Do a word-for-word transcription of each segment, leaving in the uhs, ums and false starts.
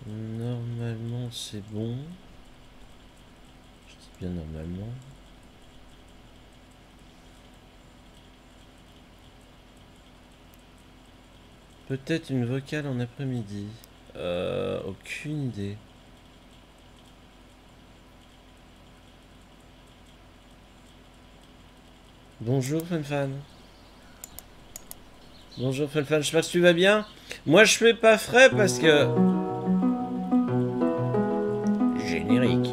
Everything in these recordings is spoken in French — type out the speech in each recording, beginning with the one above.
Normalement c'est bon. Je dis bien normalement. Peut-être une vocale en après-midi. Euh, aucune idée. Bonjour Fanfan. Bonjour Fanfan, j'espère que tu vas bien. Moi je fais pas frais parce que... Générique.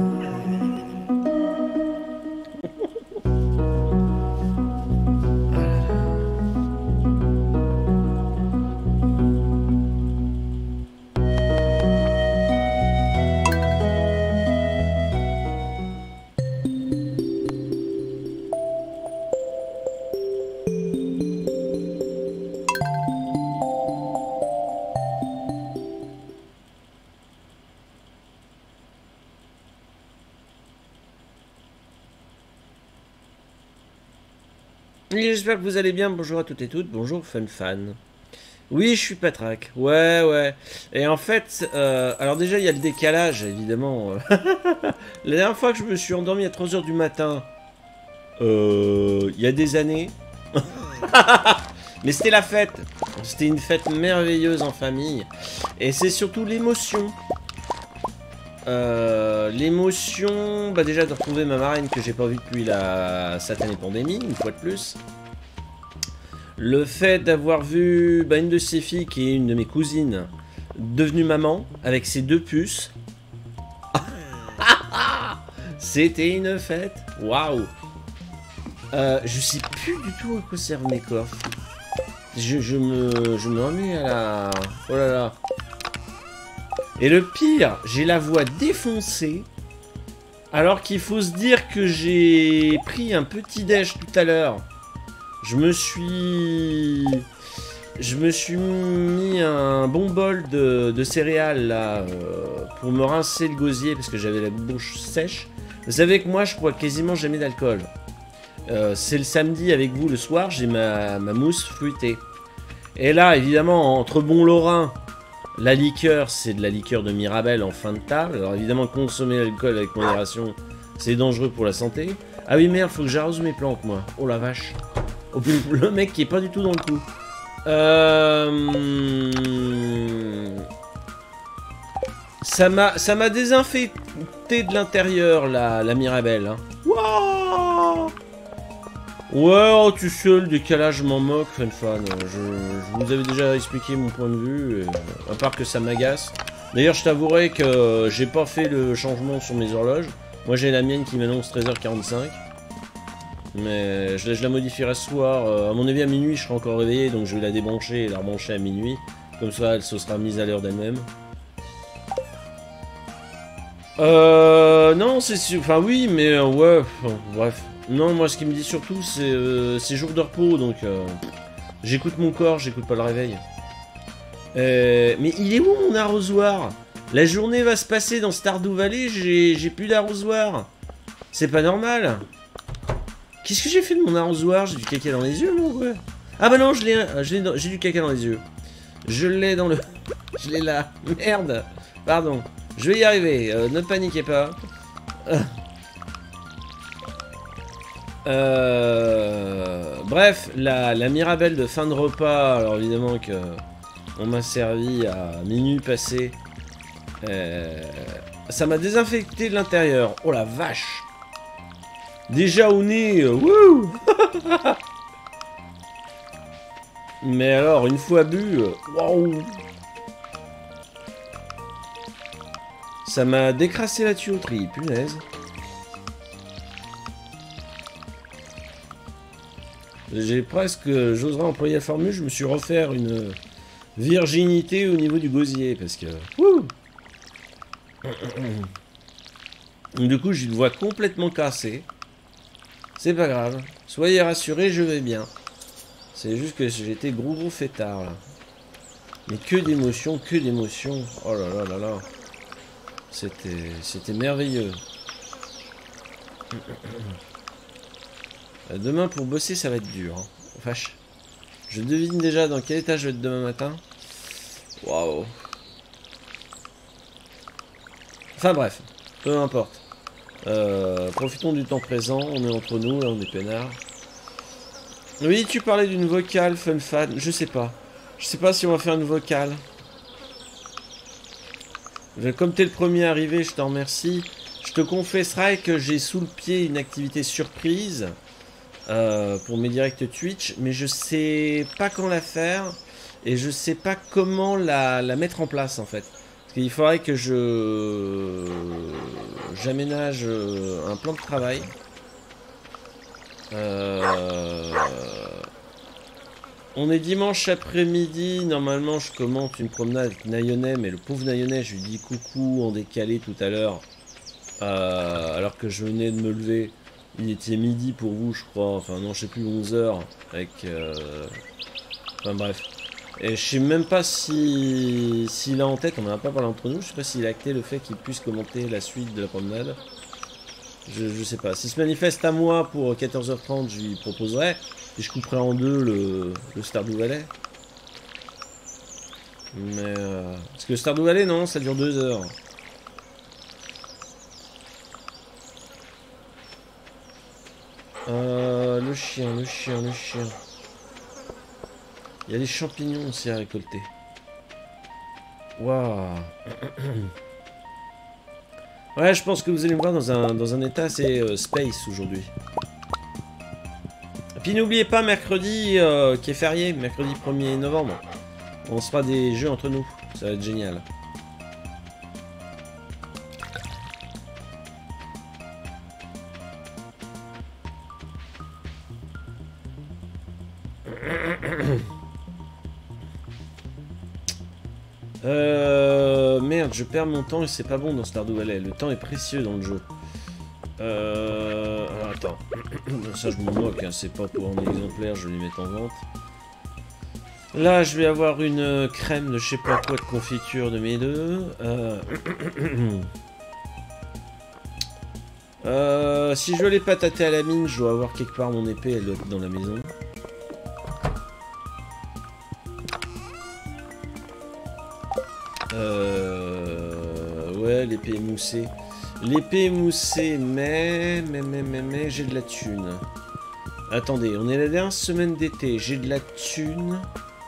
J'espère que vous allez bien, bonjour à toutes et toutes, bonjour Fanfan. Oui, je suis Patrack, ouais, ouais. Et en fait, euh, alors déjà, il y a le décalage, évidemment. La dernière fois que je me suis endormi à trois heures du matin, euh, il y a des années. Mais c'était la fête. C'était une fête merveilleuse en famille. Et c'est surtout l'émotion. Euh, l'émotion, bah déjà de retrouver ma marraine que j'ai pas vue depuis la satanée pandémie, une fois de plus. Le fait d'avoir vu bah, une de ses filles, qui est une de mes cousines, devenue maman, avec ses deux puces. C'était une fête. Waouh. Euh, je sais plus du tout à quoi servent mes coffres. Je, je me, je me remets à la... Oh là là. Et le pire, j'ai la voix défoncée. Alors qu'il faut se dire que j'ai pris un petit déj tout à l'heure. Je me suis... Je me suis mis un bon bol de, de céréales là euh, pour me rincer le gosier parce que j'avais la bouche sèche. Vous savez que moi je bois quasiment jamais d'alcool. Euh, c'est le samedi avec vous le soir, j'ai ma, ma mousse fruitée. Et là évidemment entre bon lorrain, la liqueur c'est de la liqueur de Mirabelle en fin de table. Alors évidemment consommer l'alcool avec modération c'est dangereux pour la santé. Ah oui merde, faut que j'arrose mes plantes moi. Oh la vache. Oh, le mec qui est pas du tout dans le coup. Euh... Ça m'a ça m'a désinfecté de l'intérieur la, la Mirabelle. Hein. Wow. Ouais, oh, tu sais, le décalage, je m'en moque, fan fan. Je, je vous avais déjà expliqué mon point de vue, et, à part que ça m'agace. D'ailleurs, je t'avouerai que j'ai pas fait le changement sur mes horloges. Moi, j'ai la mienne qui m'annonce treize heures quarante-cinq. Mais je, je la modifierai ce soir. Euh, à mon avis, à minuit, je serai encore réveillé, donc je vais la débrancher et la rebrancher à minuit. Comme ça, elle se sera mise à l'heure d'elle-même. Euh... Non, c'est sûr... Enfin, oui, mais euh, ouais, enfin, bref. Non, moi, ce qui me dit surtout, c'est euh, ces jours de repos, donc... Euh, j'écoute mon corps, j'écoute pas le réveil. Euh, mais il est où mon arrosoir? La journée va se passer dans Stardew Valley, j'ai plus d'arrosoir. C'est pas normal. Qu'est-ce que j'ai fait de mon arrosoir? J'ai du caca dans les yeux, mon ouais. Ah bah non, je l'ai, j'ai du caca dans les yeux. Je l'ai dans le... Je l'ai là. Merde. Pardon. Je vais y arriver. Euh, ne paniquez pas. Euh... Bref, la, la Mirabelle de fin de repas, alors évidemment que on m'a servi à minuit passé. Euh... Ça m'a désinfecté de l'intérieur. Oh la vache. Déjà au nez, euh, wouh. Mais alors, une fois bu, waouh. Wow. Ça m'a décrassé la tuyauterie, punaise. J'ai presque, j'oserais employer la formule, je me suis refaire une virginité au niveau du gosier, parce que... Wouh. Du coup, j'ai une voix complètement cassée. C'est pas grave. Soyez rassurés, je vais bien. C'est juste que j'étais gros gros fêtard, là. Mais que d'émotions, que d'émotions. Oh là là là là. C'était... C'était merveilleux. Demain, pour bosser, ça va être dur. Hein. Vache. Je devine déjà dans quel état je vais être demain matin. Waouh. Enfin bref, peu importe. Euh, profitons du temps présent, on est entre nous, là on est peinards. Oui, tu parlais d'une vocale, fun fan, je sais pas. Je sais pas si on va faire une vocale. Comme t'es le premier arrivé, je t'en remercie. Je te confesserai que j'ai sous le pied une activité surprise euh, pour mes directs Twitch, mais je sais pas quand la faire et je sais pas comment la, la mettre en place en fait. Parce qu'il faudrait que je j'aménage un plan de travail. Euh... On est dimanche après-midi, normalement je commente une promenade avec Nayonnet, mais le pauvre Nayonnet, je lui dis coucou en décalé tout à l'heure, euh, alors que je venais de me lever. Il était midi pour vous, je crois, enfin non, je sais plus, onze heures, avec... Euh... Enfin bref. Et je sais même pas si s'il a en tête, on n'en a pas parlé entre nous, je sais pas s'il a acté le fait qu'il puisse commenter la suite de la promenade. Je, je sais pas. S'il se manifeste à moi pour quatorze heures trente, je lui proposerai. Et je couperai en deux le, le Stardew Valley. Mais... Euh, parce que le Stardew Valley, non, ça dure deux heures. Euh, le chien, le chien, le chien. Il y a des champignons aussi à récolter. Waouh. Ouais, je pense que vous allez me voir dans un, dans un état assez euh, space aujourd'hui. Et puis n'oubliez pas mercredi euh, qui est férié, mercredi premier novembre. On se fera des jeux entre nous, ça va être génial. Euh... Merde, je perds mon temps et c'est pas bon dans Stardew Valley. Le temps est précieux dans le jeu. Euh... Alors, attends. Ça, je me moque, hein. C'est pas pour un exemplaire, je vais les mettre en vente. Là, je vais avoir une crème de je sais pas quoi de confiture de mes deux. Euh... euh... Si je veux les patater à la mine, je dois avoir quelque part mon épée, elle doit être dans la maison. Euh... Ouais, l'épée émoussée. L'épée émoussée, mais... Mais, mais, mais, mais, j'ai de la thune. Attendez, on est la dernière semaine d'été, j'ai de la thune.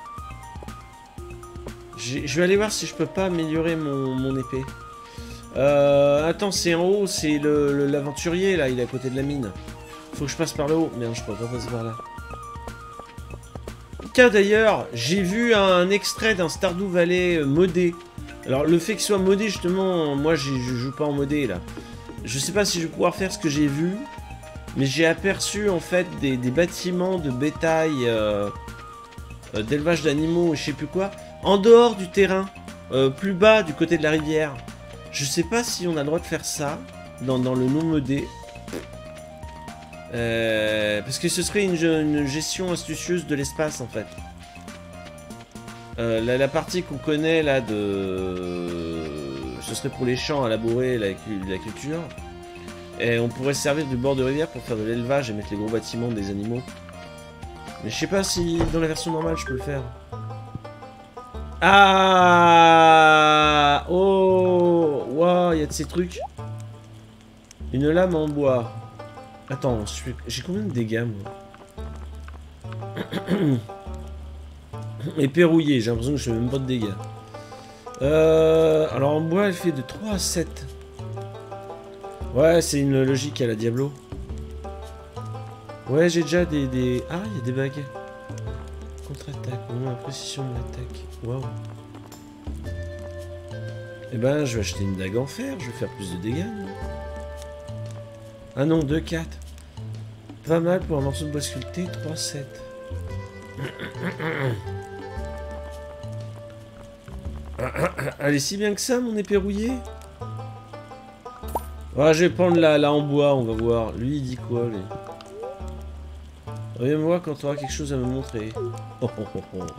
Je vais aller voir si je peux pas améliorer mon, mon épée. Euh... Attends, c'est en haut, c'est le l'aventurier, là, il est à côté de la mine. Faut que je passe par le haut. Merde, je peux pas passer par là. Tiens, d'ailleurs, j'ai vu un extrait d'un Stardew Valley modé. Alors, le fait qu'il soit modé, justement, moi, je joue pas en modé, là. Je sais pas si je vais pouvoir faire ce que j'ai vu, mais j'ai aperçu, en fait, des, des bâtiments de bétail, euh, euh, d'élevage d'animaux, je sais plus quoi, en dehors du terrain, euh, plus bas, du côté de la rivière. Je sais pas si on a le droit de faire ça, dans, dans le non modé. Euh, parce que ce serait une, une gestion astucieuse de l'espace, en fait. Euh, la, la partie qu'on connaît là de... Ce serait pour les champs à labourer, la, la culture. Et on pourrait se servir du bord de rivière pour faire de l'élevage et mettre les gros bâtiments des animaux. Mais je sais pas si dans la version normale je peux le faire. Ah oh waouh, il y a de ces trucs. Une lame en bois. Attends, j'ai combien de dégâts moi? Épée rouillée, j'ai l'impression que je fais même pas de dégâts. Euh, alors en bois, elle fait de trois à sept. Ouais, c'est une logique à la Diablo. Ouais, j'ai déjà des, des... Ah, il y a des bagues. Contre-attaque, on a la précision de l'attaque. Waouh. Eh ben, je vais acheter une dague en fer, je vais faire plus de dégâts. Non ah non, deux quatre. Pas mal pour un morceau de bois sculpté, trois sept. Elle est si bien que ça, mon épée rouillée. Ouais, je vais prendre la, la en bois, on va voir. Lui, il dit quoi, lui? Reviens me voir quand tu auras quelque chose à me montrer. Oh, oh, oh, oh.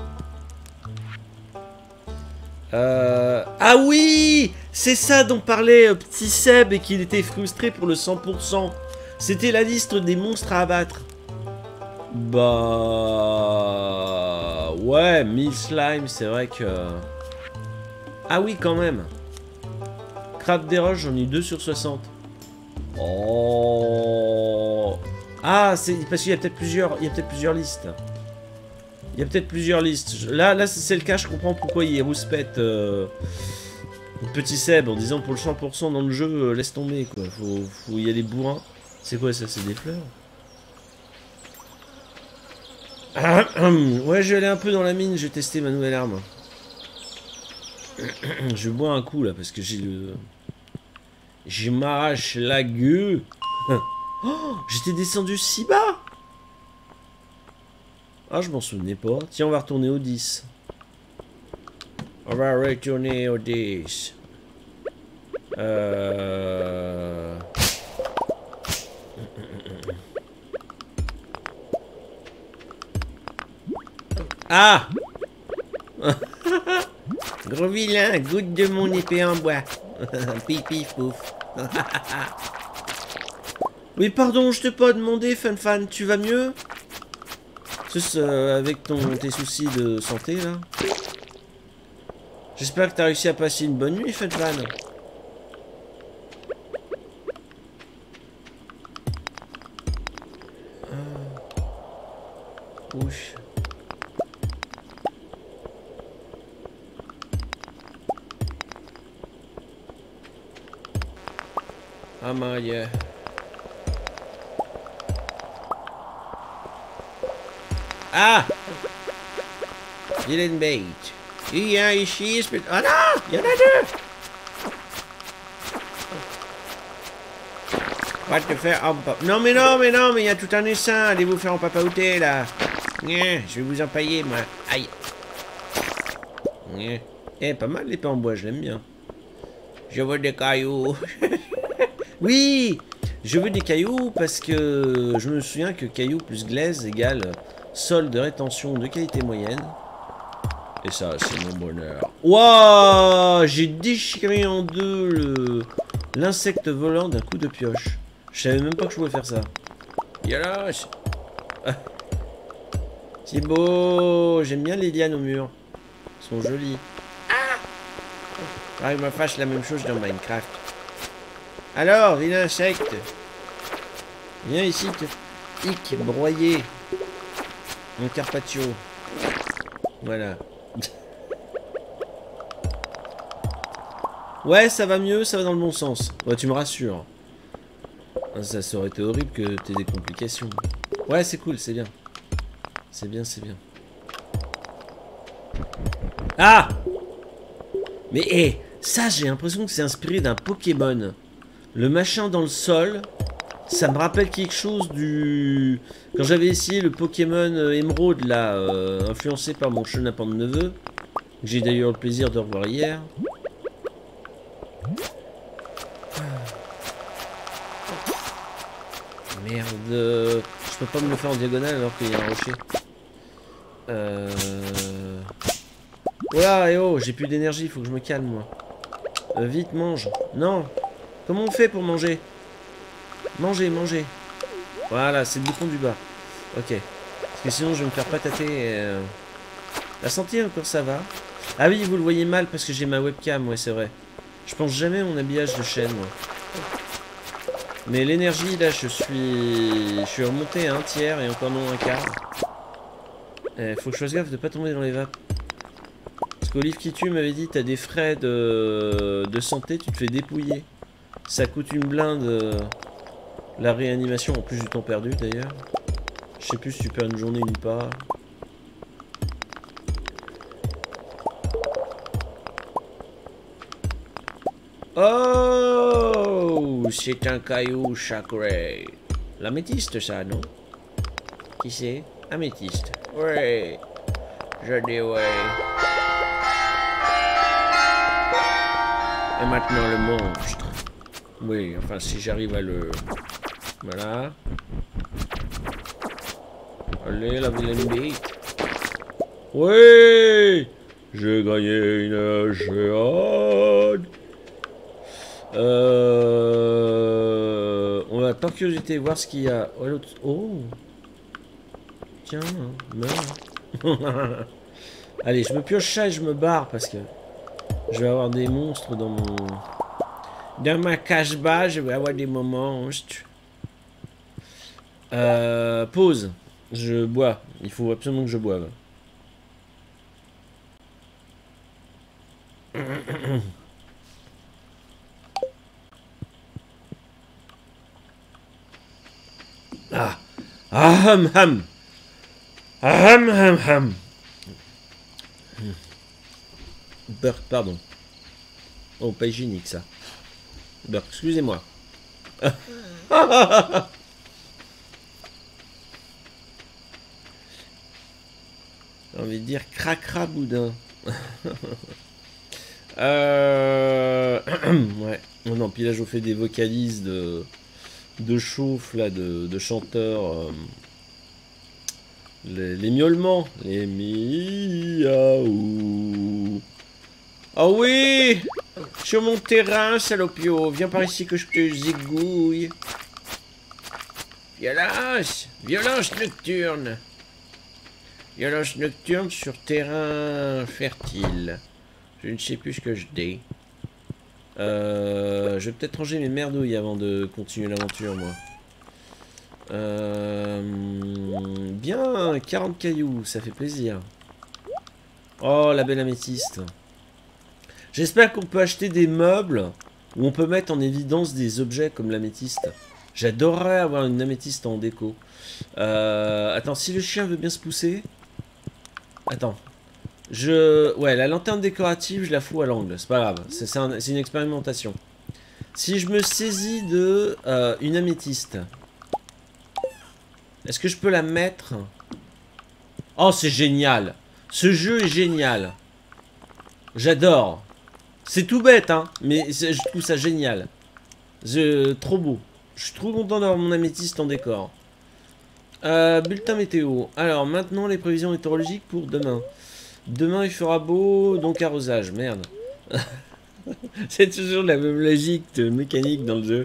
Euh... Ah oui, c'est ça dont parlait euh, Petit Seb et qu'il était frustré pour le cent pour cent. C'était la liste des monstres à abattre. Bah... Ouais, mille slimes, c'est vrai que... Ah oui, quand même. Crabe des roches, j'en ai eu deux sur soixante. Oh. Ah, c'est parce qu'il y a peut-être plusieurs, il y a peut-être plusieurs listes. Il y a peut-être plusieurs listes. Là, là, c'est le cas, je comprends pourquoi il rouspète euh, Petit Seb en disant pour le cent pour cent dans le jeu, euh, laisse tomber quoi. Faut, faut y aller bourrin. C'est quoi ça? C'est des fleurs? Ah, ouais, je vais aller un peu dans la mine, je vais tester ma nouvelle arme. Je bois un coup là parce que j'ai le. Je m'arrache la gueule. Oh, j'étais descendu si bas. Ah, je m'en souvenais pas. Tiens, on va retourner au dix. On va retourner au dix. Euh... Ah. Gros vilain, goûte de mon épée en bois. Pipi pouf. Oui, pardon, je t'ai pas demandé, Fan Fan, tu vas mieux? C'est euh, avec ton, tes soucis de santé, là. J'espère que t'as réussi à passer une bonne nuit, Fan Fan. Ah. Ouch. Ah, Maria. Ah! Villain bait. Il y a ici... Ah non! Il y en a deux! Va te faire en papa... Non mais non, mais non, mais il y a tout un essaim. Allez vous faire en papaouter, là. Nye, je vais vous empailler, moi. Aïe. Nye. Eh, pas mal l'épée en bois, je l'aime bien. Je veux des cailloux. Oui! Je veux des cailloux parce que je me souviens que cailloux plus glaise égale sol de rétention de qualité moyenne. Et ça, c'est mon bonheur. Waouh! J'ai déchiré en deux le l'insecte volant d'un coup de pioche. Je savais même pas que je pouvais faire ça. Yaloche! Ah. C'est beau! J'aime bien les lianes au mur. Elles sont jolies. Ah! Ah, il me fâche la même chose dans Minecraft. Alors, vilain insecte. Viens ici te hic broyer. Mon carpaccio. Voilà. Ouais, ça va mieux, ça va dans le bon sens. Ouais, tu me rassures. Ça, ça aurait été horrible que t'aies des complications. Ouais, c'est cool, c'est bien. C'est bien, c'est bien. Ah! Mais hé, hey, ça, j'ai l'impression que c'est inspiré d'un Pokémon. Le machin dans le sol, ça me rappelle quelque chose du... Quand j'avais essayé le Pokémon euh, Émeraude, là, euh, influencé par mon chenapan de neveu, que j'ai d'ailleurs le plaisir de revoir hier. Merde, je peux pas me le faire en diagonale alors qu'il y a un rocher. Euh... Voilà, et oh, j'ai plus d'énergie, faut que je me calme, moi. Euh, vite, mange. Non. Comment on fait pour manger? Manger, manger. Voilà, c'est le bouton du bas. Ok. Parce que sinon, je vais me faire patater. Euh... La santé, encore, ça va. Ah oui, vous le voyez mal parce que j'ai ma webcam, ouais, c'est vrai. Je pense jamais à mon habillage de chaîne, moi. Mais l'énergie, là, je suis... Je suis remonté à un tiers et encore non un quart. Eh, faut que je fasse gaffe de pas tomber dans les vapes. Parce qu'Olive qui tue m'avait dit, t'as des frais de... de santé, tu te fais dépouiller. Ça coûte une blinde, euh... la réanimation, en plus du temps perdu, d'ailleurs. Je sais plus si tu perds une journée ou pas. Oh, c'est un caillou sacré. L'améthyste, ça, non? Qui c'est? Améthyste. Ouais. Je dis ouais. Et maintenant le monstre. Oui, enfin si j'arrive à le... Voilà. Allez, la vilaine bite. Oui, j'ai gagné une géode. Euh... On va par curiosité voir ce qu'il y a. Oh, l'autre... Oh. Tiens, meurs. Allez, je me pioche ça et je me barre parce que je vais avoir des monstres dans mon... Dans ma cache-bas, je vais avoir des moments... Euh, pause. Je bois. Il faut absolument que je boive. Ah. Ah, hum, hum. Ah, hum, hum, hum. Burk, pardon. Oh, pas hygiénique, ça. Burk, excusez-moi. J'ai envie de dire cracra boudin. euh... ouais. Oh non, puis là, je vous fais des vocalises de, de chauffe, là, de, de chanteurs. Euh... Les, les miaulements. Les miaou. Oh oui! Sur mon terrain, salopio. Viens par ici que je te zigouille. Violence! Violence nocturne! Violence nocturne sur terrain fertile. Je ne sais plus ce que je dis. Euh, je vais peut-être ranger mes merdouilles avant de continuer l'aventure, moi. Euh, bien, quarante cailloux, ça fait plaisir. Oh, la belle améthyste. J'espère qu'on peut acheter des meubles où on peut mettre en évidence des objets comme l'améthyste. J'adorerais avoir une améthyste en déco. Euh, attends, si le chien veut bien se pousser... Attends. Je... Ouais, la lanterne décorative, je la fous à l'angle. C'est pas grave. C'est un, une expérimentation. Si je me saisis de euh, une améthyste... Est-ce que je peux la mettre? Oh, c'est génial. Ce jeu est génial. J'adore. C'est tout bête, hein. Mais je trouve ça génial. Je... Trop beau. Je suis trop content d'avoir mon améthyste en décor. Euh, bulletin météo. Alors, maintenant, les prévisions météorologiques pour demain. Demain, il fera beau, donc arrosage. Merde. C'est toujours la même logique de mécanique dans le jeu.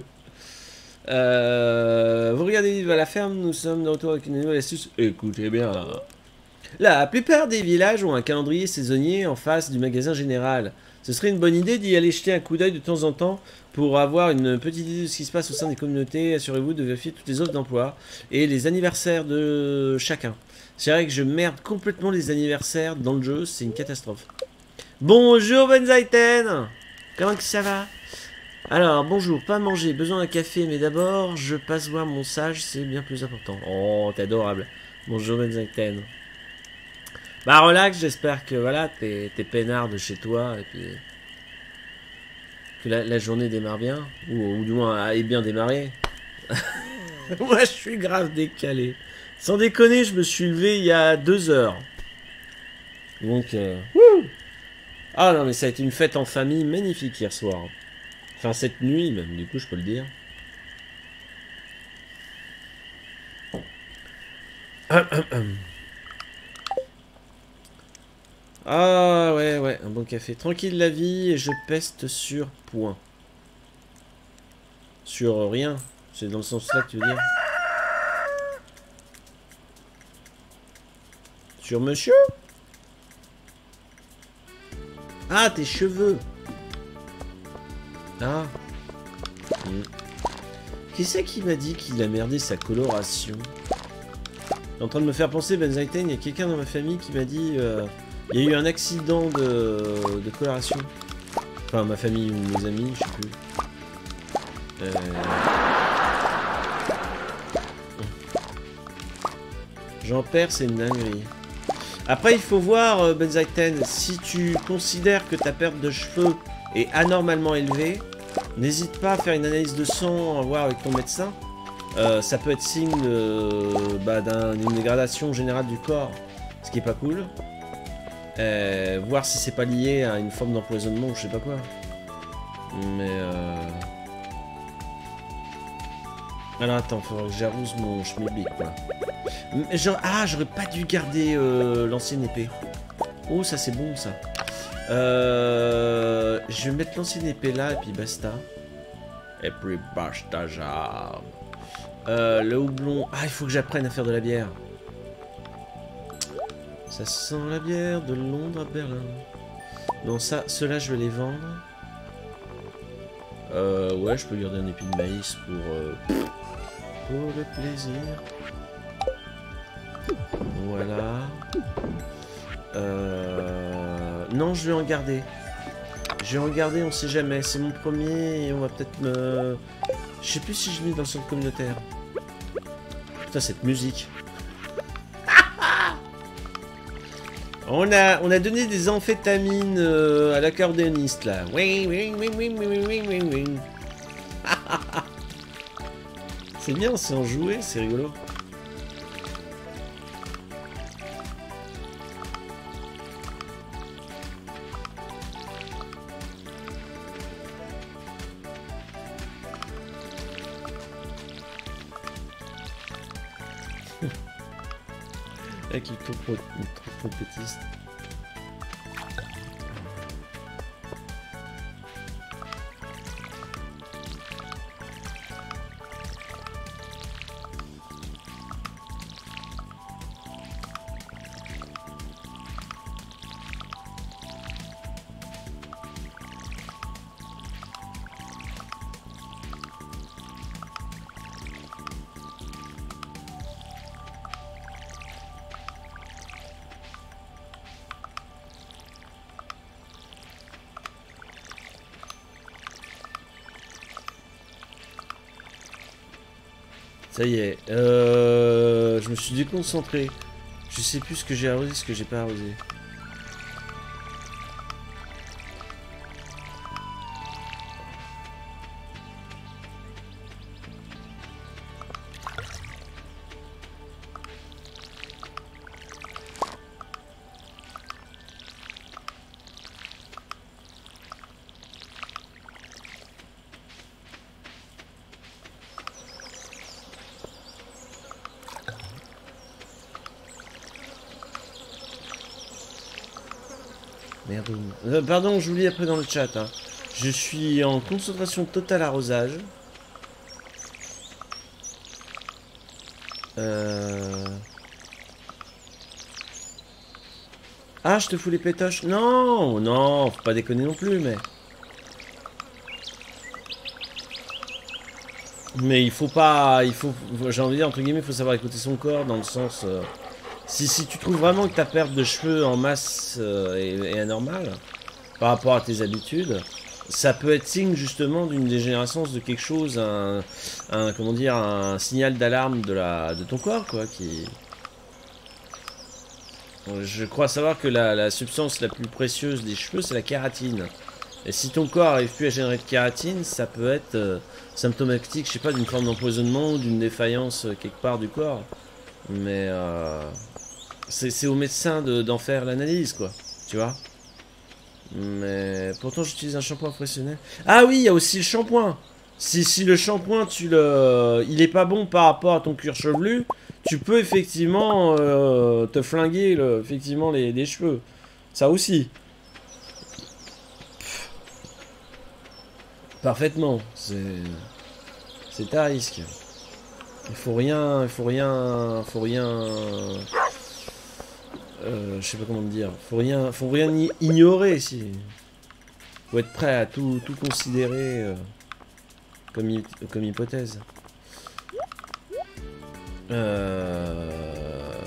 Euh, vous regardez Vivre à la ferme, nous sommes de retour avec une nouvelle astuce. Écoutez bien. La plupart des villages ont un calendrier saisonnier en face du magasin général. Ce serait une bonne idée d'y aller jeter un coup d'œil de temps en temps pour avoir une petite idée de ce qui se passe au sein des communautés. Assurez-vous de vérifier toutes les offres d'emploi et les anniversaires de chacun. C'est vrai que je merde complètement les anniversaires dans le jeu, c'est une catastrophe. Bonjour Benzaiten. Comment que ça va? Alors, bonjour, pas manger, besoin d'un café, mais d'abord, je passe voir mon sage, c'est bien plus important. Oh, t'es adorable. Bonjour Benzaiten. Bah relax, j'espère que voilà, t'es peinard de chez toi, et puis que la, la journée démarre bien, ou, ou du moins est bien démarrée. Moi je suis grave décalé. Sans déconner, je me suis levé il y a deux heures. Donc, euh... wouh! Ah non mais ça a été une fête en famille magnifique hier soir. Enfin cette nuit même, du coup je peux le dire. Hum, hum, hum. Ah ouais ouais, un bon café. Tranquille la vie et je peste sur point. Sur rien. C'est dans le sens là que tu veux dire. Sur monsieur? Ah tes cheveux. Ah. Mmh. Qui c'est qui m'a dit qu'il a merdé sa coloration? Je suis en train de me faire penser, Benzaiten, il y a quelqu'un dans ma famille qui m'a dit... Euh, il y a eu un accident de, de coloration. Enfin, ma famille ou mes amis, je sais plus. Euh... J'en perds, c'est une dinguerie. Après, il faut voir, Benzaiten, si tu considères que ta perte de cheveux est anormalement élevée, n'hésite pas à faire une analyse de sang, à voir avec ton médecin. Euh, ça peut être signe de, bah, d'une dégradation générale du corps, ce qui est pas cool. Euh, voir si c'est pas lié à une forme d'empoisonnement ou je sais pas quoi. Mais euh... alors attends, faudrait que j'arrose mon schmilblick quoi. Genre, ah, j'aurais pas dû garder euh, l'ancienne épée. Oh, ça c'est bon ça. Euh... Je vais mettre l'ancienne épée là et puis basta. Et puis basta, genre. Euh, le houblon. Ah, il faut que j'apprenne à faire de la bière. Ça sent la bière de Londres à Berlin. Non, ça, ceux-là, je vais les vendre. Euh, ouais, je peux garder un épi de maïs pour, euh, pour le plaisir. Voilà. Euh... Non, je vais en garder. Je vais en garder, on sait jamais. C'est mon premier et on va peut-être me... Je sais plus si je l'ai mis dans le centre communautaire. Putain, cette musique. On a, on a donné des amphétamines euh, à l'accordéoniste, là. Oui, oui, oui, oui, oui, oui, oui, oui. C'est bien, c'est en jouer, c'est rigolo. Avec le trompettiste. Ça y est, euh, je me suis déconcentré. Je sais plus ce que j'ai arrosé, ce que j'ai pas arrosé. Merde. Euh, pardon, je vous lis après dans le chat. Hein. Je suis en concentration totale arrosage. Euh... Ah, je te fous les pétoches. Non, non, faut pas déconner non plus, mais... Mais il faut pas... il faut, j'ai envie de dire, entre guillemets, il faut savoir écouter son corps, dans le sens... Euh... Si, si tu trouves vraiment que ta perte de cheveux en masse euh, est, est anormale par rapport à tes habitudes, ça peut être signe justement d'une dégénérescence de quelque chose, un, un comment dire, un signal d'alarme de la de ton corps, quoi. Qui, je crois savoir que la, la substance la plus précieuse des cheveux, c'est la kératine. Et si ton corps n'arrive plus à générer de kératine, ça peut être euh, symptomatique, je sais pas, d'une forme d'empoisonnement ou d'une défaillance euh, quelque part du corps. Mais euh, c'est au médecin d'en faire l'analyse, quoi. Tu vois. Mais pourtant, j'utilise un shampoing professionnel. Ah oui, il y a aussi le shampoing. Si, si le shampoing, tu le, il est pas bon par rapport à ton cuir chevelu, tu peux effectivement euh, te flinguer le, effectivement les, les cheveux. Ça aussi. Pff. Parfaitement. C'est c'est à risque. Il faut rien, il faut rien, faut rien. Euh, je sais pas comment te dire. Faut rien, faut rien ignorer ici. Faut être prêt à tout, tout considérer euh, comme, hy comme hypothèse. Euh...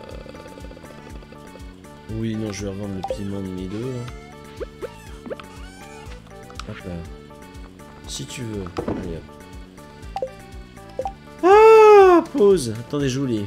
Oui, non, je vais revendre le piment de mes deux. Là. Hop là. Si tu veux. Allez, hop. Ah, pause. Attendez, je vous lis.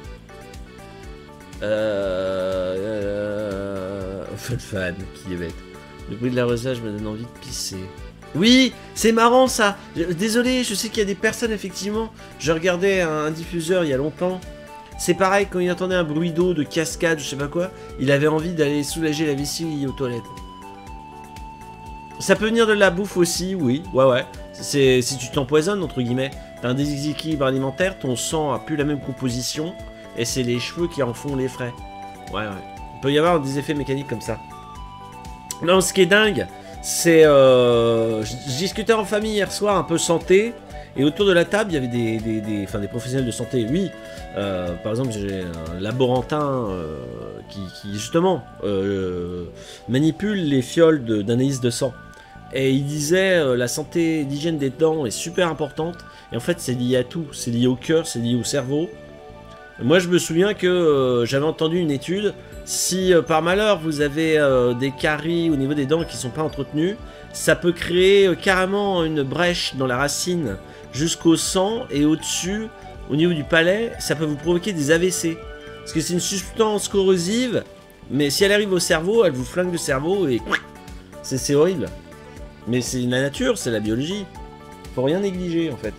Euh... euh... Fun fan, qui est bête. Le bruit de l'arrosage me donne envie de pisser. Oui, c'est marrant ça. Désolé, je sais qu'il y a des personnes, effectivement. Je regardais un diffuseur il y a longtemps. C'est pareil, quand il entendait un bruit d'eau, de cascade, je sais pas quoi, il avait envie d'aller soulager la vessie aux toilettes. Ça peut venir de la bouffe aussi, oui, ouais, ouais. C'est si tu t'empoisonnes, entre guillemets. T'as un déséquilibre alimentaire, ton sang a plus la même composition, et c'est les cheveux qui en font les frais. Ouais, ouais. Il peut y avoir des effets mécaniques comme ça. Non, ce qui est dingue, c'est... Euh, je, je discutais en famille hier soir, un peu santé, et autour de la table, il y avait des, des, des, enfin, des professionnels de santé. Oui, euh, par exemple, j'ai un laborantin euh, qui, qui, justement, euh, manipule les fioles d'analyse de, de sang. Et il disait euh, la santé, l'hygiène des dents est super importante. Et en fait, c'est lié à tout. C'est lié au cœur, c'est lié au cerveau. Moi, je me souviens que euh, j'avais entendu une étude. Si euh, par malheur vous avez euh, des caries au niveau des dents qui sont pas entretenues, ça peut créer euh, carrément une brèche dans la racine jusqu'au sang et au-dessus, au niveau du palais, ça peut vous provoquer des A V C. Parce que c'est une substance corrosive, mais si elle arrive au cerveau, elle vous flingue le cerveau et c'est horrible. Mais c'est la nature, c'est la biologie. Faut rien négliger en fait.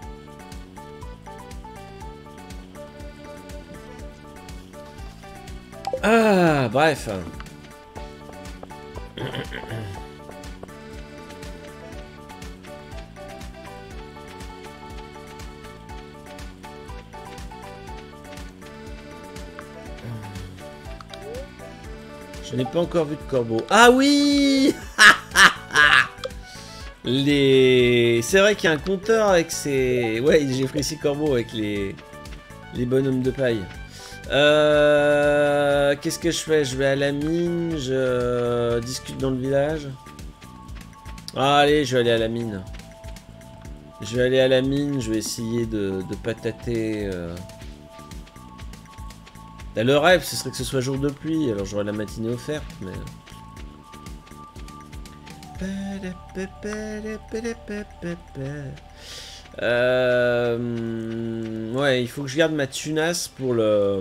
Ah, bref. Je n'ai pas encore vu de corbeau. Ah oui. Les... C'est vrai qu'il y a un compteur avec ces... Ouais, j'ai pris six corbeaux avec les... les bonhommes de paille. Euh... Qu'est-ce que je fais? Je vais à la mine, je discute dans le village. Ah, allez, je vais aller à la mine. Je vais aller à la mine, je vais essayer de, de patater... Euh... Le rêve, ce serait que ce soit jour de pluie, alors j'aurai la matinée offerte, mais... Euh... Ouais, il faut que je garde ma tunasse pour le...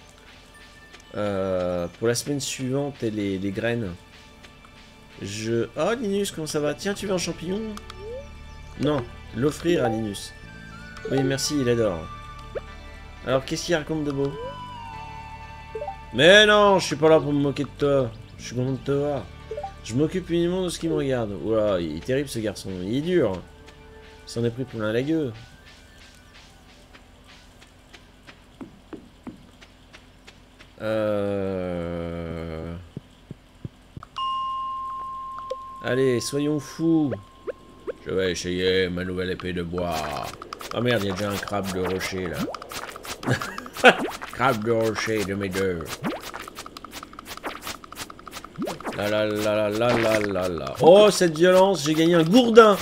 Euh, pour la semaine suivante et les, les graines. Je... Oh, Linus, comment ça va? Tiens, tu veux un champignon? Non, l'offrir à Linus. Oui, merci, il adore. Alors, qu'est-ce qu'il raconte de beau? Mais non, je suis pas là pour me moquer de toi. Je suis content de te voir. Je m'occupe uniquement de ce qui me regarde. Ouah, il est terrible ce garçon. Il est dur. Il s'en est pris plein la gueule. Euh... Allez, soyons fous. Je vais essayer ma nouvelle épée de bois. Oh merde, il y a déjà un crabe de rocher là. Crabe de rocher de mes deux. La la la la la la la la. Oh, cette violence, j'ai gagné un gourdin.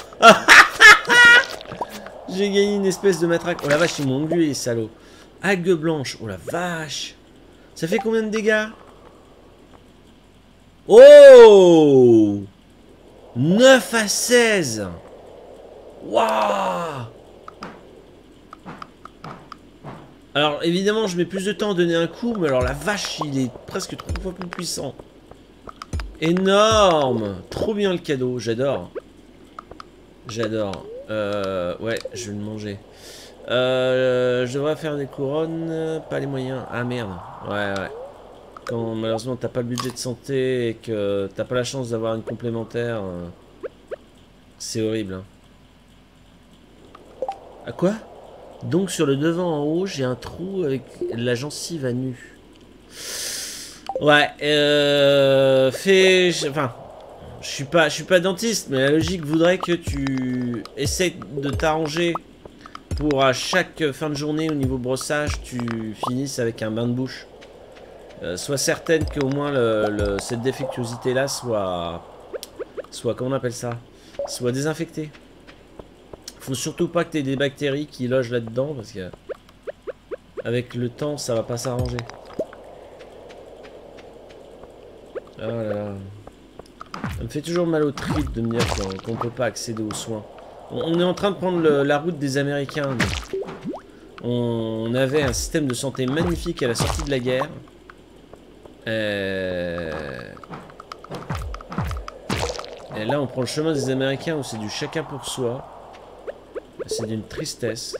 J'ai gagné une espèce de matraque. Oh la vache, ils m'ont englué les salauds. Algue blanche. Oh la vache. Ça fait combien de dégâts? Oh, neuf à seize. Waouh. Alors évidemment je mets plus de temps à donner un coup, mais alors la vache il est presque trois fois plus puissant. Énorme. Trop bien le cadeau, j'adore. J'adore. Euh, ouais, je vais le manger. Euh, je devrais faire des couronnes, pas les moyens. Ah merde, ouais ouais. Quand malheureusement t'as pas le budget de santé et que t'as pas la chance d'avoir une complémentaire, euh, c'est horrible. Hein. À quoi? Donc sur le devant en haut, j'ai un trou avec la gencive à nu. Ouais, euh... Fais... Enfin... Je suis pas, je suis pas dentiste, mais la logique voudrait que tu essaies de t'arranger pour à chaque fin de journée au niveau brossage, tu finisses avec un bain de bouche. Euh, sois certaine qu'au moins le, le, cette défectuosité-là soit... Soit, comment on appelle ça? Soit désinfectée. Faut surtout pas que tu aies des bactéries qui logent là-dedans parce que avec le temps ça va pas s'arranger. Oh là là. Ça me fait toujours mal aux tripes de me dire qu'on qu'on peut pas accéder aux soins. On, on est en train de prendre le, la route des Américains. On, on avait un système de santé magnifique à la sortie de la guerre. Euh... Et là on prend le chemin des Américains où c'est du chacun pour soi. C'est d'une tristesse.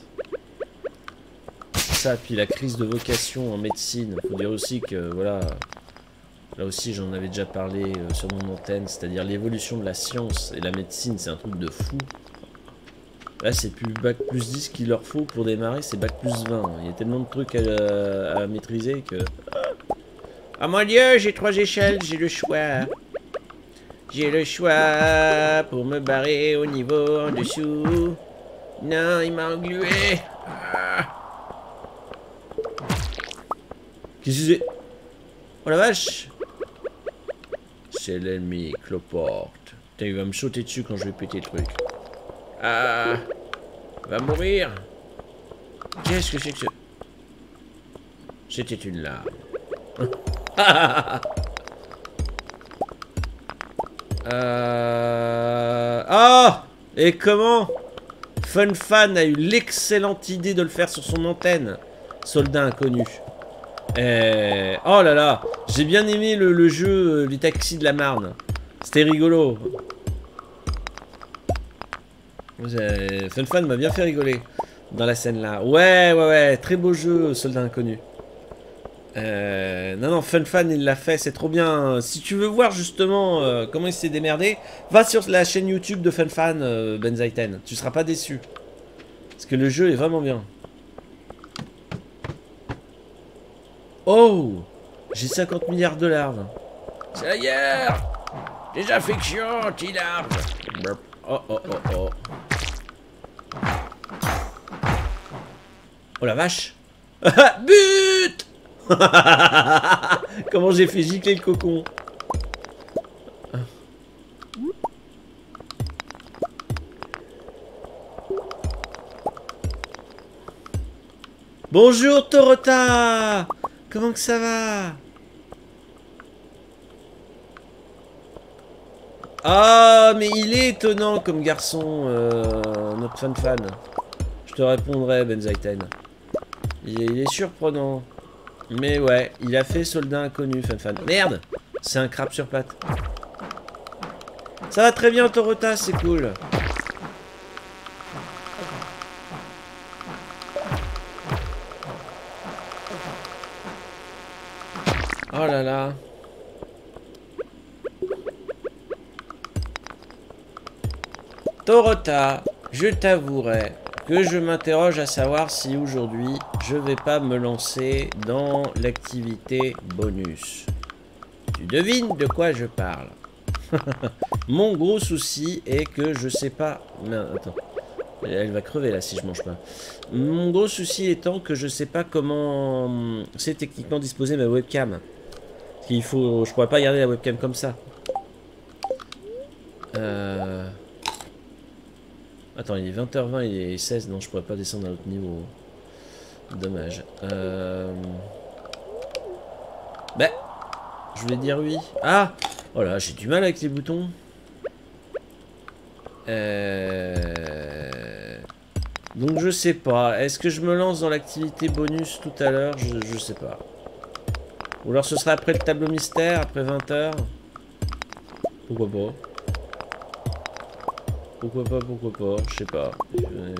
Ça, puis la crise de vocation en médecine. Faut dire aussi que, voilà... Là aussi, j'en avais déjà parlé euh, sur mon antenne. C'est-à-dire l'évolution de la science et la médecine, c'est un truc de fou. Là, c'est plus bac plus dix qu'il leur faut pour démarrer, c'est bac plus vingt. Il y a tellement de trucs à, à maîtriser que... Ah mon Dieu, j'ai trois échelles, j'ai le choix. J'ai le choix pour me barrer au niveau en dessous. Non, il m'a englué. Ah. Qu'est-ce que c'est? Oh la vache. C'est l'ennemi, cloporte. Putain, il va me sauter dessus quand je vais péter le truc. Ah, va mourir. Qu'est-ce que c'est que ce... C'était une larme. euh... Ah, et comment FunFan a eu l'excellente idée de le faire sur son antenne. Soldat inconnu. Et... Oh là là, j'ai bien aimé le, le jeu Les Taxis de la Marne. C'était rigolo. FunFan m'a bien fait rigoler dans la scène là. Ouais, ouais, ouais, très beau jeu, Soldat inconnu. Euh, non, non, FunFan il l'a fait, c'est trop bien. Si tu veux voir justement euh, comment il s'est démerdé, va sur la chaîne YouTube de FunFan, euh, Benzaiten. Tu seras pas déçu. Parce que le jeu est vraiment bien. Oh, j'ai cinquante milliards de dollars. C'est la guerre. Des affections, Tinard. Oh, oh, oh, oh. Oh la vache. But. Comment j'ai fait gicler le cocon. Bonjour Torota. Comment que ça va? Ah, mais il est étonnant comme garçon, euh, notre FunFan. Je te répondrai, Benzaiten. Il, il est surprenant. Mais ouais, il a fait Soldat inconnu, FunFan. Merde, c'est un crabe sur pattes. Ça va très bien, Torota, c'est cool. Oh là là. Torota, je t'avouerai que je m'interroge à savoir si aujourd'hui je vais pas me lancer dans l'activité bonus. Tu devines de quoi je parle. Mon gros souci est que je sais pas... Non, attends. Elle va crever là si je mange pas. Mon gros souci étant que je sais pas comment c'est techniquement disposer ma webcam. Parce qu'il faut... Je pourrais pas garder la webcam comme ça. Euh... Attends, il est vingt heures vingt, il est seize. Non, je pourrais pas descendre à l'autre niveau. Dommage. Euh... Bah, je vais dire oui. Ah, oh là, j'ai du mal avec les boutons. Euh... Donc je sais pas. Est-ce que je me lance dans l'activité bonus tout à l'heure? je, je sais pas. Ou alors ce sera après le tableau mystère, après vingt heures. Pourquoi pas? Pourquoi pas, pourquoi pas, je sais pas. Euh...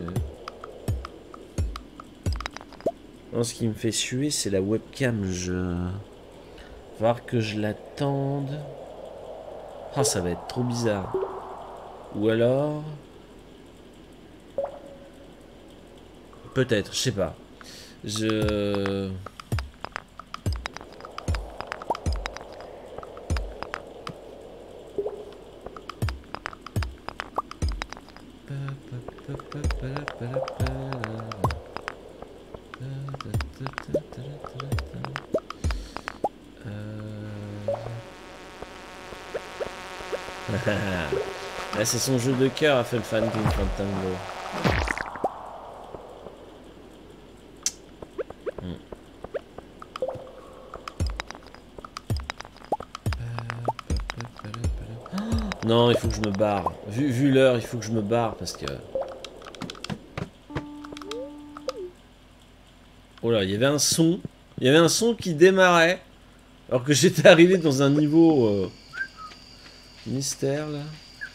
Non, ce qui me fait suer, c'est la webcam. Je... Va falloir que je l'attende. Ah, ça va être trop bizarre. Ou alors... Peut-être, je sais pas. Je... Là, c'est son jeu de cœur à FunFan King Fantango. Hmm. Non, il faut que je me barre. Vu, vu l'heure, il faut que je me barre parce que... Oh là, il y avait un son. Il y avait un son qui démarrait. Alors que j'étais arrivé dans un niveau... Euh... Mystère, là.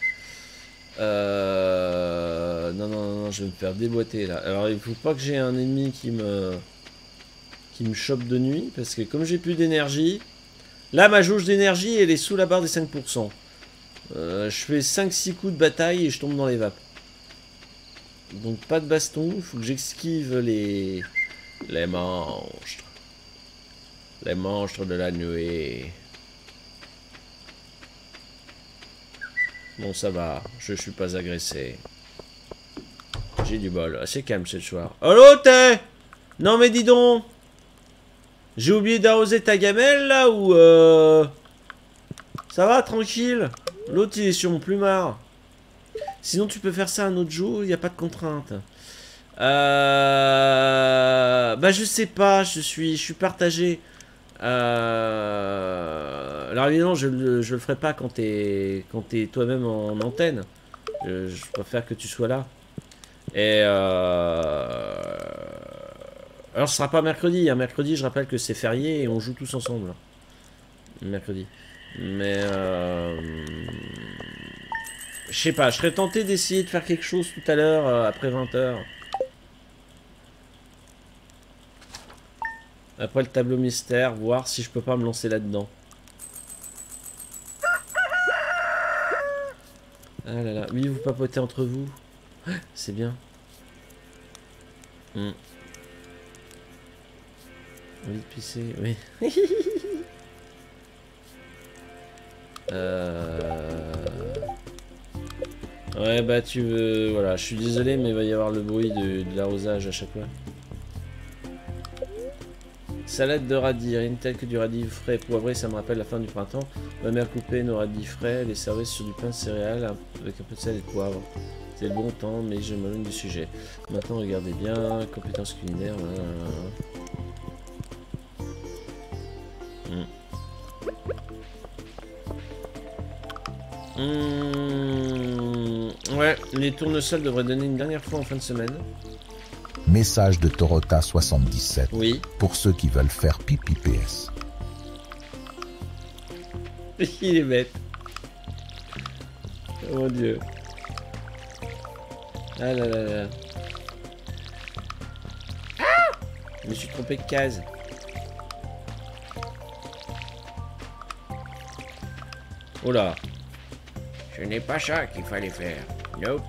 Euh... Non, non, non, je vais me faire déboîter, là. Alors, il faut pas que j'ai un ennemi qui me... Qui me chope de nuit. Parce que comme j'ai plus d'énergie... Là, ma jauge d'énergie, elle est sous la barre des cinq pour cent. Euh, je fais cinq six coups de bataille et je tombe dans les vapes. Donc, pas de baston. Il faut que j'esquive les... Les monstres. Les monstres de la nuit. Bon, ça va. Je suis pas agressé. J'ai du bol. Assez calme ce soir. Allô, t'es? Non, mais dis donc. J'ai oublié d'arroser ta gamelle, là, ou... Euh... Ça va, tranquille? L'autre, il est sur mon plumard. Sinon, tu peux faire ça un autre jour, il n'y a pas de contrainte. Euh... Bah, je sais pas, je suis, je suis partagé. Euh... Alors, évidemment, je, le- je le ferai pas quand t'es quand t'es toi-même en antenne. Je, je préfère que tu sois là. Et euh... Alors, ce sera pas mercredi. Hein. Mercredi, je rappelle que c'est férié et on joue tous ensemble. Mercredi. Mais euh... je sais pas, je serais tenté d'essayer de faire quelque chose tout à l'heure, euh, après vingt heures. Après le tableau mystère, voir si je peux pas me lancer là-dedans. Ah là là, oui, vous papotez entre vous. C'est bien. Hmm. Envie de pisser, oui. euh... Ouais, bah tu veux... Voilà, je suis désolé, mais il va y avoir le bruit de, de l'arrosage à chaque fois. Salade de radis, rien de tel que du radis frais et poivré, ça me rappelle la fin du printemps. Ma mère coupait nos radis frais, les servait sur du pain de céréales avec un peu de sel et de poivre. C'était le bon temps, mais je m'éloigne du sujet. Maintenant, regardez bien, compétences culinaires. Mmh. Mmh. Ouais, les tournesols devraient donner une dernière fois en fin de semaine. Message de Torota soixante-dix-sept. Oui. Pour ceux qui veulent faire pipi P S. Il est bête. Oh mon dieu. Ah là là là. Ah! Je me suis trompé de case. Oh là. Ce n'est pas ça qu'il fallait faire. Nope.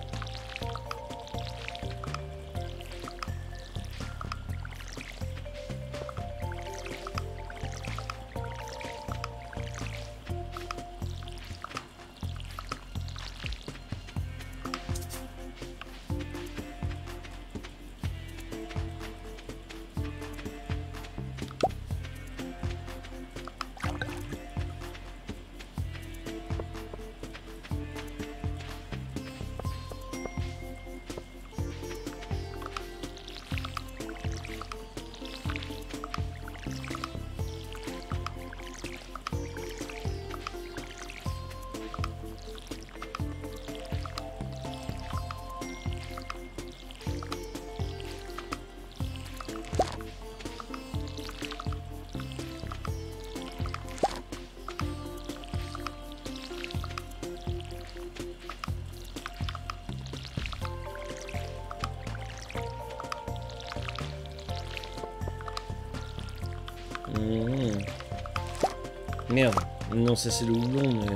Mmh. Merde. Non, ça c'est le houblon, mais...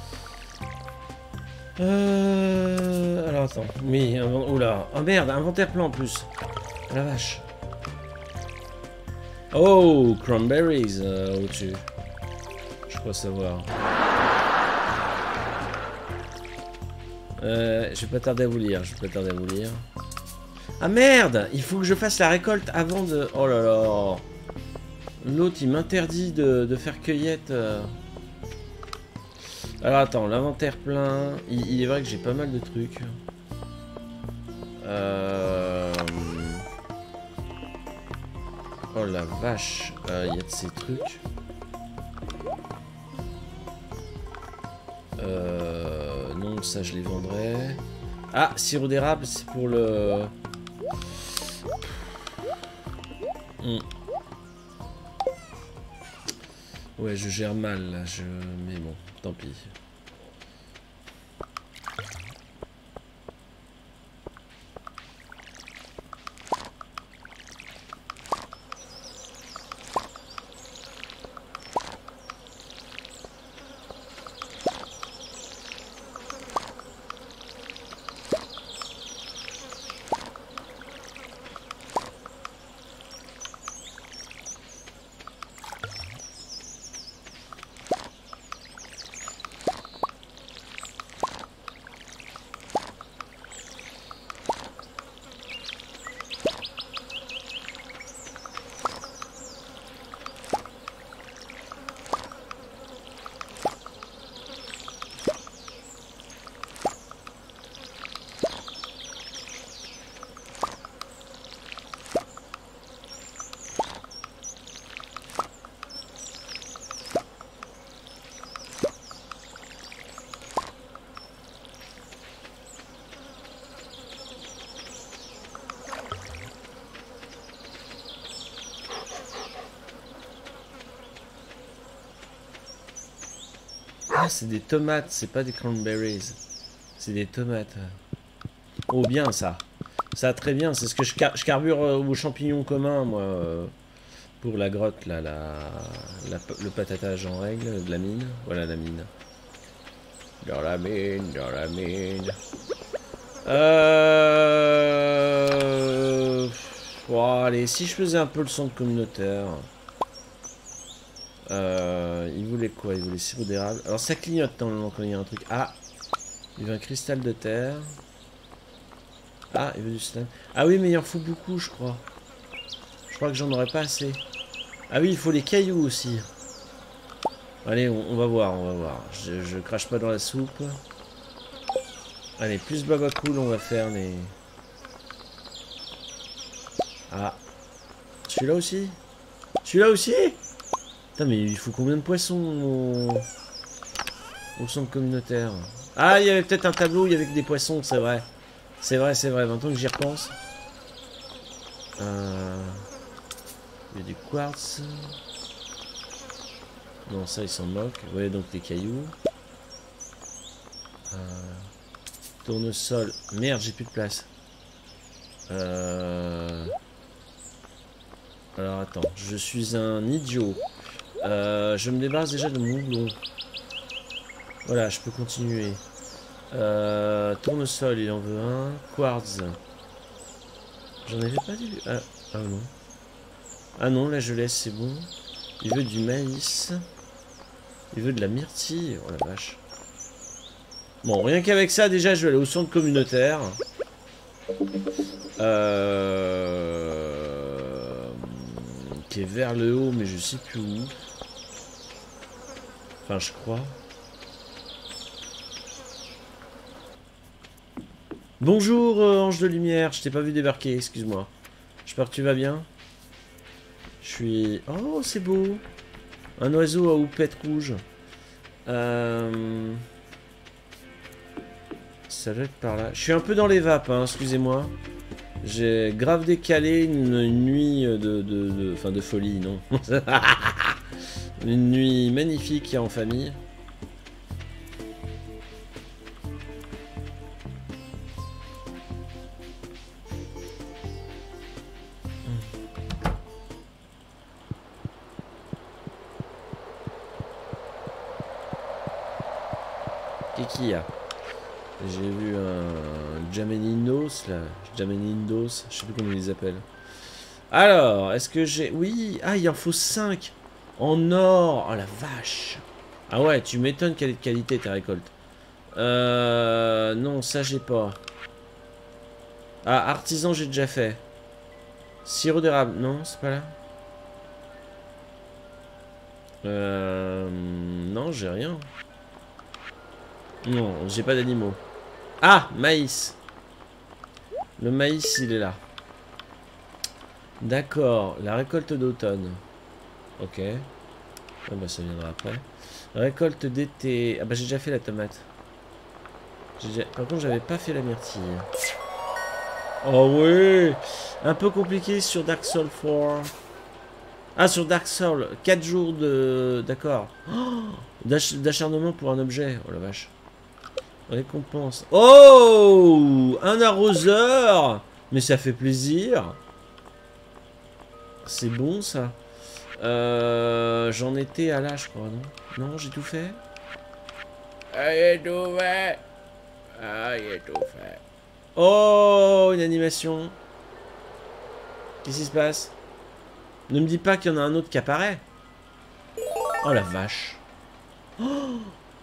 Euh... euh... Alors attends. Oui, invent... Oula. Oh merde, inventaire plan en plus. Oh, la vache. Oh, cranberries euh, au-dessus. Je crois savoir. Euh, je vais pas tarder à vous lire. Je vais pas tarder à vous lire. Ah merde! Il faut que je fasse la récolte avant de... Oh là là. L'autre il m'interdit de, de faire cueillette. euh. Alors attends, l'inventaire plein. Il, il est vrai que j'ai pas mal de trucs. Euh... Oh la vache, il euh, y a de ces trucs. Euh... Non, ça je les vendrai. Ah, sirop d'érable, c'est pour le... Hmm. Ouais, je gère mal là, je... mais bon, tant pis. Ah, c'est des tomates, c'est pas des cranberries. C'est des tomates. Oh, bien ça. Ça, très bien. C'est ce que je, car je carbure euh, aux champignons communs, moi. Euh, pour la grotte, là, la, la, le patatage en règle de la mine. Voilà la mine. Dans la mine, dans la mine. Euh... Bon, allez, si je faisais un peu le centre communautaire... Euh, il voulait quoi? Il voulait sirop d'érable. Alors ça clignote dans le moment quand il y a un truc. Ah, il veut un cristal de terre. Ah, il veut du slime. Ah oui, mais il en faut beaucoup, je crois. Je crois que j'en aurais pas assez. Ah oui, il faut les cailloux aussi. Allez, on, on va voir, on va voir. Je, je crache pas dans la soupe. Allez, plus baba cool, on va faire les... Ah. Celui-là aussi? Celui-là aussi? Putain, mais il faut combien de poissons au, au centre communautaire? Ah, il y avait peut-être un tableau, il y avait que des poissons, c'est vrai. C'est vrai, c'est vrai, maintenant que j'y repense. Euh... Il y a du quartz. Non, ça, il s'en moque. Vous voyez donc les cailloux. Euh... Tournesol. Merde, j'ai plus de place. Euh... Alors, attends. Je suis un idiot. Euh, je me débarrasse déjà de mon houblon. Voilà, je peux continuer. Euh, tournesol, il en veut un. Quartz. J'en avais pas dit. Ah, ah non. Ah non, là je laisse, c'est bon. Il veut du maïs. Il veut de la myrtille. Oh la vache. Bon, rien qu'avec ça, déjà, je vais aller au centre communautaire. Euh... Qui est vers le haut, mais je sais plus où. Enfin, je crois. Bonjour, euh, ange de lumière. Je t'ai pas vu débarquer, excuse-moi. J'espère que tu vas bien. Je suis... Oh, c'est beau. Un oiseau à houppette rouge. Euh... Ça doit être par là. Je suis un peu dans les vapes, hein, excusez-moi. J'ai grave décalé une, une nuit de, de, de... Enfin, de folie, non. Une nuit magnifique en famille. Qu'est-ce qu'il y a? J'ai vu un Jamenindos là. Jamenindos, je sais plus comment ils les appellent. Alors, est-ce que j'ai... Oui, ah, il en faut cinq. En or. Oh la vache. Ah ouais, tu m'étonnes quelle est de qualité ta récolte. Euh... Non, ça j'ai pas. Ah, artisan j'ai déjà fait. Sirop d'érable, non, c'est pas là. Euh... Non, j'ai rien. Non, j'ai pas d'animaux. Ah, maïs. Le maïs, il est là. D'accord, la récolte d'automne. Ok. Ah bah ça viendra après. Récolte d'été. Ah bah j'ai déjà fait la tomate. Déjà... Par contre, j'avais pas fait la myrtille. Oh oui. Un peu compliqué sur Dark Souls quatre. Ah, sur Dark Souls. quatre jours de... D'accord. Oh, d'acharnement pour un objet. Oh la vache. Récompense. Oh, un arroseur. Mais ça fait plaisir. C'est bon ça. Euh, J'en étais à là, je crois, non? Non, j'ai tout fait. Ah, j'ai tout fait. Ah, j'ai tout fait. Oh, une animation. Qu'est-ce qui se passe? Ne me dis pas qu'il y en a un autre qui apparaît. Oh la vache. Oh.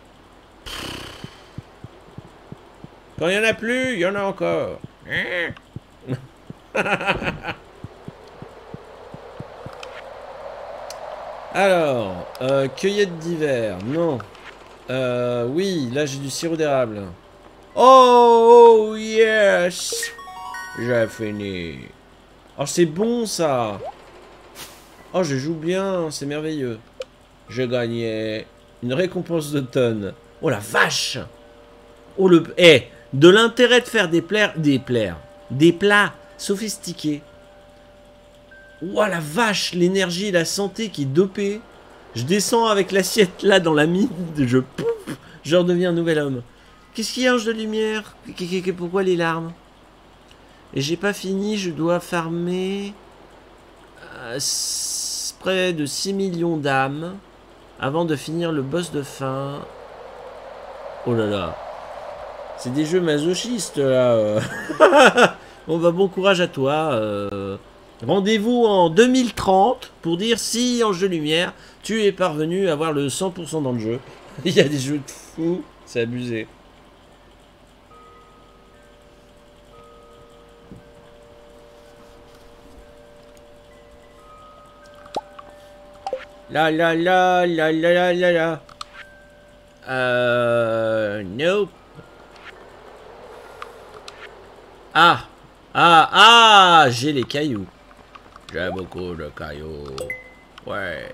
Quand il n'y en a plus, il y en a encore. Alors, euh, cueillette d'hiver, non. Euh, oui, là j'ai du sirop d'érable. Oh, oh yes. J'ai fini. Oh, c'est bon ça. Oh, je joue bien, c'est merveilleux. J'ai gagné une récompense d'automne. Oh la vache. Oh le... Eh, de l'intérêt de faire des plats... Des plats... Des plats sophistiqués. Oh la vache, l'énergie et la santé qui est dopée. Je descends avec l'assiette là dans la mine, je pouf, je redeviens un nouvel homme. Qu'est-ce qu'il y a, ange de lumière? Pourquoi les larmes? Et j'ai pas fini, je dois farmer euh, près de six millions d'âmes avant de finir le boss de fin. Oh là là. C'est des jeux masochistes là. Bon bah bon courage à toi. Euh... Rendez-vous en deux mille trente pour dire si, Ange de Lumière, tu es parvenu à avoir le cent pour cent dans le jeu. Il y a des jeux de fous, c'est abusé. La la la la la la la la. Euh... Nope. Ah. Ah, ah, j'ai les cailloux. J'ai beaucoup de cailloux. Ouais.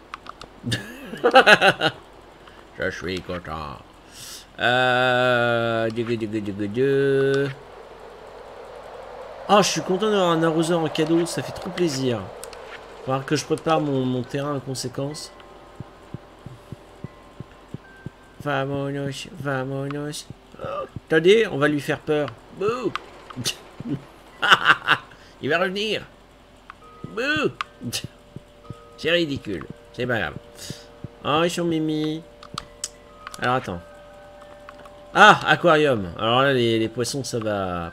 Je suis content. Euh... Oh, je suis content d'avoir un arroseur en cadeau, ça fait trop plaisir. Il va falloir que je prépare mon, mon terrain en conséquence. Vamonos, vamonos. Oh, attendez, on va lui faire peur. Bouh. Il va revenir. Bouh. C'est ridicule. C'est pas grave. Oh, ils sont mimi. Alors, attends. Ah, aquarium. Alors là, les, les poissons, ça va...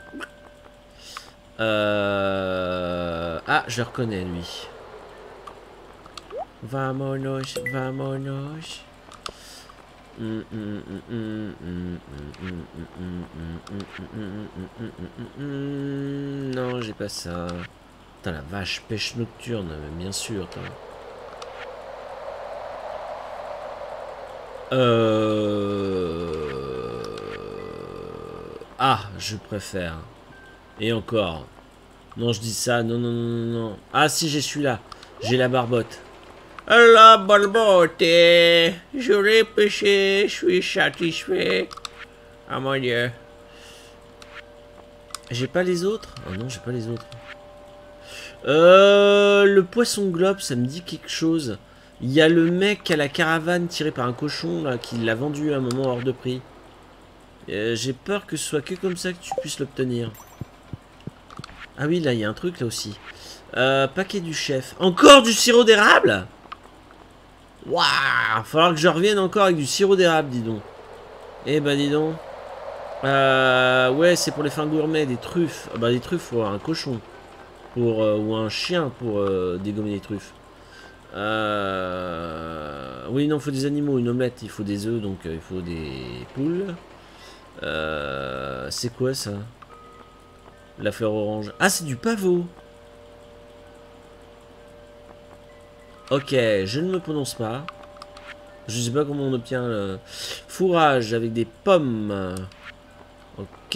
Euh... Ah, je le reconnais, lui. Vamonos, vamonos. Non, j'ai pas ça. Putain, la vache, pêche nocturne, bien sûr. Euh... Ah, je préfère. Et encore. Non, je dis ça. Non, non, non, non, non. Ah, si, j'ai celui-là. J'ai la barbotte. La barbotte. Je l'ai pêché. Je suis satisfait. Ah, mon Dieu. J'ai pas les autres? Ah non, j'ai pas les autres. Euh, le poisson globe, ça me dit quelque chose. Il y a le mec à la caravane tiré par un cochon là, qui l'a vendu à un moment hors de prix. Euh, J'ai peur que ce soit que comme ça que tu puisses l'obtenir. Ah oui, là, il y a un truc là aussi. Euh, paquet du chef. Encore du sirop d'érable? Waouh! Il va falloir que je revienne encore avec du sirop d'érable, dis donc. Eh ben, dis donc. Euh, ouais, c'est pour les fins gourmets, des truffes. Ah bah, des truffes, faut avoir un cochon. Pour, euh, ou un chien pour euh, dégommer les truffes. Euh... Oui, non, il faut des animaux. Une omelette, il faut des œufs, donc euh, il faut des poules. Euh... C'est quoi ça? La fleur orange. Ah, c'est du pavot. Ok, je ne me prononce pas. Je sais pas comment on obtient le fourrage avec des pommes. Ok.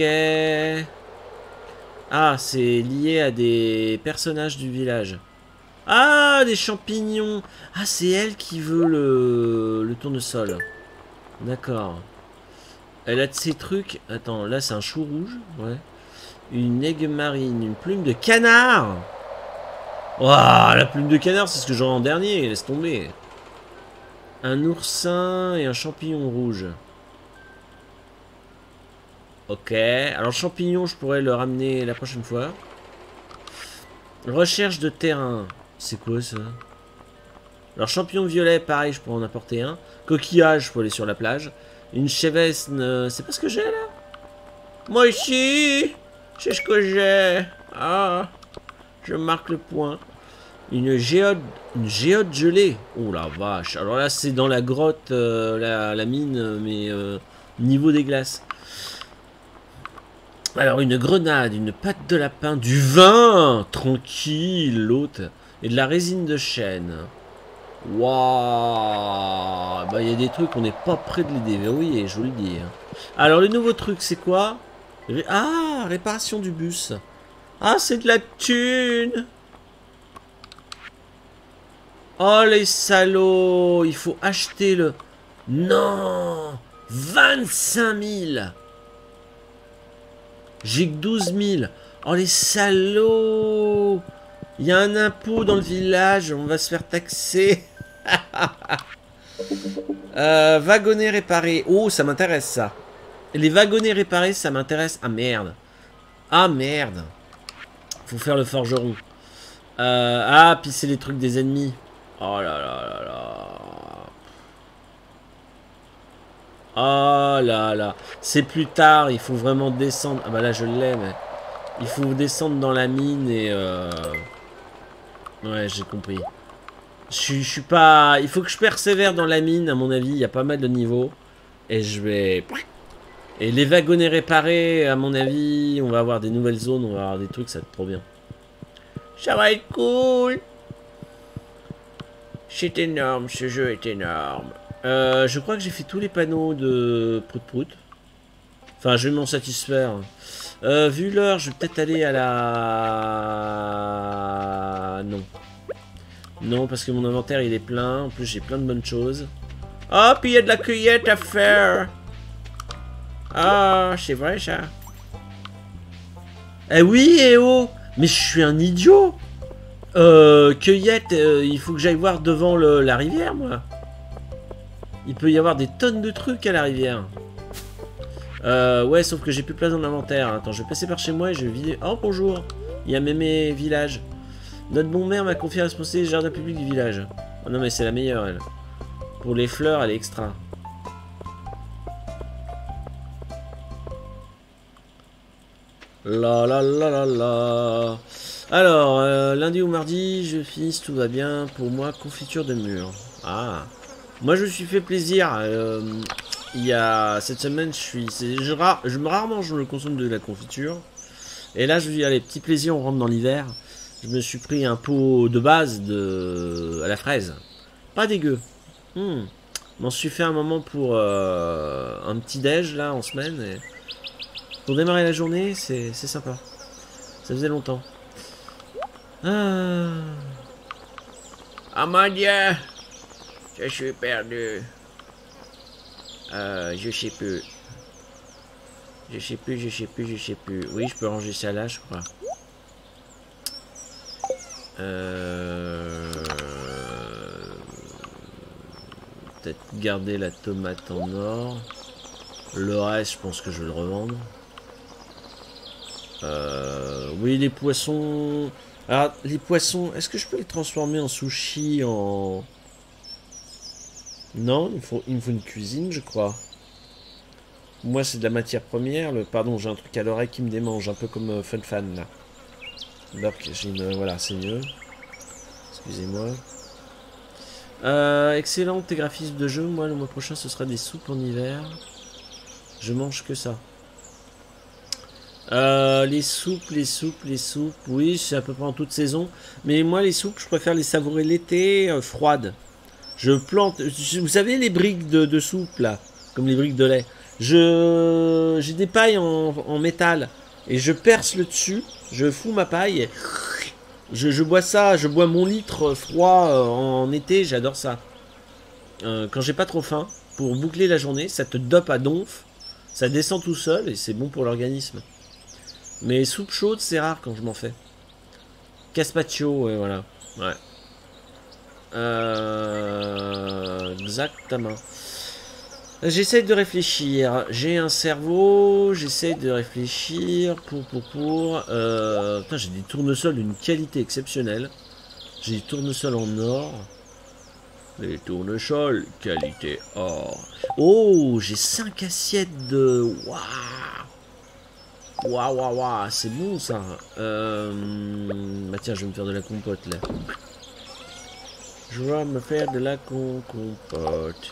Ah, c'est lié à des personnages du village. Ah, des champignons. Ah, c'est elle qui veut le, le tournesol. D'accord. Elle a de ces trucs. Attends, là c'est un chou rouge. Ouais. Une aigue marine. Une plume de canard. Waouh, la plume de canard, c'est ce que j'aurai en dernier. Laisse tomber. Un oursin et un champignon rouge. Ok. Alors, champignon, je pourrais le ramener la prochaine fois. Recherche de terrain. C'est quoi ça? Alors, champignon violet, pareil, je pourrais en apporter un. Coquillage, pour aller sur la plage. Une chevesne, c'est pas ce que j'ai là? Moi ici, c'est ce que j'ai. Ah, je marque le point. Une géode, une géode gelée. Oh la vache. Alors là, c'est dans la grotte, euh, la, la mine, mais euh, niveau des glaces. Alors, une grenade, une pâte de lapin, du vin, tranquille, l'autre, et de la résine de chêne. Waouh. Bah, il y a des trucs, on n'est pas près de les déverrouiller, je vous le dis. Alors, le nouveau truc, c'est quoi? Ah, réparation du bus. Ah, c'est de la thune. Oh, les salauds. Il faut acheter le... Non, vingt-cinq mille. J'ai que douze mille. Oh, les salauds. Il y a un impôt dans le village. On va se faire taxer. euh, Wagonnet réparé. Oh, ça m'intéresse ça. Les wagonnets réparés, ça m'intéresse. Ah merde. Ah merde. Faut faire le forgeron. Euh, ah, puis c'est les trucs des ennemis. Oh là là là là. Oh là là. C'est plus tard, il faut vraiment descendre. Ah bah là je l'ai, mais... Il faut descendre dans la mine et... Euh... Ouais, j'ai compris. Je, je suis pas... Il faut que je persévère dans la mine, à mon avis. Il y a pas mal de niveaux. Et je vais... Et les wagonnets réparés, à mon avis, on va avoir des nouvelles zones, on va avoir des trucs, ça va être trop bien. Ça va être cool. C'est énorme, ce jeu est énorme. Euh, je crois que j'ai fait tous les panneaux de Prout Prout. Enfin, je vais m'en satisfaire. Euh, vu l'heure, je vais peut-être aller à la... Non. Non, parce que mon inventaire, il est plein. En plus, j'ai plein de bonnes choses. Oh, puis il y a de la cueillette à faire. Ah, c'est vrai, ça. Eh oui, eh oh. Mais je suis un idiot. Euh, cueillette, euh, il faut que j'aille voir devant le, la rivière, moi. Il peut y avoir des tonnes de trucs à la rivière. Euh, ouais, sauf que j'ai plus de place dans l'inventaire. Attends, je vais passer par chez moi et je vais vider... Oh, bonjour. Il y a Mémé Village. Notre bon maire m'a confié la responsabilité du jardin public du village. Oh non, mais c'est la meilleure, elle. Pour les fleurs, elle est extra. La la la la la. Alors, euh, lundi ou mardi, je finis, tout va bien. Pour moi, confiture de mûre. Ah. Moi, je me suis fait plaisir. Euh, il y a cette semaine, je suis... Je, rare, je me rarement je me consomme de la confiture. Et là, je me dis, allez, petit plaisir, on rentre dans l'hiver. Je me suis pris un pot de base de à la fraise. Pas dégueu. Hmm. M'en suis fait un moment pour euh, un petit déj, là, en semaine. Et... Pour démarrer la journée, c'est sympa. Ça faisait longtemps. Ah, oh mon Dieu, je suis perdu. Euh, je sais plus. Je sais plus, je sais plus, je sais plus. Oui, je peux ranger ça là, je crois. Euh... Peut-être garder la tomate en or. Le reste, je pense que je vais le revendre. Euh, oui, les poissons... Alors, les poissons, est-ce que je peux les transformer en sushi, en... Non, il, faut, il me faut une cuisine, je crois. Moi, c'est de la matière première. Le... Pardon, j'ai un truc à l'oreille qui me démange, un peu comme euh, Fun Fan, là. Donc, j'ai une... Voilà, c'est mieux. Excusez-moi. Euh, excellent, tes graphismes de jeu. Moi, le mois prochain, ce sera des soupes en hiver. Je mange que ça. Euh, les soupes, les soupes, les soupes, oui, c'est à peu près en toute saison. Mais moi, les soupes, je préfère les savourer l'été, euh, froides. Je plante, vous savez les briques de, de soupe, là, comme les briques de lait. Je, j'ai des pailles en, en métal, et je perce le dessus, je fous ma paille, et je, je bois ça, je bois mon litre froid euh, en été, j'adore ça. Euh, quand j'ai pas trop faim, pour boucler la journée, ça te dope à donf, ça descend tout seul, et c'est bon pour l'organisme. Mais soupe chaude, c'est rare quand je m'en fais. Caspacho, ouais, voilà. Ouais. Euh... Exactement. J'essaie de réfléchir. J'ai un cerveau, j'essaie de réfléchir pour, pour, pour... Euh... Putain, j'ai des tournesols d'une qualité exceptionnelle. J'ai des tournesols en or. Les tournesols, qualité or. Oh, j'ai cinq assiettes de... Waouh. Waouh, waouh, waouh, c'est bon ça. Euh... Bah tiens, je vais me faire de la compote là. Je vais me faire de la con compote.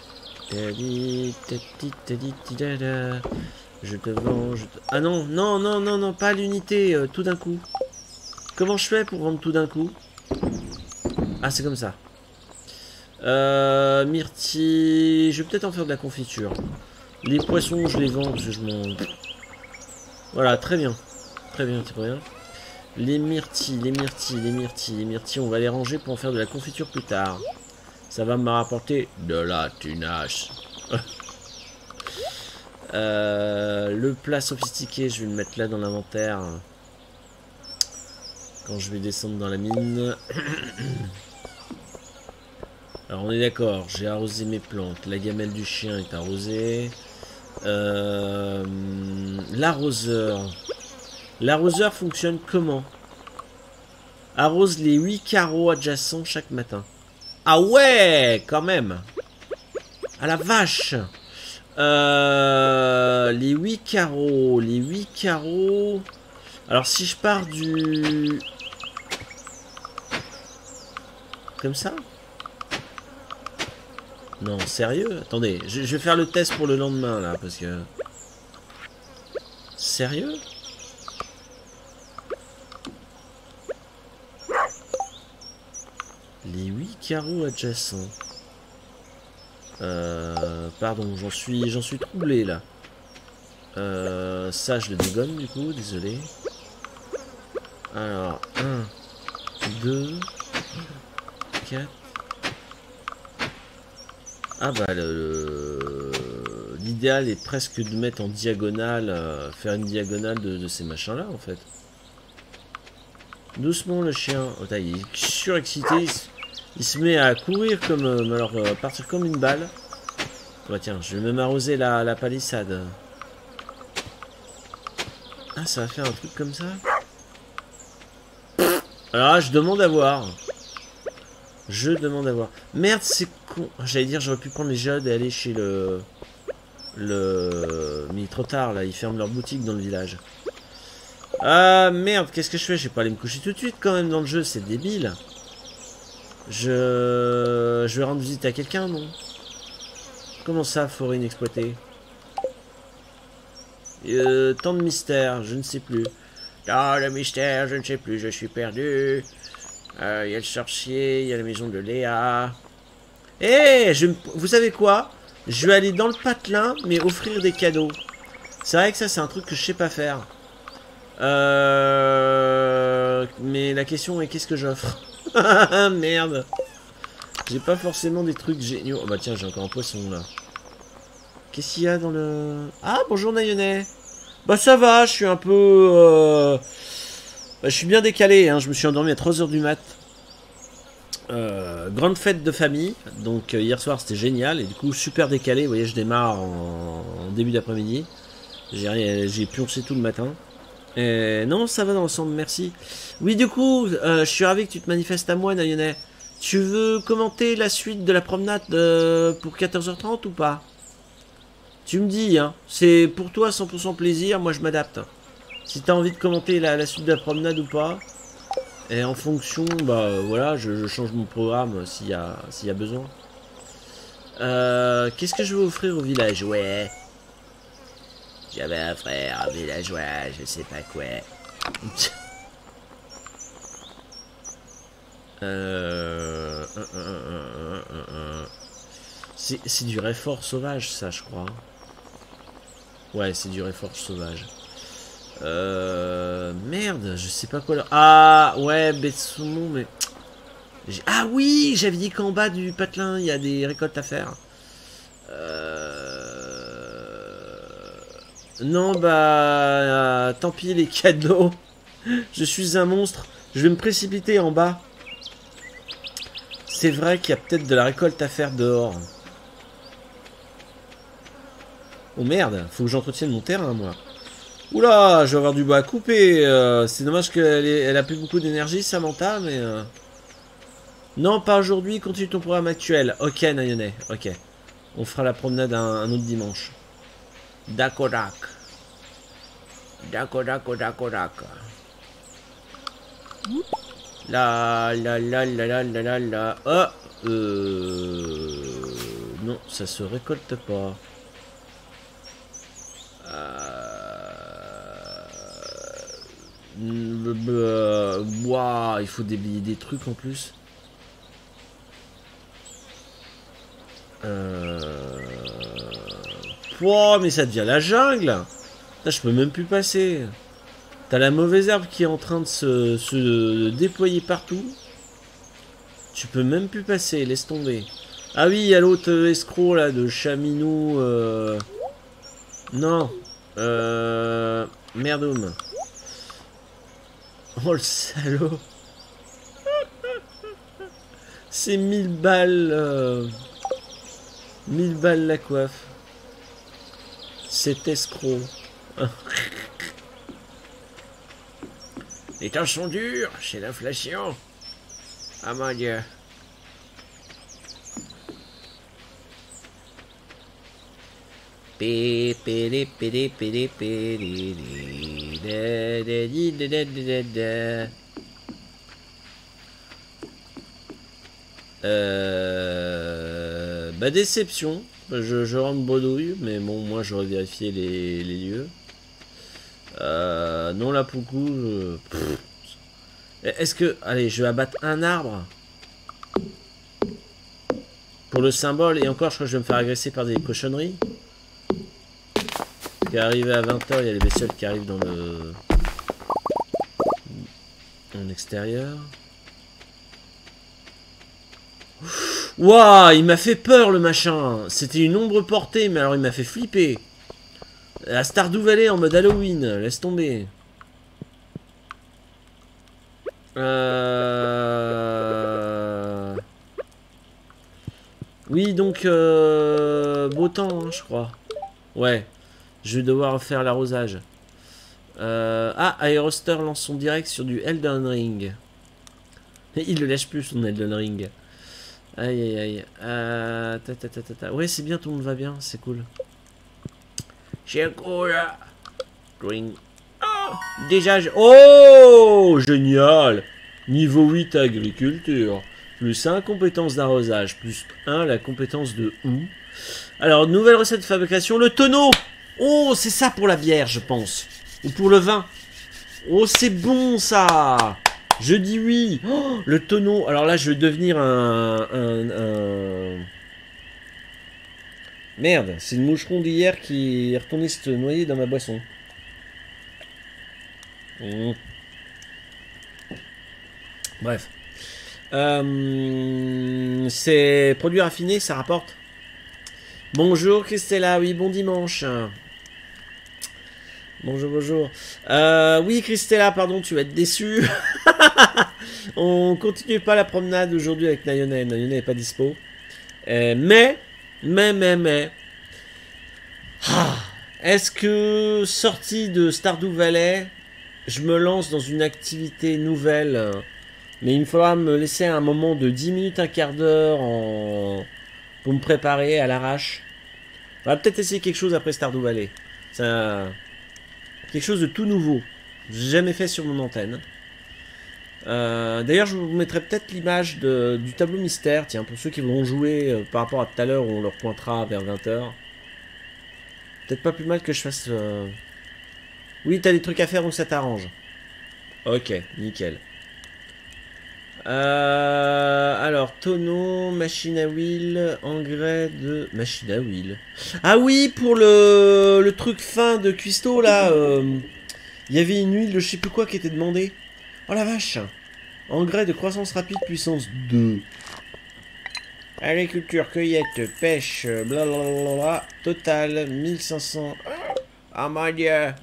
Je te vends, je te... Ah non, non, non, non, non, pas l'unité, euh, tout d'un coup. Comment je fais pour vendre tout d'un coup? Ah, c'est comme ça. Euh... Myrtille... Je vais peut-être en faire de la confiture. Les poissons, je les vends parce que je m'en... Voilà, très bien. Très bien, très bien. Les myrtilles, les myrtilles, les myrtilles, les myrtilles, on va les ranger pour en faire de la confiture plus tard. Ça va me rapporter de la tunache. euh, le plat sophistiqué, je vais le mettre là dans l'inventaire. Quand je vais descendre dans la mine. Alors on est d'accord, j'ai arrosé mes plantes. La gamelle du chien est arrosée. Euh, L'arroseur. L'arroseur fonctionne comment? Arrose les huit carreaux adjacents chaque matin. Ah ouais, quand même. Ah la vache. Euh, les huit carreaux. Les huit carreaux. Alors si je pars du... Comme ça? Non, sérieux? Attendez, je, je vais faire le test pour le lendemain, là, parce que... Sérieux? Les huit carreaux adjacents. Euh... Pardon, j'en suis, j'en suis troublé, là. Euh... Ça, je le dégomme, du coup, désolé. Alors, un, deux, quatre... Ah bah le... l'idéal est presque de mettre en diagonale, euh, faire une diagonale de, de ces machins là en fait. Doucement le chien, oh, il est surexcité, il se, il se met à courir comme, euh, alors euh, partir comme une balle. Bah tiens, je vais même arroser la, la palissade. Ah ça va faire un truc comme ça. Alors là, je demande à voir. Je demande à voir. Merde, c'est con. J'allais dire, j'aurais pu prendre les jades et aller chez le... Le... Mais il est trop tard, là. Ils ferment leur boutique dans le village. Ah, merde, qu'est-ce que je fais? Je vais pas aller me coucher tout de suite, quand même, dans le jeu. C'est débile. Je... Je vais rendre visite à quelqu'un, non? Comment ça, forêt inexploitée? euh, Tant de mystère, je ne sais plus. Tant de mystère, je ne sais plus, je suis perdu. Il euh, y a le sorcier, il y a la maison de Léa. Eh, hey, je... vous savez quoi? Je vais aller dans le patelin, mais offrir des cadeaux. C'est vrai que ça, c'est un truc que je sais pas faire. Euh... Mais la question est, qu'est-ce que j'offre? Merde. J'ai pas forcément des trucs géniaux. Oh bah tiens, j'ai encore un poisson, là. Qu'est-ce qu'il y a dans le... Ah, bonjour, Naïonet. Bah ça va, je suis un peu... Euh... Bah, je suis bien décalé, hein. Je me suis endormi à trois heures du mat. Euh, grande fête de famille. Donc euh, hier soir c'était génial. Et du coup super décalé. Vous voyez, je démarre en, en début d'après-midi. J'ai pioncé tout le matin. Et non, ça va dans l'ensemble, merci. Oui, du coup, euh, je suis ravi que tu te manifestes à moi, Naïonet. Tu veux commenter la suite de la promenade euh, pour quatorze heures trente ou pas? Tu me dis, hein. C'est pour toi cent pour cent plaisir, moi je m'adapte. Si t'as envie de commenter la, la suite de la promenade ou pas. Et en fonction, bah voilà, je, je change mon programme s'il y a, s'il y a besoin. Euh, Qu'est-ce que je vais offrir au village? Ouais. J'avais un frère, un villageois, je sais pas quoi. euh, C'est du réfort sauvage, ça, je crois. Ouais, c'est du réfort sauvage. Euh... Merde, je sais pas quoi leur... Ah, ouais, bête saumon, mais... Ah oui, j'avais dit qu'en bas du patelin, il y a des récoltes à faire. Euh... Non, bah... Tant pis, les cadeaux. Je suis un monstre. Je vais me précipiter en bas. C'est vrai qu'il y a peut-être de la récolte à faire dehors. Oh merde, faut que j'entretienne mon terrain, moi. Oula, je vais avoir du bois à couper. Euh, c'est dommage qu'elle elle a plus beaucoup d'énergie, Samantha, mais... Euh... Non, pas aujourd'hui, continue ton programme actuel. Ok, Naïonet, ok. On fera la promenade un, un autre dimanche. D'accord, d'accord. D'accord, d'accord, d'accord, d'accord. La, la, la, la, la, la, la, la. Oh, euh... Non, ça se récolte pas. Euh... Waouh, il faut déblayer des trucs en plus. Euh... Wow, mais ça devient la jungle. Là, je peux même plus passer. T'as la mauvaise herbe qui est en train de se, se déployer partout. Tu peux même plus passer, laisse tomber. Ah oui, il y a l'autre escroc là de Chaminou. Euh... Non. Euh... Merdoum. Oh le salaud. C'est mille balles. Euh... mille balles la coiffe. C'est escroc. Les temps sont durs, c'est l'inflation. Ah mon Dieu. Euh... Bah déception. Je, je rentre bredouille, mais bon, moi j'aurais vérifié les, les lieux. Euh, non, là pour le coup, je... Est-ce que... Allez, je vais abattre un arbre. Pour le symbole, et encore, je crois que je vais me faire agresser par des cochonneries. Parce qu'arrivé à vingt heures, il y a les bestioles qui arrivent dans le... en extérieur. Waouh, il m'a fait peur le machin. C'était une ombre portée, mais alors il m'a fait flipper. La Stardew Valley en mode Halloween, laisse tomber. Euh... Oui, donc euh... beau temps, hein, je crois. Ouais, je vais devoir faire l'arrosage. Euh... Ah, Aeroster lance son direct sur du Elden Ring. Il le lâche plus son Elden Ring. Aïe aïe aïe. Euh... Ta, ta, ta, ta, ta. Ouais, c'est bien, tout le monde va bien, c'est cool. J'ai cool. Green. Oh, déjà, je... oh, génial. Niveau huit agriculture. Plus un compétence d'arrosage. Plus un la compétence de ou. Alors, nouvelle recette de fabrication. Le tonneau. Oh, c'est ça pour la bière, je pense. Ou pour le vin. Oh, c'est bon, ça. Je dis oui. Oh, le tonneau. Alors là, je vais devenir un... un, un... Merde, c'est le moucheron d'hier qui est retourné se noyer dans ma boisson. Mmh. Bref. Euh, c'est produit raffiné, ça rapporte. Bonjour Christella, oui, bon dimanche. Bonjour, bonjour. Euh, oui, Christella, pardon, tu vas être déçu. On continue pas la promenade aujourd'hui avec Nayone. Nayone n'est pas dispo. Euh, mais, mais, mais, mais. Ah, est-ce que, sorti de Stardew Valley, je me lance dans une activité nouvelle? Mais il me faudra me laisser un moment de dix minutes, un quart d'heure en... pour me préparer à l'arrache. On va peut-être essayer quelque chose après Stardew Valley. Ça... Quelque chose de tout nouveau. J'ai jamais fait sur mon antenne. Euh, D'ailleurs, je vous mettrai peut-être l'image du tableau mystère. Tiens, pour ceux qui voudront jouer euh, par rapport à tout à l'heure où on leur pointera vers vingt heures. Peut-être pas plus mal que je fasse... Euh... Oui, t'as des trucs à faire donc ça t'arrange. Ok, nickel. Euh, alors, tonneau, machine à huile, engrais de... Machine à huile. Ah oui, pour le, le truc fin de cuistot, là, il euh, y avait une huile de je sais plus quoi qui était demandée. Oh la vache. Engrais de croissance rapide, puissance deux. Agriculture, cueillette, pêche, blablabla. Total, mille cinq cents. Ah mon Dieu.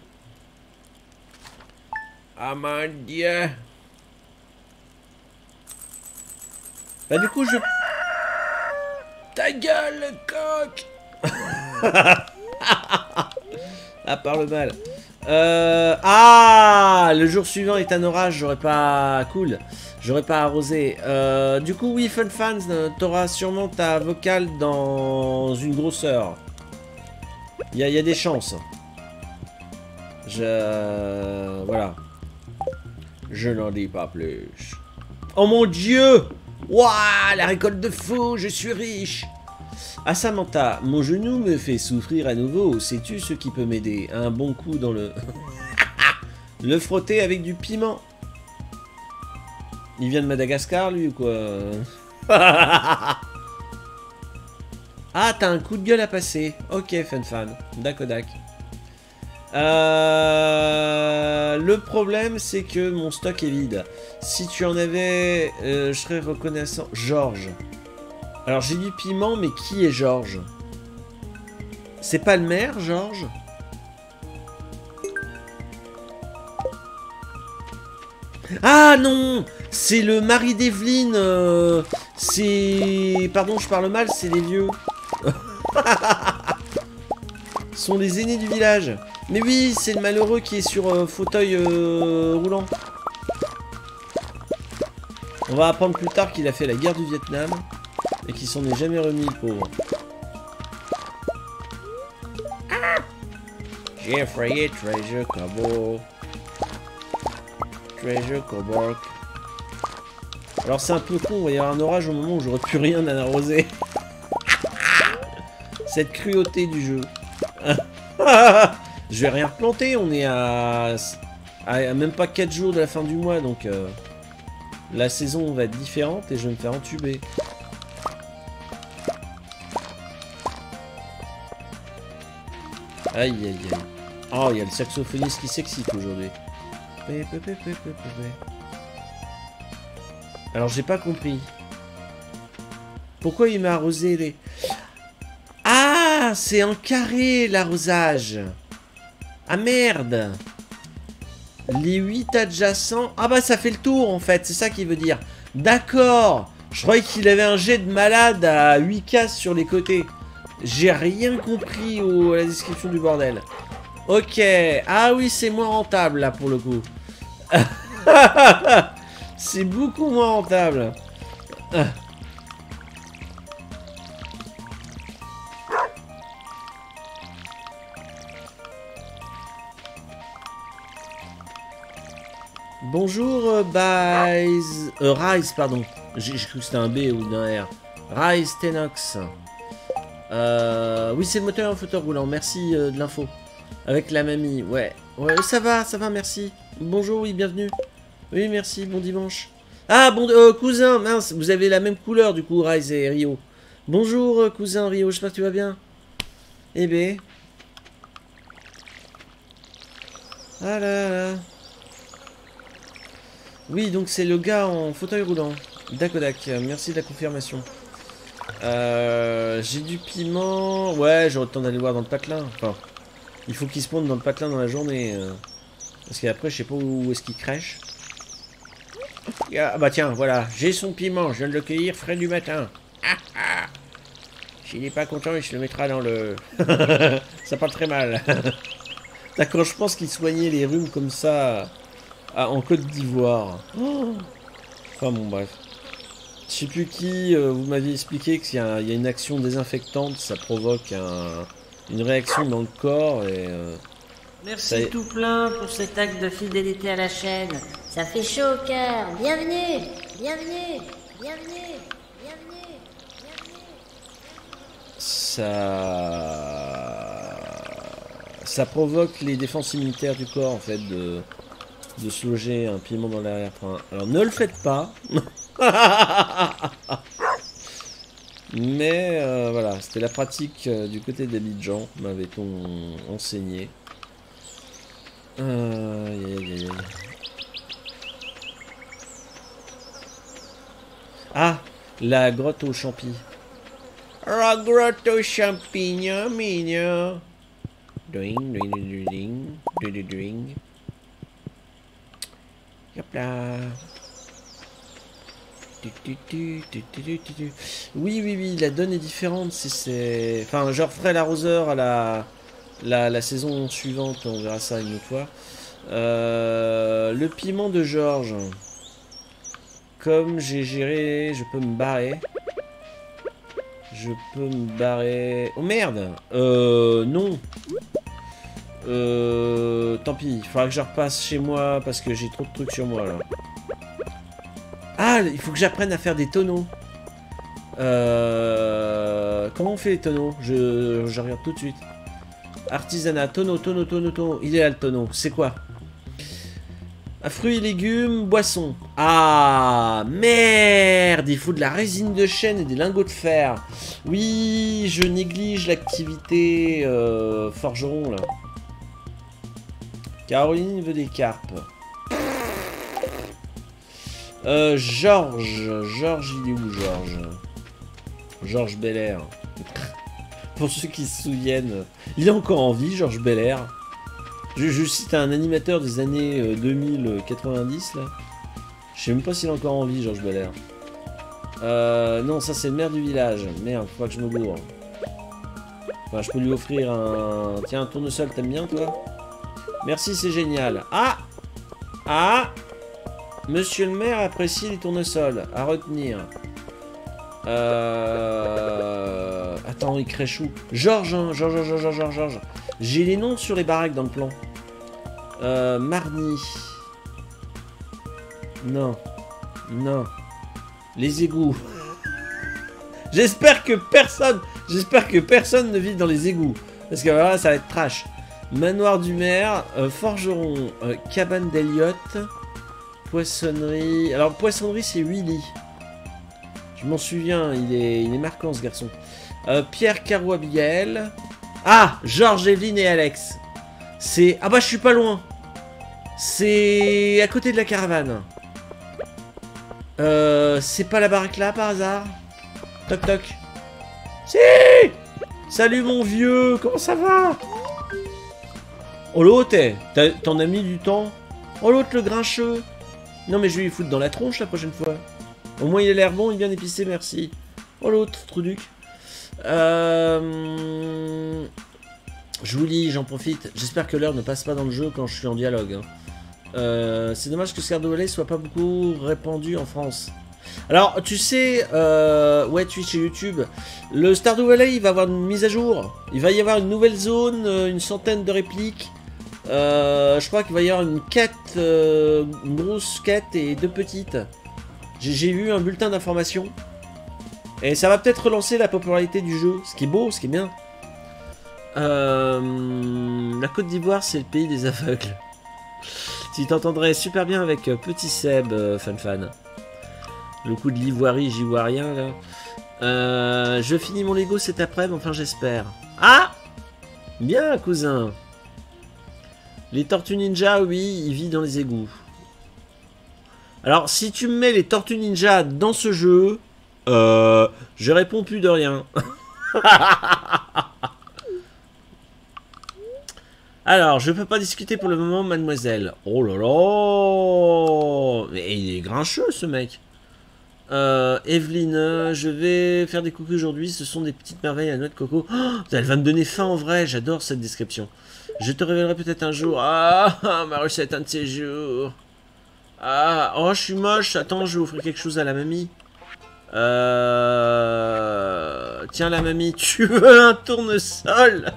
Ah mon Dieu. Bah du coup je... Ta gueule, coq. Ah, parle mal. Euh... Ah, le jour suivant est un orage, j'aurais pas... Cool. J'aurais pas arrosé. Euh... Du coup, oui, Fun Fans, t'auras sûrement ta vocale dans une grosseur. Il y, y a des chances. Je... Voilà. Je n'en dis pas plus. Oh mon Dieu! Waouh, la récolte de fou, je suis riche. Ah Samantha, mon genou me fait souffrir à nouveau. Sais-tu ce qui peut m'aider? Un bon coup dans le... le frotter avec du piment. Il vient de Madagascar, lui, ou quoi? Ah, t'as un coup de gueule à passer. Ok, fun fan. Dakodak. Euh, le problème, c'est que mon stock est vide. Si tu en avais, euh, je serais reconnaissant. Georges. Alors, j'ai du piment, mais qui est Georges? C'est pas le maire, Georges? Ah non! C'est le mari d'Evelyne. Euh, C'est... Pardon, je parle mal, c'est les vieux. Ce sont les aînés du village. Mais oui, c'est le malheureux qui est sur euh, fauteuil euh, roulant. On va apprendre plus tard qu'il a fait la guerre du Vietnam et qu'il s'en est jamais remis, le pauvre. Ah, j'ai effrayé Treasure Cobble. Treasure Cobble. Alors c'est un peu con, il va y avoir un orage au moment où j'aurais plus rien à arroser. Cette cruauté du jeu. Je vais rien replanter, on est à... à même pas quatre jours de la fin du mois, donc euh... la saison va être différente et je vais me faire entuber. Aïe aïe aïe. Oh, il y a le saxophoniste qui s'excite aujourd'hui. Alors j'ai pas compris. Pourquoi il m'a arrosé les... Ah, c'est en carré l'arrosage. Ah merde. Les huit adjacents... Ah bah ça fait le tour en fait, c'est ça qu'il veut dire. D'accord. Je croyais qu'il avait un jet de malade à huit cases sur les côtés. J'ai rien compris au... à la description du bordel. Ok. Ah oui, c'est moins rentable là pour le coup. C'est beaucoup moins rentable. Bonjour, euh, Rise... Euh, Rise, pardon. J'ai cru que c'était un B ou d'un R. Rise Tenox. Euh, oui, c'est le moteur en fauteuil roulant. Merci euh, de l'info. Avec la mamie, ouais. Ouais, ça va, ça va, merci. Bonjour, oui, bienvenue. Oui, merci, bon dimanche. Ah, bon, euh, cousin, mince, vous avez la même couleur, du coup, Rise et Rio. Bonjour, euh, cousin Rio, j'espère que tu vas bien. Eh ben... Ah là là. Oui, donc c'est le gars en fauteuil roulant. Dakodak, merci de la confirmation. Euh, J'ai du piment. Ouais, j'aurais le temps d'aller voir dans le patelin. Enfin, il faut qu'il spawn dans le patelin dans la journée. Euh, parce qu'après, je sais pas où est-ce qu'il crèche. Ah bah tiens, voilà, j'ai son piment, je viens de le cueillir frais du matin. Ah, ah. S'il n'est pas content, il se le mettra dans le... Ça parle très mal. Quand je pense qu'il soignait les rhumes comme ça à, en Côte d'Ivoire. Oh. Enfin bon, bref. Je sais plus qui, euh, vous m'aviez expliqué qu'il y, y a une action désinfectante, ça provoque un, une réaction dans le corps et... Euh, Merci ça... tout plein pour cet acte de fidélité à la chaîne. Ça fait chaud au cœur. Bienvenue, bienvenue, bienvenue, bienvenue, bienvenue. Ça... Ça provoque les défenses immunitaires du corps, en fait, de, de se loger un piment dans l'arrière-train. Alors, ne le faites pas. Mais, euh, voilà, c'était la pratique euh, du côté d'Abidjan, m'avait-on enseigné. Euh, aïe, aïe, aïe. Ah, la grotte aux champis. La grotte aux champignons, mignon. Doing, doing, doing, doing, doing, doing. Hop là. Oui, oui, oui, la donne est différente. C'est, enfin, je referai l'arroseur à la, la, la saison suivante. On verra ça une autre fois. Euh, le piment de Georges. Comme j'ai géré, je peux me barrer. Je peux me barrer... Oh merde. Euh... Non. Euh... Tant pis. Il faudra que je repasse chez moi parce que j'ai trop de trucs sur moi là. Ah, il faut que j'apprenne à faire des tonneaux. Euh... Comment on fait les tonneaux? je... je regarde tout de suite. Artisanat. Tonneau, tonneau, tonneau, tonneau. Il est là le tonneau. C'est quoi? Fruits et légumes, boissons. Ah, merde. Il faut de la résine de chêne et des lingots de fer. Oui, je néglige l'activité euh, forgeron, là. Caroline veut des carpes. Euh, Georges. Georges, il est où, Georges? Georges Belair. Pour ceux qui se souviennent. Il est encore en vie, Georges Belair. Je, je cite un animateur des années deux mille quatre-vingt-dix là. Je sais même pas s'il est encore en vie, Georges Belair. Euh, non, ça c'est le maire du village. Merde, faut pas que je me bourre. Enfin, je peux lui offrir un... Tiens, un tournesol, t'aimes bien, toi? Merci, c'est génial. Ah! Ah! Monsieur le maire apprécie les tournesols. À retenir. Euh... Attends, il crèche où? Georges, hein, Georges, Georges, Georges, Georges. J'ai les noms sur les baraques dans le plan. Euh, Marny. Non. Non. Les égouts. J'espère que personne... J'espère que personne ne vit dans les égouts. Parce que voilà, ça va être trash. Manoir du maire, euh, forgeron, euh, cabane d'Eliott, poissonnerie... Alors, poissonnerie, c'est Willy. Je m'en souviens, il est, il est marquant, ce garçon. Euh, Pierre, Caro, Abigail. Ah, Georges, Evelyne et Alex. C'est... Ah bah, je suis pas loin. C'est à côté de la caravane. Euh, c'est pas la baraque là, par hasard? Toc, toc. Si! Salut mon vieux, comment ça va? Oh l'autre, t'en as mis du temps? Oh l'autre le grincheux. Non mais je vais lui foutre dans la tronche la prochaine fois. Au moins il a l'air bon, il vient d'épicer, merci. Oh l'autre, Truduc. Euh... Je vous lis, j'en profite. J'espère que l'heure ne passe pas dans le jeu quand je suis en dialogue. Hein. Euh... C'est dommage que Stardew Valley soit pas beaucoup répandu en France. Alors, tu sais, euh, ouais, Twitch et YouTube, le Stardew Valley, il va avoir une mise à jour. Il va y avoir une nouvelle zone, une centaine de répliques. Euh, je crois qu'il va y avoir une quête, euh, une grosse quête et deux petites. J'ai vu un bulletin d'information. Et ça va peut-être relancer la popularité du jeu, ce qui est beau, ce qui est bien. Euh, la Côte d'Ivoire, c'est le pays des aveugles. Tu t'entendrais super bien avec Petit Seb, euh, fan fan. Le coup de l'ivoirie, j'y vois rien là. Euh, je finis mon Lego cet après-midi, enfin j'espère. Ah! Bien, cousin. Les Tortues Ninja, oui, ils vivent dans les égouts. Alors, si tu me mets les Tortues Ninja dans ce jeu, euh, je réponds plus de rien. Alors, je peux pas discuter pour le moment, mademoiselle. Oh là là! Mais il est grincheux, ce mec. Euh, Evelyne, je vais faire des cookies aujourd'hui, ce sont des petites merveilles à noix de coco. Oh, elle va me donner faim en vrai, j'adore cette description. Je te révélerai peut-être un jour. Ah, ma recette un de ces jours. Ah, oh, je suis moche. Attends, je vais offrir quelque chose à la mamie. Euh... Tiens, la mamie, tu veux un tournesol?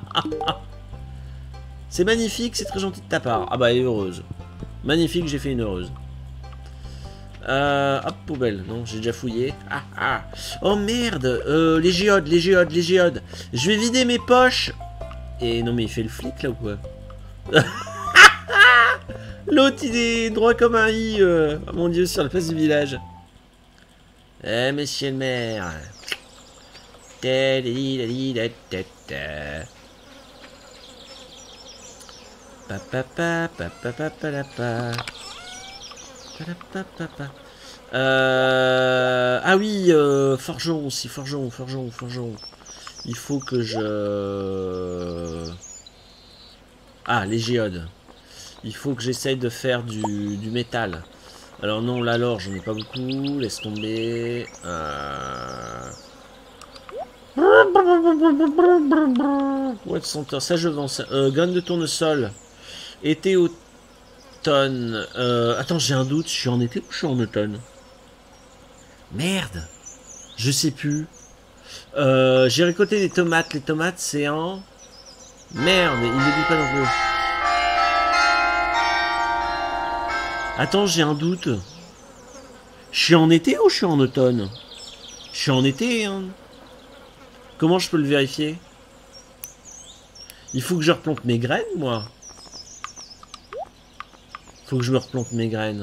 C'est magnifique, c'est très gentil de ta part. Ah bah, elle est heureuse. Magnifique, j'ai fait une heureuse. Euh, hop, poubelle. Non, j'ai déjà fouillé. Ah, ah. Oh merde. Euh, les géodes, les géodes, les géodes. Je vais vider mes poches. Et non, mais il fait le flic là ou quoi? L'autre, il est droit comme un i. Euh, oh mon dieu, sur la place du village. Eh, monsieur le maire. Papa, papa, papa, papa. Euh... Ah oui, euh, forgeron aussi, forgeron, forgeron, forgeron. Il faut que je... Ah, les géodes. Il faut que j'essaye de faire du, du métal. Alors non, là, l'or, j'en ai pas beaucoup. Laisse tomber. Euh... Ouais, senteur, ça je vends. Ça. Euh, graines de tournesol. Été au... Automne. Euh, attends, j'ai un doute. Je suis en été ou je suis en automne? Merde. Je sais plus. Euh, j'ai récolté des tomates. Les tomates, c'est en... Merde, il ne dit pas non plus. Attends, j'ai un doute. Je suis en été ou je suis en automne? Je suis en été, hein. Comment je peux le vérifier? Il faut que je replante mes graines, moi. Faut que je me replante mes graines.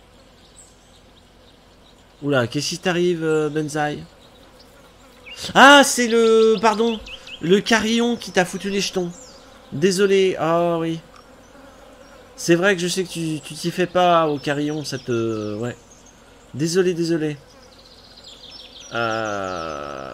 Oula, qu'est-ce qui t'arrive, euh, Benzaï? Ah, c'est le... Pardon. Le carillon qui t'a foutu les jetons. Désolé. Ah, oui. C'est vrai que je sais que tu t'y fais pas au carillon, ça te... Ouais. Désolé, désolé. Euh...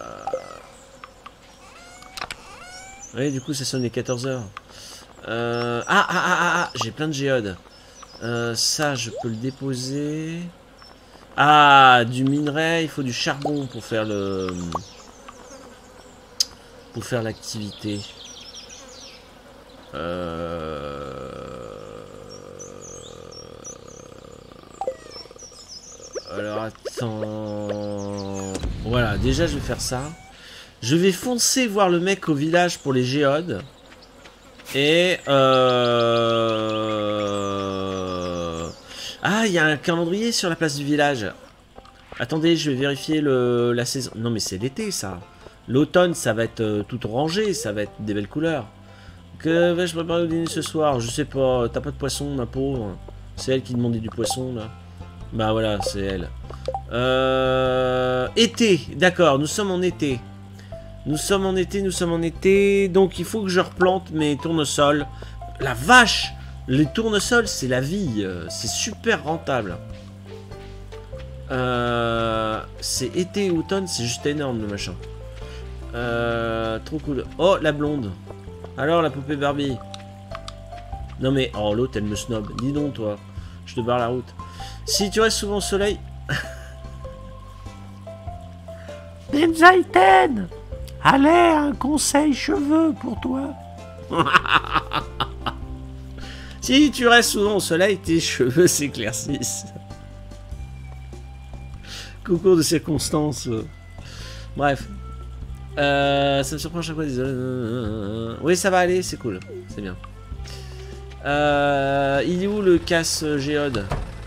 Oui, du coup, ça sonne les quatorze heures. Euh... Ah, ah, ah, ah, ah. J'ai plein de géodes. Euh, ça, je peux le déposer. Ah, du minerai, il faut du charbon pour faire le... Pour faire l'activité. Euh... Alors, attends... Voilà, déjà, je vais faire ça. Je vais foncer voir le mec au village pour les géodes. Et... Euh... Ah, il y a un calendrier sur la place du village. Attendez, je vais vérifier le... la saison. Non, mais c'est l'été, ça. L'automne, ça va être euh, tout orangé, ça va être des belles couleurs. Que vais-je préparer au dîner ce soir? Je sais pas. T'as pas de poisson, ma pauvre? C'est elle qui demandait du poisson, là. Bah voilà, c'est elle. Euh... Été, d'accord, nous sommes en été. Nous sommes en été, nous sommes en été. Donc il faut que je replante mes tournesols. La vache! Les tournesols, c'est la vie. C'est super rentable. Euh... C'est été, automne, c'est juste énorme, le machin. Euh... Trop cool. Oh, la blonde. Alors, la poupée Barbie. Non mais, oh, l'autre, elle me snob. Dis donc, toi. Je te barre la route. Si tu restes souvent au soleil... Benzaiten, allez, un conseil cheveux pour toi. Si tu restes souvent au soleil, tes cheveux s'éclaircissent. Concours de circonstances. Bref. Euh, ça me surprend à chaque fois. Désolé. Oui, ça va aller, c'est cool. C'est bien. Euh, il est où le casse géode?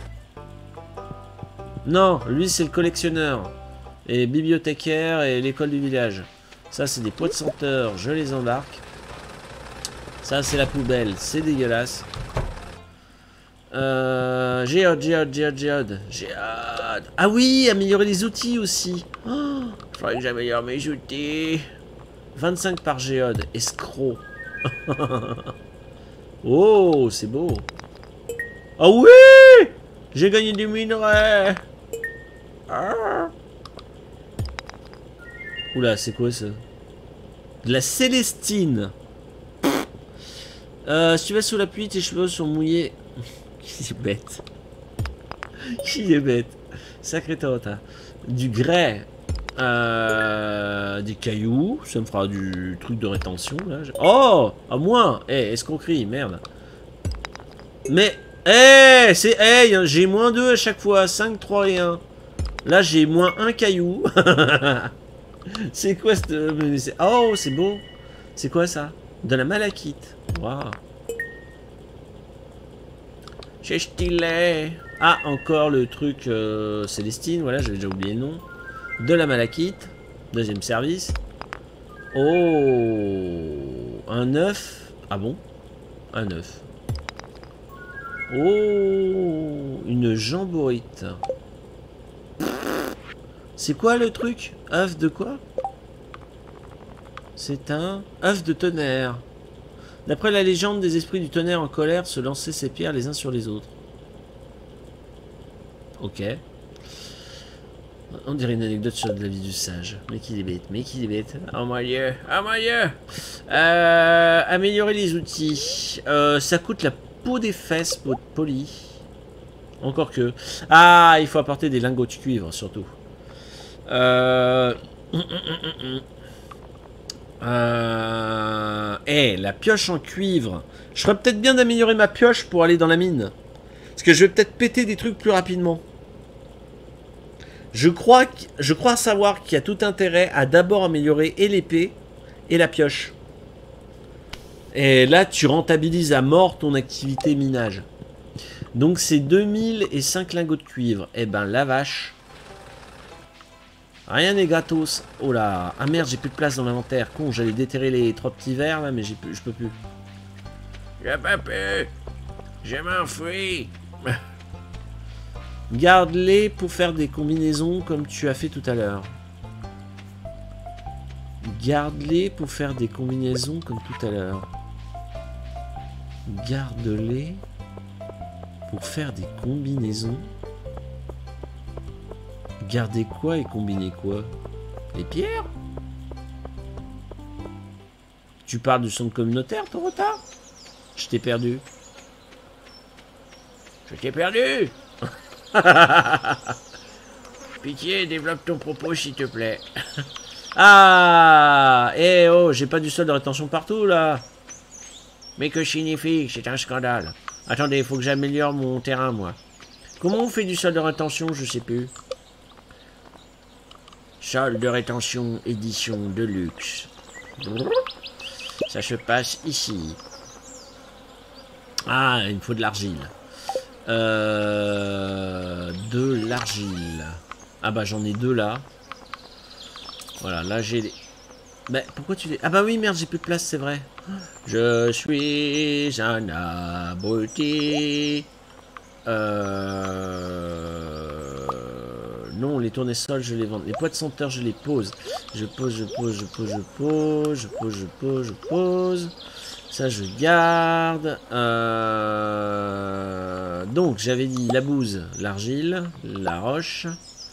Non, lui c'est le collectionneur. Et bibliothécaire et l'école du village. Ça c'est des pots de senteur, je les embarque. Ça c'est la poubelle, c'est dégueulasse. Euh, géode, géode, géode, géode, géode. Ah oui, améliorer les outils aussi. Oh, faudrait que j'améliore mes outils. vingt-cinq par géode, escroc. Oh, c'est beau. Ah oui, j'ai gagné du minerai. Ah. Oula, c'est quoi ça? De la célestine. Euh, si tu vas sous la pluie, tes cheveux sont mouillés. Qui est bête. Qui est bête. Sacré Torota. Du grès. Euh, des cailloux. Ça me fera du truc de rétention. Là. Oh, à moins. Eh, hey, escroquerie, merde. Mais, eh, hey, c'est, hey, j'ai moins deux à chaque fois. cinq, trois et un. Là, j'ai moins un caillou. C'est quoi cette... Oh, c'est beau. C'est quoi ça? De la malachite. Waouh. C'est stylé. Ah, encore le truc euh, Célestine. Voilà, j'avais déjà oublié le nom. De la malachite. Deuxième service. Oh. Un œuf. Ah bon? Un œuf. Oh. Une jamborite. C'est quoi le truc? œuf de quoi? C'est un œuf de tonnerre. D'après la légende, des esprits du tonnerre en colère se lançaient ces pierres les uns sur les autres. Ok. On dirait une anecdote sur de la vie du sage. Mais qui est bête, mais qui est bête. Oh mon dieu, oh mon dieu. Euh, améliorer les outils. Euh, ça coûte la peau des fesses pour être poli. Encore que. Ah, il faut apporter des lingots de cuivre surtout. Euh... Euh... Eh, la pioche en cuivre. Je ferais peut-être bien d'améliorer ma pioche pour aller dans la mine. Parce que je vais peut-être péter des trucs plus rapidement. Je crois, que... je crois savoir qu'il y a tout intérêt à d'abord améliorer et l'épée et la pioche. Et là, tu rentabilises à mort ton activité minage. Donc c'est deux mille et cinq lingots de cuivre. Eh ben, la vache. Rien n'est gratos. Oh là. Ah merde, j'ai plus de place dans l'inventaire. Con, j'allais déterrer les trois petits verres là, mais j'ai plus, je peux plus. Je peux plus. Je m'enfuis. Garde-les pour faire des combinaisons comme tu as fait tout à l'heure. Garde-les pour faire des combinaisons comme tout à l'heure. Garde-les pour faire des combinaisons. Garder quoi et combiner quoi? Les pierres? Tu parles du centre communautaire, Torota? Je t'ai perdu. Je t'ai perdu. pitié, développe ton propos s'il te plaît. Ah, eh oh, j'ai pas du sol de rétention partout là. Mais que signifie? C'est un scandale. Attendez, il faut que j'améliore mon terrain moi. Comment on fait du sol de rétention? Je sais plus. Sol de rétention édition de luxe. Ça se passe ici. Ah, il me faut de l'argile. Euh, de l'argile. Ah bah j'en ai deux là. Voilà, là j'ai les... Bah pourquoi tu les... Ah bah oui merde, j'ai plus de place, c'est vrai. Je suis un abruti. Euh... Non, les tournesols je les vends. Les poids de senteur je les pose. Je pose, je pose, je pose, je pose, je pose, je pose, je pose. Ça je garde. Euh... Donc j'avais dit la bouse, l'argile, la roche.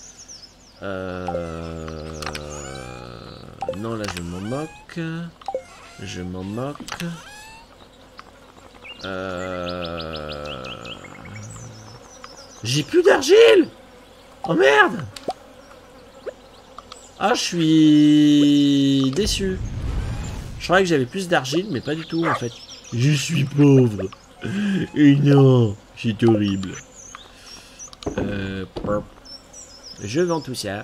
Euh... Non là je m'en moque. Je m'en moque. Euh... J'ai plus d'argile. Oh merde. Ah je suis déçu. Je croyais que j'avais plus d'argile, mais pas du tout en fait. Je suis pauvre. Et non, c'est horrible. Euh, je vends tout ça.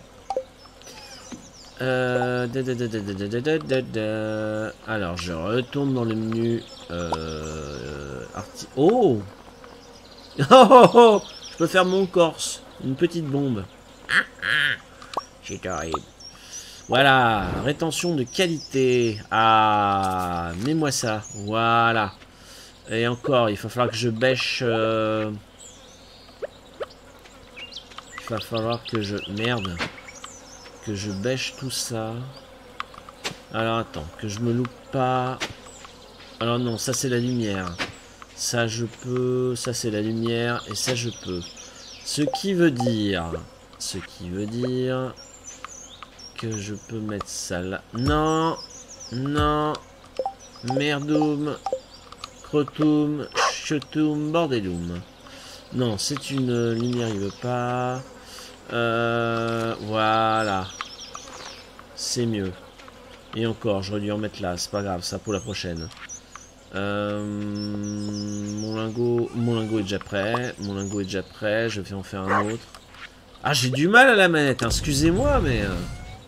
Euh, da, da, da, da, da, da, da, da. Alors, je retourne dans le menu. Euh, arti oh, oh, oh, oh. Je peux faire mon corse. Une petite bombe. C'est horrible. Voilà, rétention de qualité. Ah, mets-moi ça. Voilà. Et encore, il va falloir que je bêche. Euh... Il va falloir que je... Merde. Que je bêche tout ça. Alors attends, que je me loupe pas. Alors non, ça c'est la lumière. Ça je peux. Ça c'est la lumière. Et ça je peux. Ce qui veut dire... Ce qui veut dire... Que je peux mettre ça là. Non. Non. Merdoum. Crotoum. Chotoum. Bordeloum. Non, c'est une lumière, il veut pas. Euh, voilà. C'est mieux. Et encore, j'aurais dû en mettre là. C'est pas grave, ça pour la prochaine. Euh, mon lingot. Mon lingot est déjà prêt. Mon lingot est déjà prêt. Je vais en faire un autre. Ah, j'ai du mal à la manette. Hein. Excusez-moi, mais... Euh...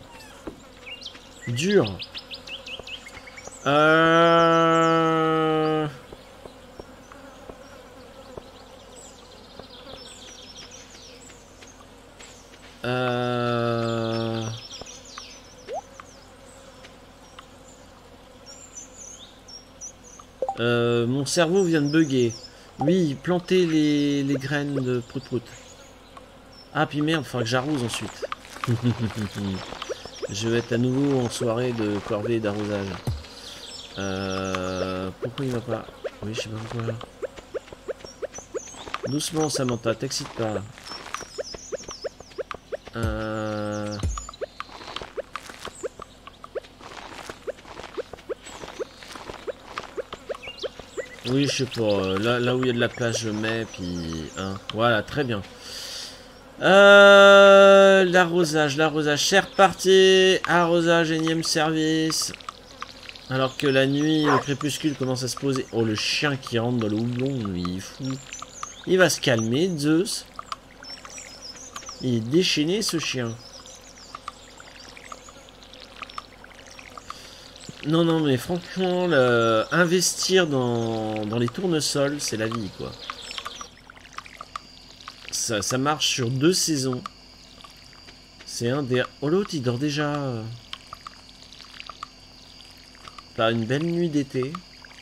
Dur. Euh... Euh... Euh, mon cerveau vient de bugger. Oui, planter les, les graines de prout-prout. Ah, puis merde, il faudra que j'arrose ensuite. Je vais être à nouveau en soirée de corvée d'arrosage. Euh, pourquoi il va pas? Oui, je sais pas pourquoi. Doucement, Samantha, t'excite pas. Euh... Oui, je sais pas. Là, là où il y a de la place, je mets, puis... Hein. Voilà, très bien. Euh... L'arrosage, l'arrosage. C'est reparti. Arrosage, énième service. Alors que la nuit, le crépuscule commence à se poser. Oh, le chien qui rentre dans le houblon, lui, il est fou. Il va se calmer, Zeus. Il est déchaîné, ce chien. Non, non, mais franchement, le... investir dans, dans les tournesols, c'est la vie, quoi. Ça, ça marche sur deux saisons. C'est un des... Oh, l'autre, il dort déjà. T'as une belle nuit d'été.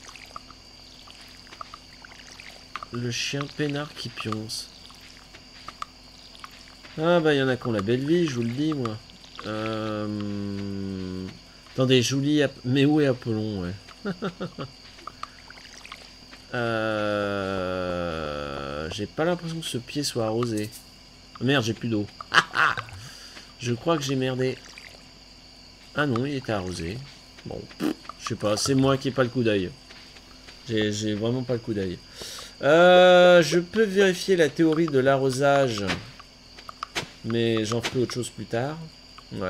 Le chien peinard qui pionce. Ah bah il y en a qui ont la belle vie, je vous le dis moi. Euh... Attendez, je vous lis... Mais où est Apollon, ouais. euh... J'ai pas l'impression que ce pied soit arrosé. Merde, j'ai plus d'eau. Je crois que j'ai merdé. Ah non, il était arrosé. Bon, je sais pas, c'est moi qui ai pas le coup d'œil. J'ai vraiment pas le coup d'œil. Euh, je peux vérifier la théorie de l'arrosage. Mais j'en ferai autre chose plus tard. Ouais.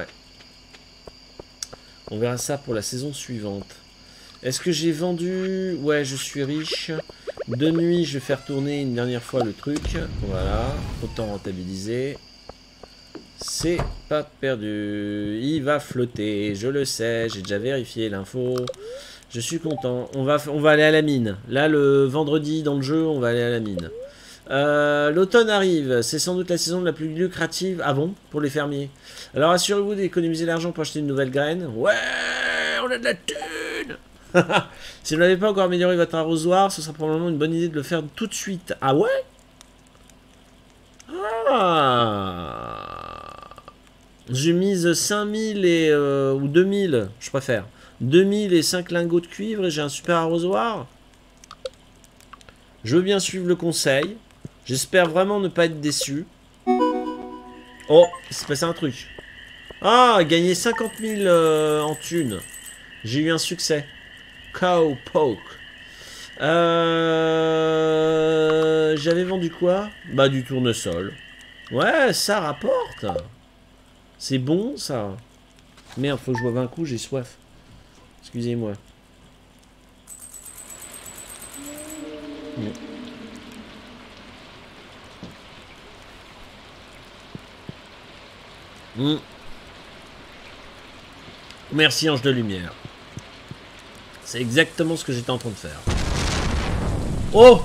On verra ça pour la saison suivante. Est-ce que j'ai vendu? Ouais, je suis riche. De nuit, je vais faire tourner une dernière fois le truc. Voilà. Autant rentabiliser. C'est pas perdu. Il va flotter. Je le sais. J'ai déjà vérifié l'info. Je suis content. On va, on va aller à la mine. Là, le vendredi, dans le jeu, on va aller à la mine. Euh, L'automne arrive. C'est sans doute la saison la plus lucrative. Ah bon? Pour les fermiers. Alors, assurez-vous d'économiser l'argent pour acheter une nouvelle graine. Ouais, on a de la thune. Si vous n'avez pas encore amélioré votre arrosoir, ce sera probablement une bonne idée de le faire tout de suite. Ah ouais? Ah. Je mise cinq mille et, euh, ou deux mille, je préfère. deux mille et cinq lingots de cuivre et j'ai un super arrosoir. Je veux bien suivre le conseil. J'espère vraiment ne pas être déçu. Oh, il s'est passé un truc. Ah, gagner cinquante mille euh, en thunes. J'ai eu un succès. Cowpoke. Euh, J'avais vendu quoi? Bah du tournesol. Ouais, ça rapporte. C'est bon ça. Merde, faut que je boive un coup, j'ai soif. Excusez-moi. Mmh. Mmh. Merci Ange de Lumière. C'est exactement ce que j'étais en train de faire. Oh!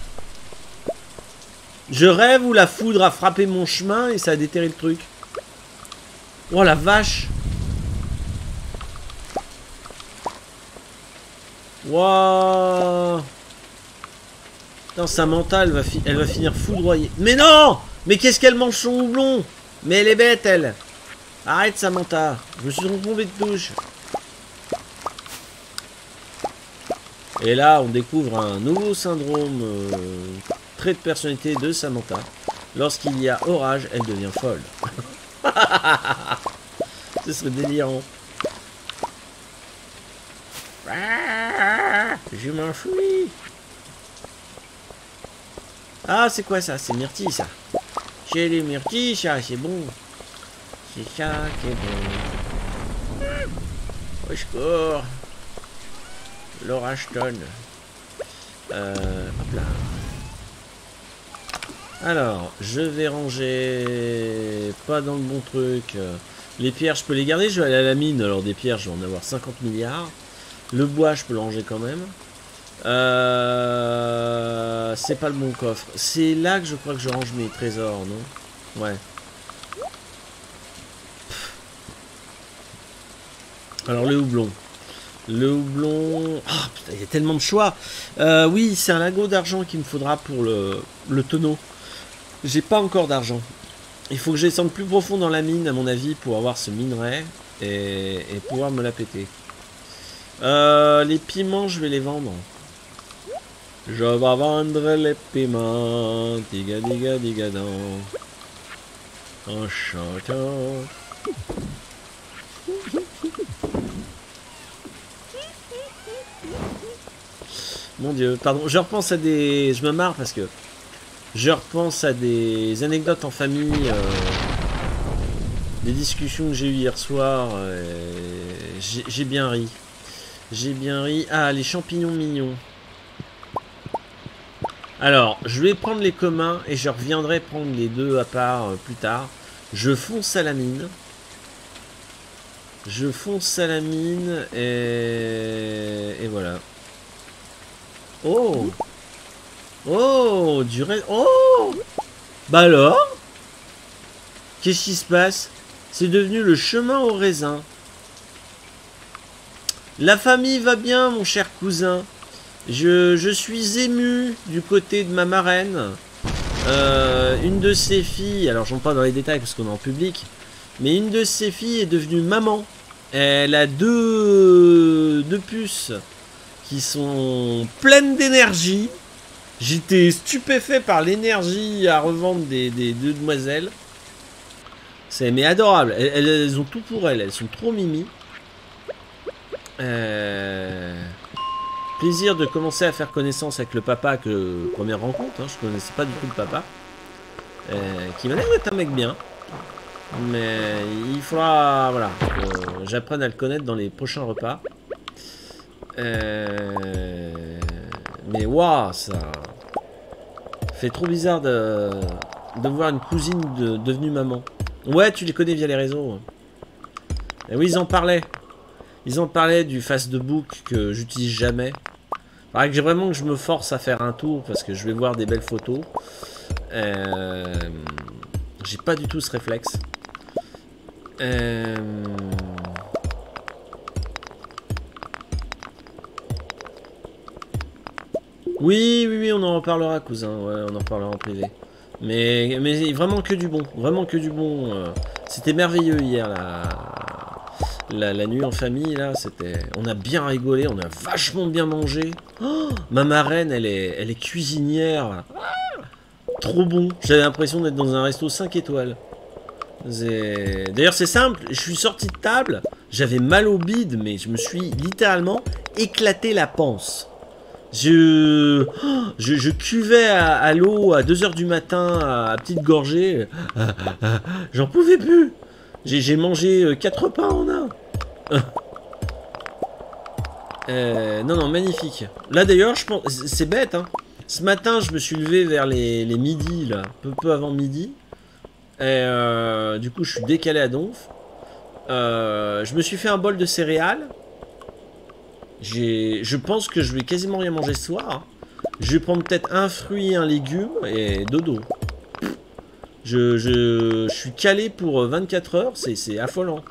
Je rêve où la foudre a frappé mon chemin et ça a déterré le truc. Oh la vache! Waouh! Putain, Samantha, elle va, fi elle va finir foudroyée. Mais non! Mais qu'est-ce qu'elle mange son houblon? Mais elle est bête, elle! Arrête, Samantha! Je me suis trompé de touche. Et là, on découvre un nouveau syndrome, euh, trait de personnalité de Samantha. Lorsqu'il y a orage, elle devient folle. Ce serait délirant. Je m'enfuis. Ah, c'est quoi ça? C'est myrtille, ça. J'ai les myrtilles, ça, c'est bon. C'est ça qui est bon. Au secours. L'orage tonne. Euh, hop là. Alors, je vais ranger... Pas dans le bon truc. Les pierres, je peux les garder. Je vais aller à la mine. Alors, des pierres, je vais en avoir cinquante milliards. Le bois, je peux le ranger quand même. Euh... C'est pas le bon coffre. C'est là que je crois que je range mes trésors, non? Ouais. Alors, le houblon. Le houblon... Ah, oh, putain, il y a tellement de choix. Euh, oui, c'est un lingot d'argent qu'il me faudra pour le, le tonneau. J'ai pas encore d'argent. Il faut que je descende plus profond dans la mine, à mon avis, pour avoir ce minerai et, et pouvoir me la péter. Euh, les piments, je vais les vendre. Je vais vendre les piments. Diga diga diga dans. En chantant. Mon Dieu, pardon, je repense à des... Je me marre parce que... Je repense à des anecdotes en famille, euh, des discussions que j'ai eues hier soir. Euh, j'ai bien ri. J'ai bien ri. Ah, les champignons mignons. Alors, je vais prendre les communs et je reviendrai prendre les deux à part euh, plus tard. Je fonce à la mine. Je fonce à la mine et, et voilà. Oh! Oh, du raisin. Oh! Bah alors? Qu'est-ce qui se passe? C'est devenu le chemin au raisin. La famille va bien, mon cher cousin. Je, je suis ému du côté de ma marraine. Euh, une de ses filles, alors j'en parle dans les détails parce qu'on est en public, mais une de ses filles est devenue maman. Elle a deux, deux puces qui sont pleines d'énergie. J'étais stupéfait par l'énergie à revendre des, des deux demoiselles. C'est mais adorable. Elles, elles, elles ont tout pour elles. Elles sont trop mimi. Euh... Plaisir de commencer à faire connaissance avec le papa que première rencontre. Hein, je connaissais pas du tout le papa. Euh, qui m'a l'air d'être un mec bien. Mais il faudra, voilà, que j'apprenne à le connaître dans les prochains repas. Euh... Mais waouh, ça fait trop bizarre de, de voir une cousine de... devenue maman. Ouais, tu les connais via les réseaux. Et oui, ils en parlaient. Ils en parlaient du face de book que j'utilise jamais. Faudrait que j'ai vraiment que je me force à faire un tour parce que je vais voir des belles photos. Euh... J'ai pas du tout ce réflexe. Euh... Oui, oui, oui, on en reparlera, cousin. Ouais, on en reparlera en privé. Mais, mais vraiment que du bon. Vraiment que du bon. Euh, C'était merveilleux hier, la... La, la nuit en famille, là. C'était... On a bien rigolé, on a vachement bien mangé. Oh, ma marraine, elle est, elle est cuisinière. Ah, trop bon. J'avais l'impression d'être dans un resto cinq étoiles. D'ailleurs, c'est simple. Je suis sorti de table. J'avais mal au bide, mais je me suis littéralement éclaté la panse. Je, je, je cuvais à, à l'eau à deux heures du matin à, à petite gorgée. J'en pouvais plus. J'ai mangé quatre repas en un. euh, non, non, magnifique. Là d'ailleurs, je pense, c'est bête, hein. Ce matin, je me suis levé vers les, les midis, là, peu, peu avant midi. Et euh, du coup, je suis décalé à donf. Euh, je me suis fait un bol de céréales. Je pense que je vais quasiment rien manger ce soir. Je vais prendre peut-être un fruit, un légume et dodo. Je, je, je suis calé pour vingt-quatre heures, c'est affolant.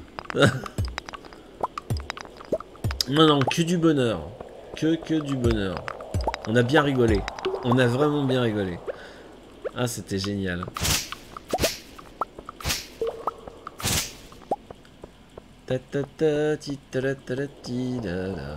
Non, non, que du bonheur. Que, que du bonheur. On a bien rigolé. On a vraiment bien rigolé. Ah, c'était génial. Ta ta ta ti ta ta ta ti da da.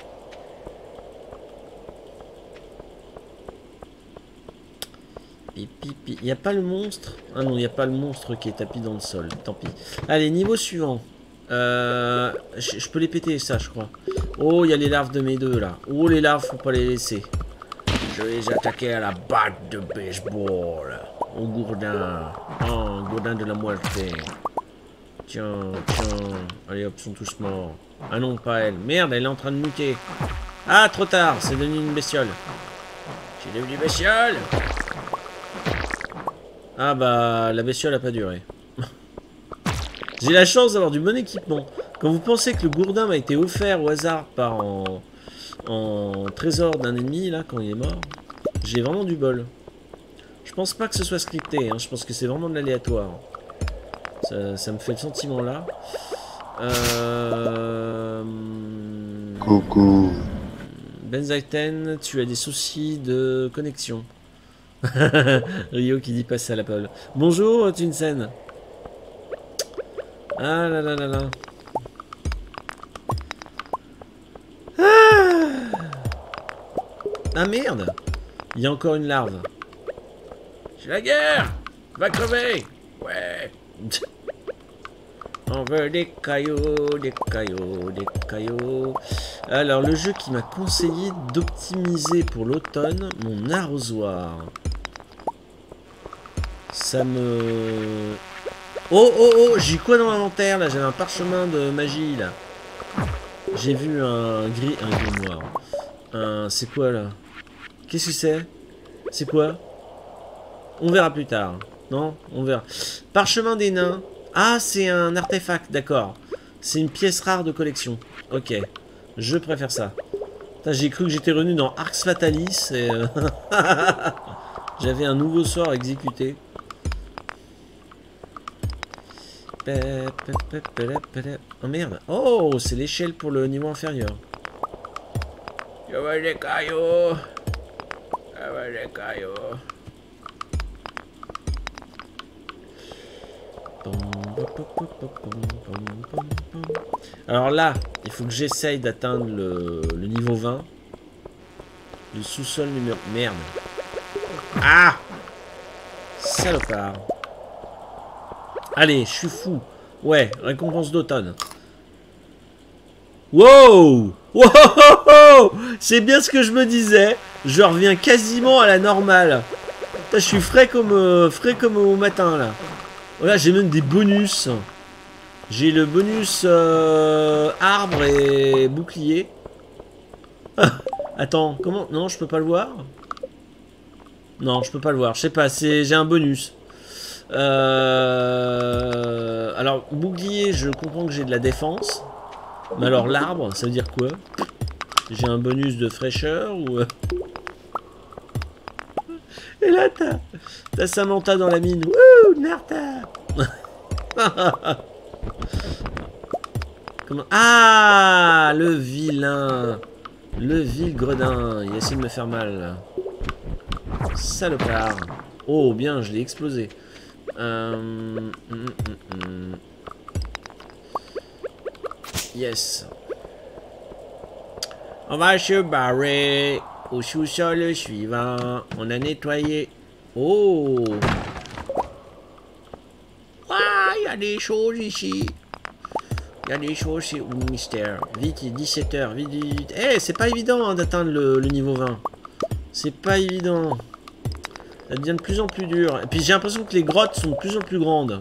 Il n'y a pas le monstre. Ah non, il n'y a pas le monstre qui est tapis dans le sol. Tant pis. Allez, niveau suivant. Euh, je, je peux les péter, ça, je crois. Oh, il y a les larves de mes deux, là. Oh, les larves, faut pas les laisser. Je vais les attaquer à la batte de baseball. Au gourdin. Oh, gourdin de la moitié. Tiens, tiens. Allez hop, ils sont tous morts. Ah non, pas elle. Merde, elle est en train de muter. Ah, trop tard, c'est devenu une bestiole. C'est devenu une bestiole. Ah bah, la bestiole a pas duré. J'ai la chance d'avoir du bon équipement. Quand vous pensez que le gourdin m'a été offert au hasard par en, en trésor d'un ennemi, là, quand il est mort, j'ai vraiment du bol. Je pense pas que ce soit scripté, hein. Je pense que c'est vraiment de l'aléatoire. Ça, ça me fait le sentiment là. Euh... Coucou. Benzaiten, tu as des soucis de connexion. Rio qui dit passer à la pole. Bonjour Tunsen. Ah là là là là. Ah, ah merde. Il y a encore une larve. C'est la guerre. Va crever. Ouais. On veut des cailloux, des cailloux, des cailloux. Alors, le jeu qui m'a conseillé d'optimiser pour l'automne mon arrosoir. Ça me... Oh, oh, oh, j'ai quoi dans l'inventaire, là? J'avais un parchemin de magie, là. J'ai vu un gris... Un gris noir. Un... C'est quoi, là? Qu'est-ce que c'est? C'est quoi? On verra plus tard. Non? On verra. Parchemin des nains. Ah, c'est un artefact, d'accord. C'est une pièce rare de collection. Ok. Je préfère ça. J'ai cru que j'étais revenu dans Arx Fatalis et... Euh... J'avais un nouveau sort à exécuter. Oh merde. Oh, c'est l'échelle pour le niveau inférieur. Je veux des cailloux. Je veux des cailloux. Alors là, il faut que j'essaye d'atteindre le, le niveau vingt. Le sous-sol numéro... Merde. Ah! Salopard. Allez, je suis fou. Ouais, récompense d'automne. Wow! Wow! C'est bien ce que je me disais. Je reviens quasiment à la normale. Putain, je suis frais comme, euh, frais comme au matin, là. Voilà, j'ai même des bonus. J'ai le bonus euh, arbre et bouclier. Ah, attends, comment? Non, je peux pas le voir. Non, je peux pas le voir. Je sais pas, c'est j'ai un bonus. Euh... Alors, bouclier, je comprends que j'ai de la défense. Mais alors, l'arbre, ça veut dire quoi? J'ai un bonus de fraîcheur ou... Et là, t'as... T'as Samantha dans la mine. Wouh, Narta. Comment... Ah, le vilain. Le vil gredin. Il essaie de me faire mal. Salopard. Oh, bien, je l'ai explosé. Euh... Mm, mm, mm. Yes. On va se barrer au sous-sol suivant. On a nettoyé. Oh. Ah, il y a des choses ici. Il y a des choses, c'est un mystère. Vite, il est dix-sept heures. Vite, vite, vite. Eh, hey, c'est pas évident hein, d'atteindre le, le niveau vingt. C'est pas évident. Ça devient de plus en plus dur. Et puis j'ai l'impression que les grottes sont de plus en plus grandes.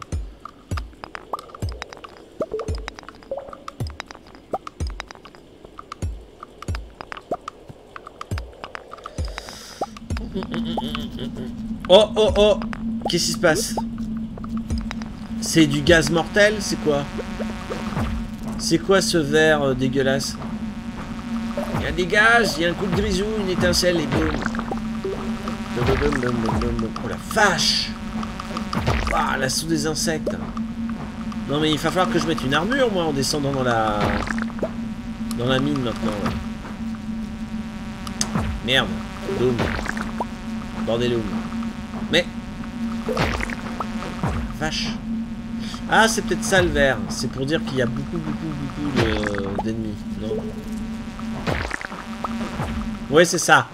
Oh, oh, oh. Qu'est-ce qui se passe? C'est du gaz mortel? C'est quoi? C'est quoi ce verre euh, dégueulasse? Il y a des gaz, il y a un coup de grisou, une étincelle et boum. Oh la vache! Ah, l'assaut des insectes. Non mais il va falloir que je mette une armure moi en descendant dans la... Dans la mine maintenant. Merde. Boum. Bordelum. Mais... Vache. Ah, c'est peut-être ça le vert. C'est pour dire qu'il y a beaucoup, beaucoup, beaucoup d'ennemis. Non? Ouais, c'est ça.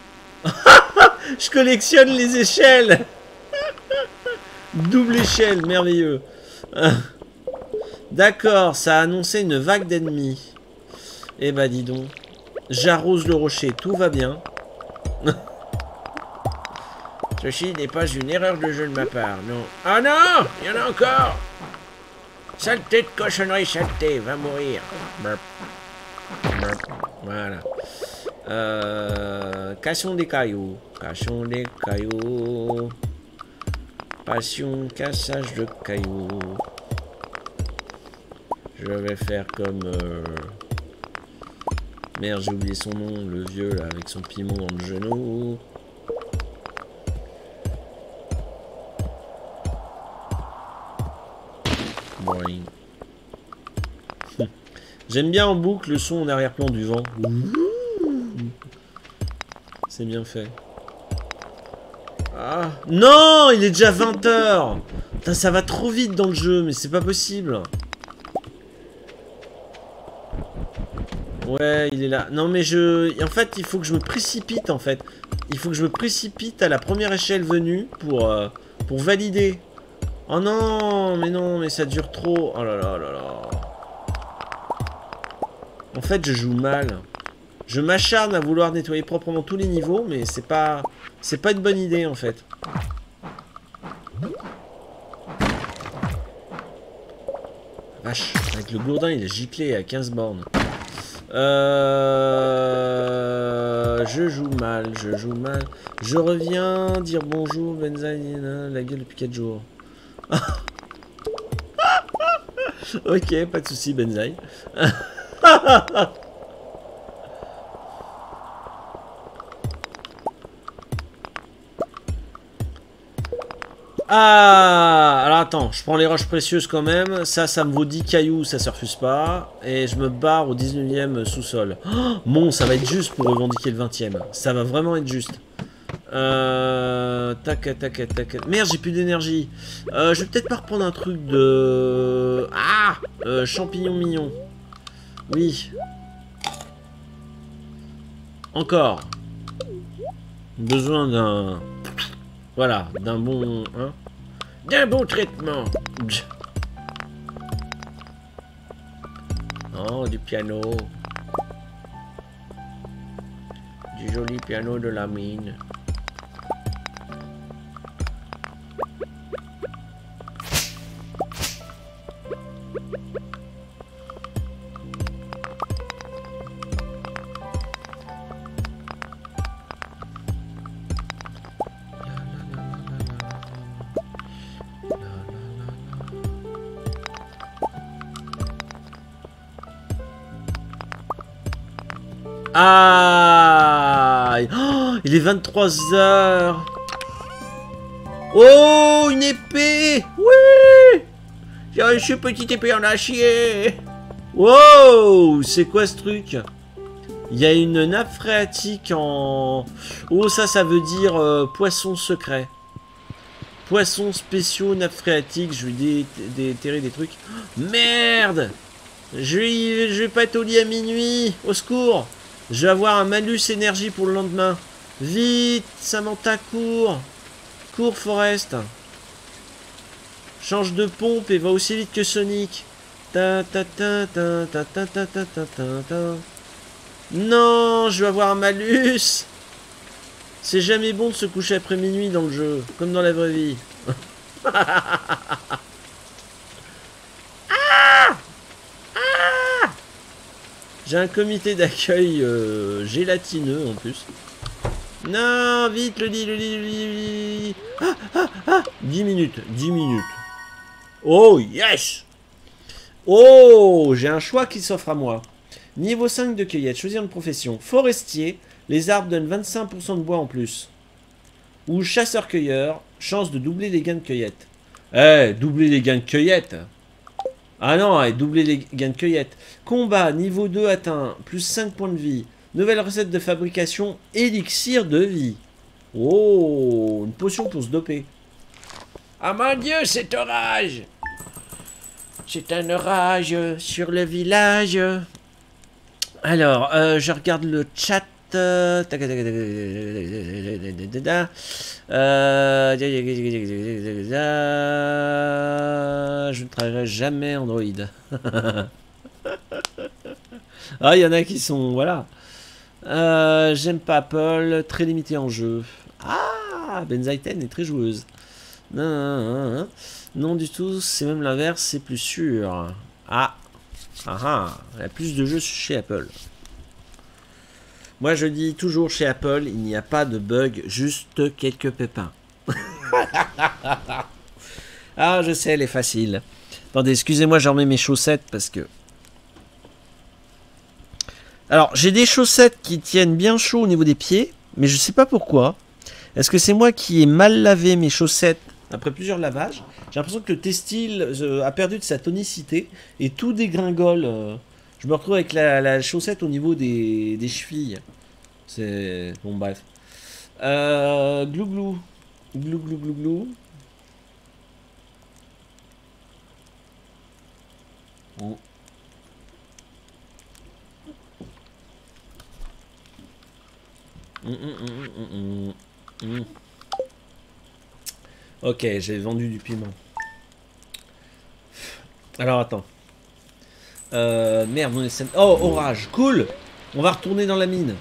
Je collectionne les échelles. Double échelle, merveilleux. D'accord, ça a annoncé une vague d'ennemis. Eh bah, dis donc. J'arrose le rocher, tout va bien. Ceci n'est pas une erreur de jeu de ma part, non. Ah non! Il y en a encore! Saleté de cochonnerie, saleté, va mourir. Burp. Burp. Voilà. Euh, cassons des cailloux. Cassons des cailloux. Passion, cassage de cailloux. Je vais faire comme... Euh... Merde, j'ai oublié son nom, le vieux là, avec son piment dans le genou. Boing. J'aime bien en boucle le son en arrière-plan du vent. C'est bien fait. Ah. Non, il est déjà vingt heures. Putain, ça va trop vite dans le jeu, mais c'est pas possible. Ouais, il est là. Non, mais je... En fait, il faut que je me précipite, en fait. Il faut que je me précipite à la première échelle venue pour, euh, pour valider. Oh non, mais non, mais ça dure trop. Oh là là là là. En fait, je joue mal. Je m'acharne à vouloir nettoyer proprement tous les niveaux, mais c'est pas... C'est pas une bonne idée, en fait. Vache, avec le gourdin, il est giclé à quinze bornes. Euh... Je joue mal, je joue mal. Je reviens dire bonjour, Benzaï, la gueule depuis quatre jours. Ok, pas de soucis, Benzaï. Ah, alors attends, je prends les roches précieuses quand même. Ça, ça me vaut dix cailloux, ça se refuse pas. Et je me barre au dix-neuvième sous-sol. Oh, bon, ça va être juste pour revendiquer le vingtième. Ça va vraiment être juste. Euh... Tac, tac, tac. Merde, j'ai plus d'énergie. Euh, je vais peut-être pas reprendre un truc de... Ah euh, champignon mignon. Oui. Encore. Besoin d'un... Voilà, d'un bon... Hein, d'un bon traitement. Oh, du piano. Du joli piano de la mine. Aïe. Oh, il est vingt-trois heures. Oh, une épée. Oui. J'ai reçu une petite épée en acier. Wow, c'est quoi ce truc? Il y a une nappe phréatique en... Oh, ça, ça veut dire euh, poisson secret. Poissons spéciaux, nappe phréatique. Je vais dé déterrer des trucs. Merde. Je vais, je vais pas être au lit à minuit. Au secours. Je vais avoir un malus énergie pour le lendemain. Vite, Samantha, cours. Cours, Forest. Change de pompe et va aussi vite que Sonic. Ta ta ta ta ta ta ta ta ta ta ta. Non, je vais avoir un malus. C'est jamais bon de se coucher après minuit dans le jeu, comme dans la vraie vie. Ah, ah. J'ai un comité d'accueil euh, gélatineux en plus. Non, vite, le lit, le lit, le lit, le lit. Ah, ah, ah. dix minutes, dix minutes. Oh, yes. Oh, j'ai un choix qui s'offre à moi. Niveau cinq de cueillette, choisir une profession. Forestier, les arbres donnent vingt-cinq pour cent de bois en plus. Ou chasseur-cueilleur, chance de doubler les gains de cueillette. Eh, hey, doubler les gains de cueillette. Ah non, hey, doubler les gains de cueillette. Combat, niveau deux atteint, plus cinq points de vie. Nouvelle recette de fabrication, élixir de vie. Oh, une potion pour se doper. Ah mon Dieu, cet orage! C'est un orage sur le village. Alors, euh, je regarde le chat. Euh, je ne travaillerai jamais Android. Ah, il y en a qui sont... Voilà. Euh, J'aime pas Apple. Très limité en jeu. Ah, Benzaiten est très joueuse. Non, non, non, non. Non du tout, c'est même l'inverse, c'est plus sûr. Ah. Ah ah, il y a plus de jeux chez Apple. Moi je dis toujours chez Apple, il n'y a pas de bug, juste quelques pépins. Ah, je sais, elle est facile. Attendez, excusez-moi, j'en remets mes chaussettes parce que... Alors, j'ai des chaussettes qui tiennent bien chaud au niveau des pieds, mais je sais pas pourquoi. Est-ce que c'est moi qui ai mal lavé mes chaussettes après plusieurs lavages? J'ai l'impression que le textile euh, a perdu de sa tonicité et tout dégringole. Euh, je me retrouve avec la, la chaussette au niveau des, des chevilles. C'est... Bon, bref. Euh, glou glou. Glou glou glou glou. Oh. Mmh, mmh, mmh, mmh, mmh. Ok, j'ai vendu du piment. Alors attends. Euh, merde, on est... Oh, orage, cool. On va retourner dans la mine.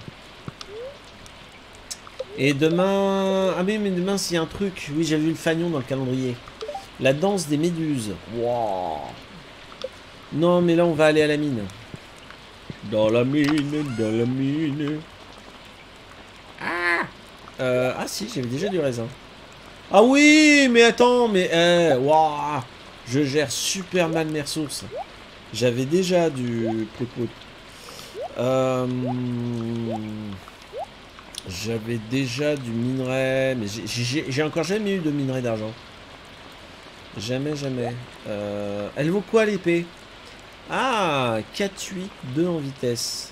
Et demain... Ah mais, mais demain, s'il y a un truc... Oui, j'ai vu le fanion dans le calendrier. La danse des méduses. Wow. Non, mais là, on va aller à la mine. Dans la mine, dans la mine. Ah, euh, ah si, j'avais déjà du raisin. Ah oui, mais attends, mais... Eh, waouh, je gère super mal mes ressources. J'avais déjà du... Euh, J'avais déjà du minerai, mais j'ai encore jamais eu de minerai d'argent. Jamais, jamais. Euh, elle vaut quoi l'épée? Ah, quatre huit, deux en vitesse.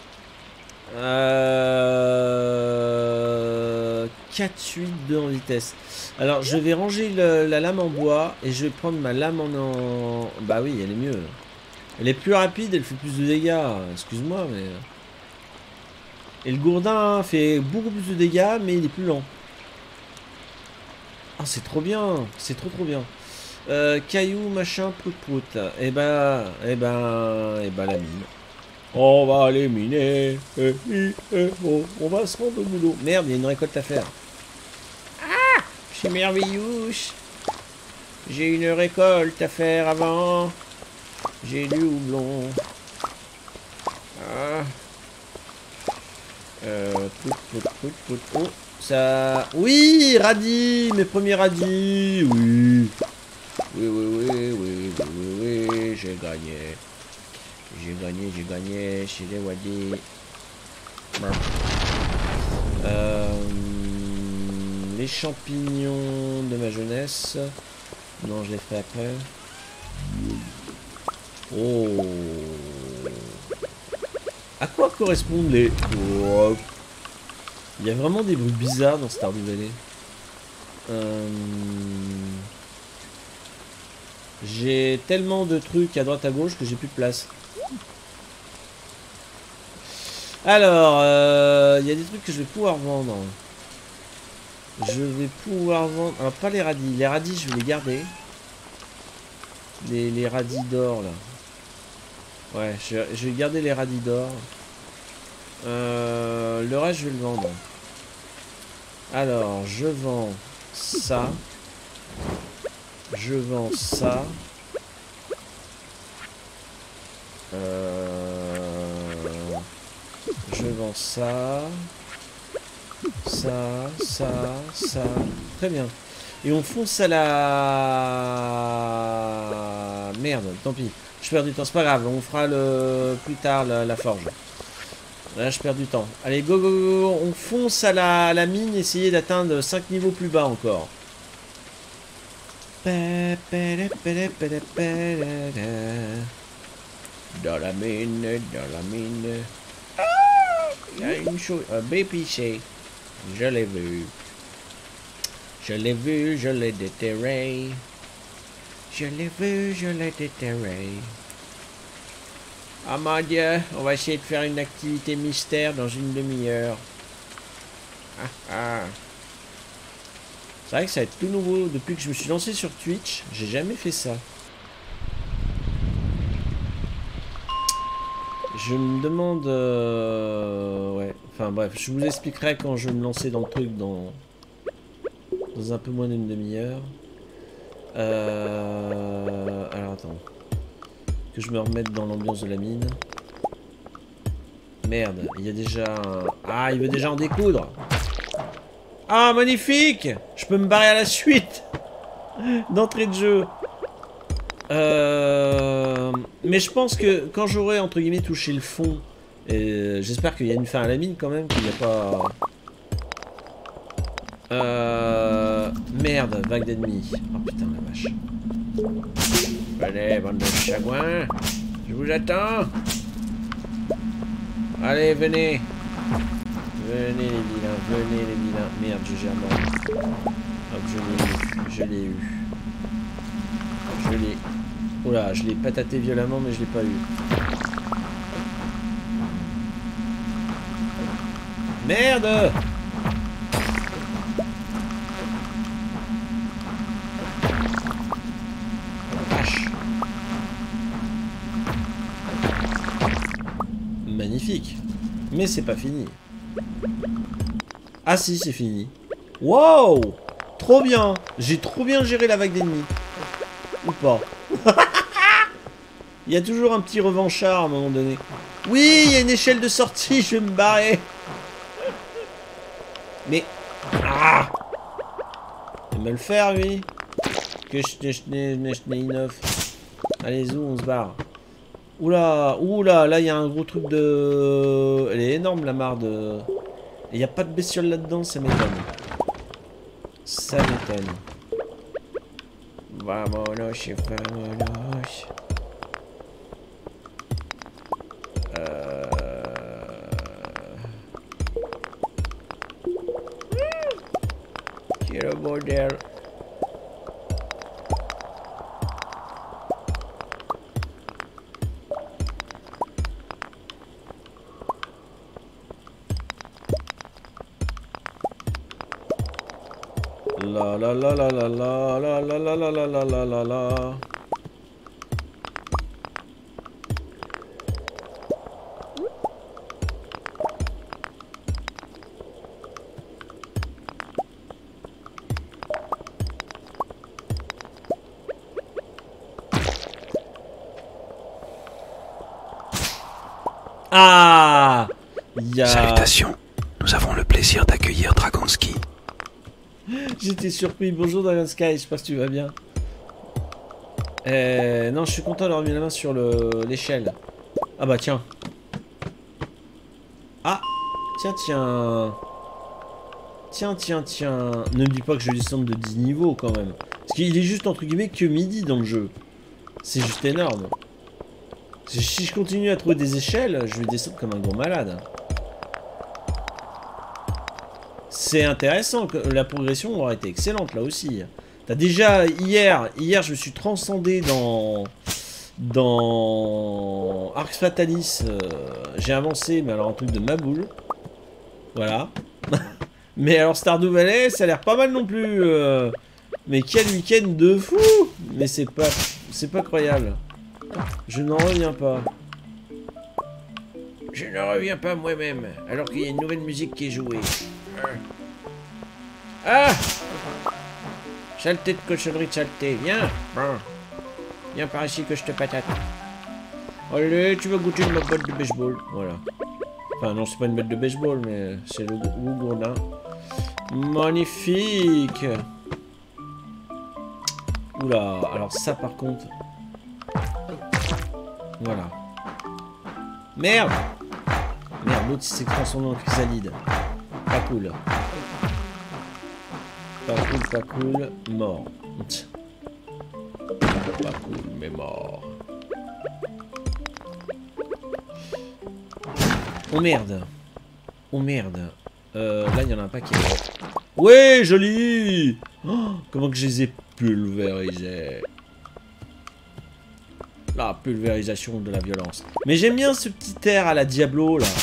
Euh... quatre huit, deux en vitesse. Alors, je vais ranger le, la lame en bois et je vais prendre ma lame en, en... Bah oui, elle est mieux. Elle est plus rapide, elle fait plus de dégâts. Excuse-moi, mais... Et le gourdin fait beaucoup plus de dégâts, mais il est plus lent. Ah, c'est trop bien. C'est trop trop bien. Euh, caillou, machin, prout prout. Et ben... Et ben... Et ben la mine. On va aller miner. Eh, eh, eh, oh, on va se rendre au boulot. Merde, il y a une récolte à faire. Ah, c'est merveilleux. J'ai une récolte à faire avant. J'ai du houblon. Ah. Euh, pout, pout, pout, pout. Oh, ça... Oui, radis, mes premiers radis. Oui. Oui, oui, oui, oui, oui, oui, oui, j'ai gagné. J'ai gagné, j'ai gagné chez les wadis. Euh, les champignons de ma jeunesse. Non, je les ferai après. Oh. À quoi correspondent les... Oh. Il y a vraiment des bruits bizarres dans Stardew Valley. Euh... J'ai tellement de trucs à droite à gauche que j'ai plus de place. Alors, euh, il y a des trucs que je vais pouvoir vendre. Je vais pouvoir vendre... Alors, pas les radis. Les radis, je vais les garder. Les, les radis d'or, là. Ouais, je, je vais garder les radis d'or. Euh, le reste, je vais le vendre. Alors, je vends ça. Je vends ça. Euh, je vends ça. Ça, ça, ça. Très bien. Et on fonce à la... Merde, tant pis. Je perds du temps, c'est pas grave. On fera le plus tard la, la forge. Là, je perds du temps. Allez, go, go, go. On fonce à la, à la mine. Essayer d'atteindre cinq niveaux plus bas encore. Dans la mine, dans la mine. Il y a une chose, un B P C. Je l'ai vu. Je l'ai vu, je l'ai déterré. Je l'ai vu, je l'ai déterré. Ah mon Dieu, on va essayer de faire une activité mystère dans une demi-heure. Ah ah. C'est vrai que ça va être tout nouveau. Depuis que je me suis lancé sur Twitch, j'ai jamais fait ça. Je me demande... Euh... Ouais, enfin bref, je vous expliquerai quand je vais me lancer dans le truc dans... Dans un peu moins d'une demi-heure. Euh... Alors attends. Que je me remette dans l'ambiance de la mine. Merde, il y a déjà un... Ah, il veut déjà en découdre. Ah, magnifique! Je peux me barrer à la suite d'entrée de jeu. Euh... Mais je pense que quand j'aurai, entre guillemets, touché le fond, et j'espère qu'il y a une fin à la mine quand même, qu'il n'y a pas... Euh... Merde, vague d'ennemis. Oh putain, la vache. Venez, bande de chagouins. Je vous attends. Allez, venez. Venez les vilains, venez les vilains. Merde, je gère mal. Hop, je l'ai eu. Je l'ai eu. Je l'ai... Oula, je l'ai pataté violemment, mais je l'ai pas eu. Merde! Vache. Magnifique. Mais c'est pas fini. Ah si, c'est fini. Wow! Trop bien! J'ai trop bien géré la vague d'ennemis. Ou pas. Il y a toujours un petit revanchard à un moment donné. Oui, il y a une échelle de sortie, je vais me barrer. Mais... Ah! Il va me le faire, lui. Que je n'ai neuf. Allez, zou, on se barre. Oula, oula, là, il y a un gros truc de... Elle est énorme, la mare de... Il n'y a pas de bestiole là-dedans, ça m'étonne. Ça m'étonne. Vamonos, vamonos. Euh... Quel bordel. La la la la la la la la la la la la la la. Ah, y a... Salutations, nous avons le plaisir d'accueillir Dragonski. J'étais surpris. Bonjour Dragon Sky, j'espère que tu vas bien. Euh, non, je suis content d'avoir mis la main sur l'échelle. Ah bah tiens. Ah, Tiens, tiens. Tiens, tiens, tiens. Ne me dis pas que je descende de dix niveaux quand même. Parce qu'il est juste entre guillemets que midi dans le jeu. C'est juste énorme. Si je continue à trouver des échelles, je vais descendre comme un gros malade. C'est intéressant, la progression aura été excellente là aussi. T'as déjà, hier, hier je me suis transcendé dans... Dans... Arx Fatalis, euh, j'ai avancé, mais alors un truc de ma boule. Voilà. Mais alors Stardew Valley, ça a l'air pas mal non plus. Euh... Mais quel week-end de fou! Mais c'est pas... C'est pas croyable. Je n'en reviens pas. Je ne reviens pas moi-même, alors qu'il y a une nouvelle musique qui est jouée. Ah! Saleté de cochonnerie de saleté, viens! Viens par ici que je te patate. Allez, tu vas goûter ma botte de baseball. Voilà. Enfin, non, c'est pas une botte de baseball, mais c'est le gourdin. Magnifique! Oula, alors ça par contre... Voilà. Merde! Merde, l'autre s'est transformé en chrysalide. Pas cool. Pas cool, pas cool. Mort. Pas cool, mais mort. Oh merde. Oh merde. Euh, là, il y en a un paquet. Ouais, joli! Oh, comment que je les ai pulvérisés. La pulvérisation de la violence. Mais j'aime bien ce petit air à la Diablo, là.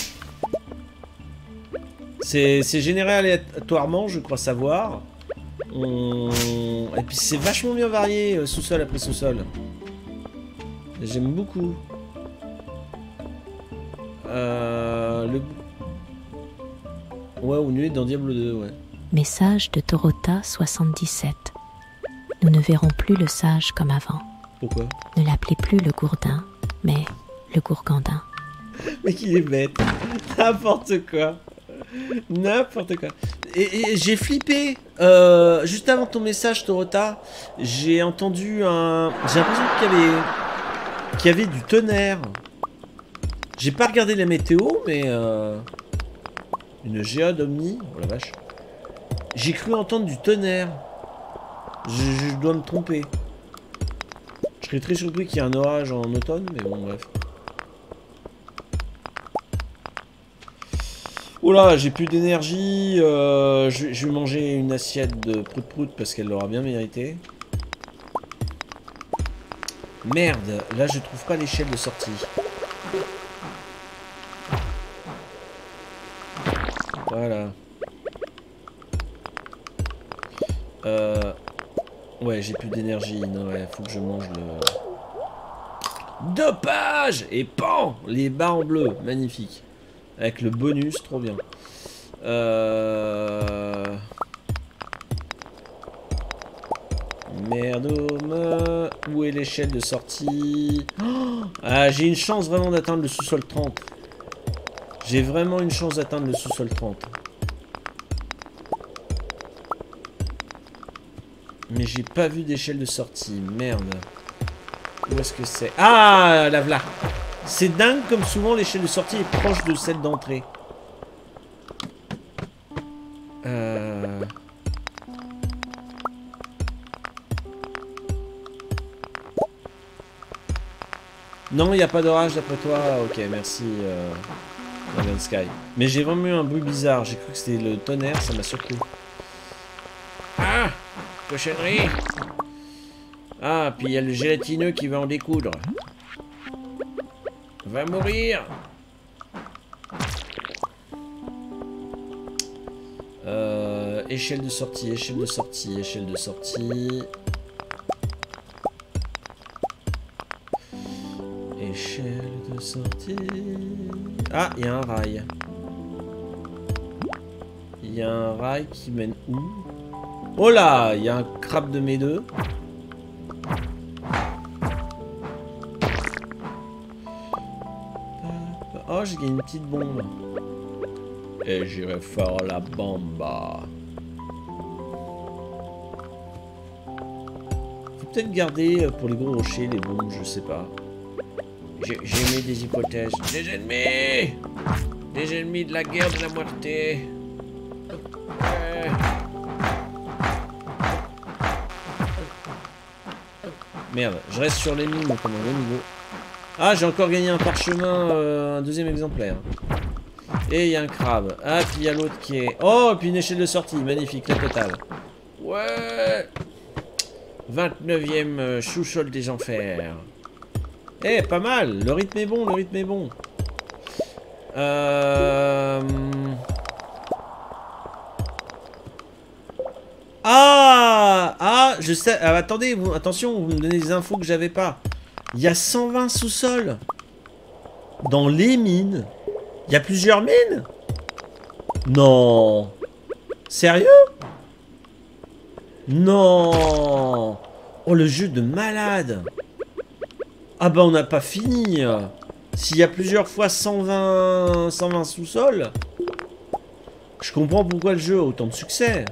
C'est généré aléatoirement, je crois savoir. On... Et puis c'est vachement bien varié, euh, sous-sol après sous-sol. J'aime beaucoup. Euh, le... Ouais, on est dans Diablo deux, ouais. Message de Torota soixante-dix-sept. Nous ne verrons plus le sage comme avant. Pourquoi? Ne l'appelez plus le gourdin, mais le gourgandin. Mais qu'il est bête. N'importe quoi. N'importe quoi. Et, et j'ai flippé. Euh, juste avant ton message, Torota, j'ai entendu un... J'ai l'impression qu'il y avait... qu'il y avait du tonnerre. J'ai pas regardé la météo, mais... Euh... Une géode omni. Oh la vache. J'ai cru entendre du tonnerre. Je, je dois me tromper. Je serais très surpris qu'il y ait un orage en automne, mais bon, bref. Oh là, j'ai plus d'énergie. Euh, je, je vais manger une assiette de prout-prout parce qu'elle l'aura bien mérité. Merde, là je trouve pas l'échelle de sortie. Voilà. Euh... Ouais, j'ai plus d'énergie. Non, ouais, faut que je mange le... Dopage! Et pan! Les bas en bleu. Magnifique. Avec le bonus, trop bien. Euh... Merdome. Où est l'échelle de sortie? Oh, ah, j'ai une chance vraiment d'atteindre le sous-sol trente. J'ai vraiment une chance d'atteindre le sous-sol trente. Mais j'ai pas vu d'échelle de sortie. Merde. Où est-ce que c'est? Ah, la v'là. C'est dingue comme souvent l'échelle de sortie est proche de celle d'entrée. Euh... Non, il n'y a pas d'orage d'après toi. Ok, merci. Euh... Dragon Sky. Mais j'ai vraiment eu un bruit bizarre. J'ai cru que c'était le tonnerre, ça m'a surpris. Ah! Cochonnerie! Ah, puis il y a le gélatineux qui va en découdre. Va mourir! Euh, échelle de sortie, échelle de sortie, échelle de sortie. Échelle de sortie. Ah, il y a un rail. Il y a un rail qui mène où? Oh là, il y a un crabe de mes deux. Oh, j'ai gagné une petite bombe. Et j'irai faire la bamba. Faut peut-être garder pour les gros rochers les bombes, je sais pas. J'ai mis des hypothèses. Des ennemis! Les ennemis de la guerre de la moitié. Ouais. Merde, je reste sur les mines comme un bon niveau. Ah, j'ai encore gagné un parchemin, euh, un deuxième exemplaire. Et il y a un crabe. Ah, puis il y a l'autre qui est... Oh, puis une échelle de sortie, magnifique, la totale. Ouais. vingt-neuvième euh, sous-sol des enfers. Eh, pas mal, le rythme est bon, le rythme est bon. Euh... Ah Ah, je sais... Ah, attendez, vous... attention, vous me donnez des infos que j'avais pas. Il y a cent vingt sous-sols. Dans les mines. Il y a plusieurs mines? Non. Sérieux? Non. Oh, le jeu de malade. Ah bah on n'a pas fini. S'il y a plusieurs fois cent vingt, cent vingt sous-sols, je comprends pourquoi le jeu a autant de succès.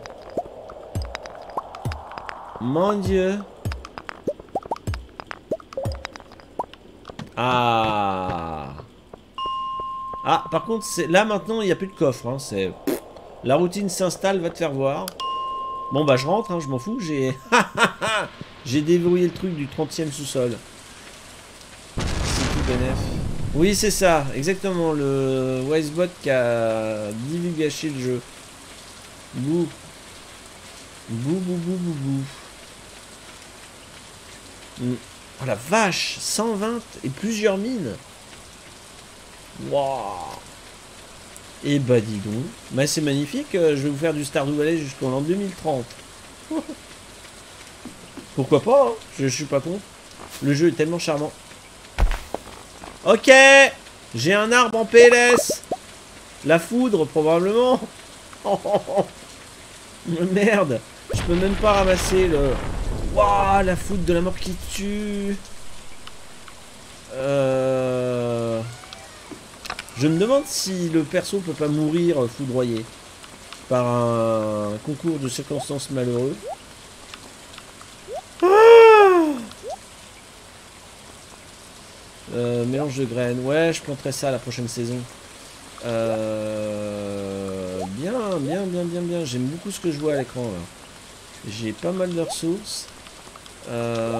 Mon Dieu. Ah. Ah, par contre, c'est là maintenant, il n'y a plus de coffre. Hein, c'est la routine s'installe, va te faire voir. Bon bah je rentre, hein, je m'en fous. J'ai j'ai déverrouillé le truc du trentième sous-sol. C'est tout bénef. Oui, c'est ça, exactement. Le Wisebot qui a divulgaché le jeu. Bouh. Bouh, bouh, bouh, bouh, bouh. Mm. Oh la vache, cent vingt et plusieurs mines. Waouh. Et bah dis donc. Bah c'est magnifique, je vais vous faire du Stardew Valley jusqu'en l'an deux mille trente. Pourquoi pas, hein, je, je suis pas con. Le jeu est tellement charmant. Ok. J'ai un arbre en P L S. La foudre probablement. Oh, oh, oh. Merde. Je peux même pas ramasser le... Waouh, la foudre de la mort qui tue. Euh... Je me demande si le perso peut pas mourir foudroyé par un concours de circonstances malheureux. Ah euh, mélange de graines. Ouais, je planterai ça la prochaine saison. Euh... Bien, bien, bien, bien, bien. J'aime beaucoup ce que je vois à l'écran là. J'ai pas mal de ressources. Euh...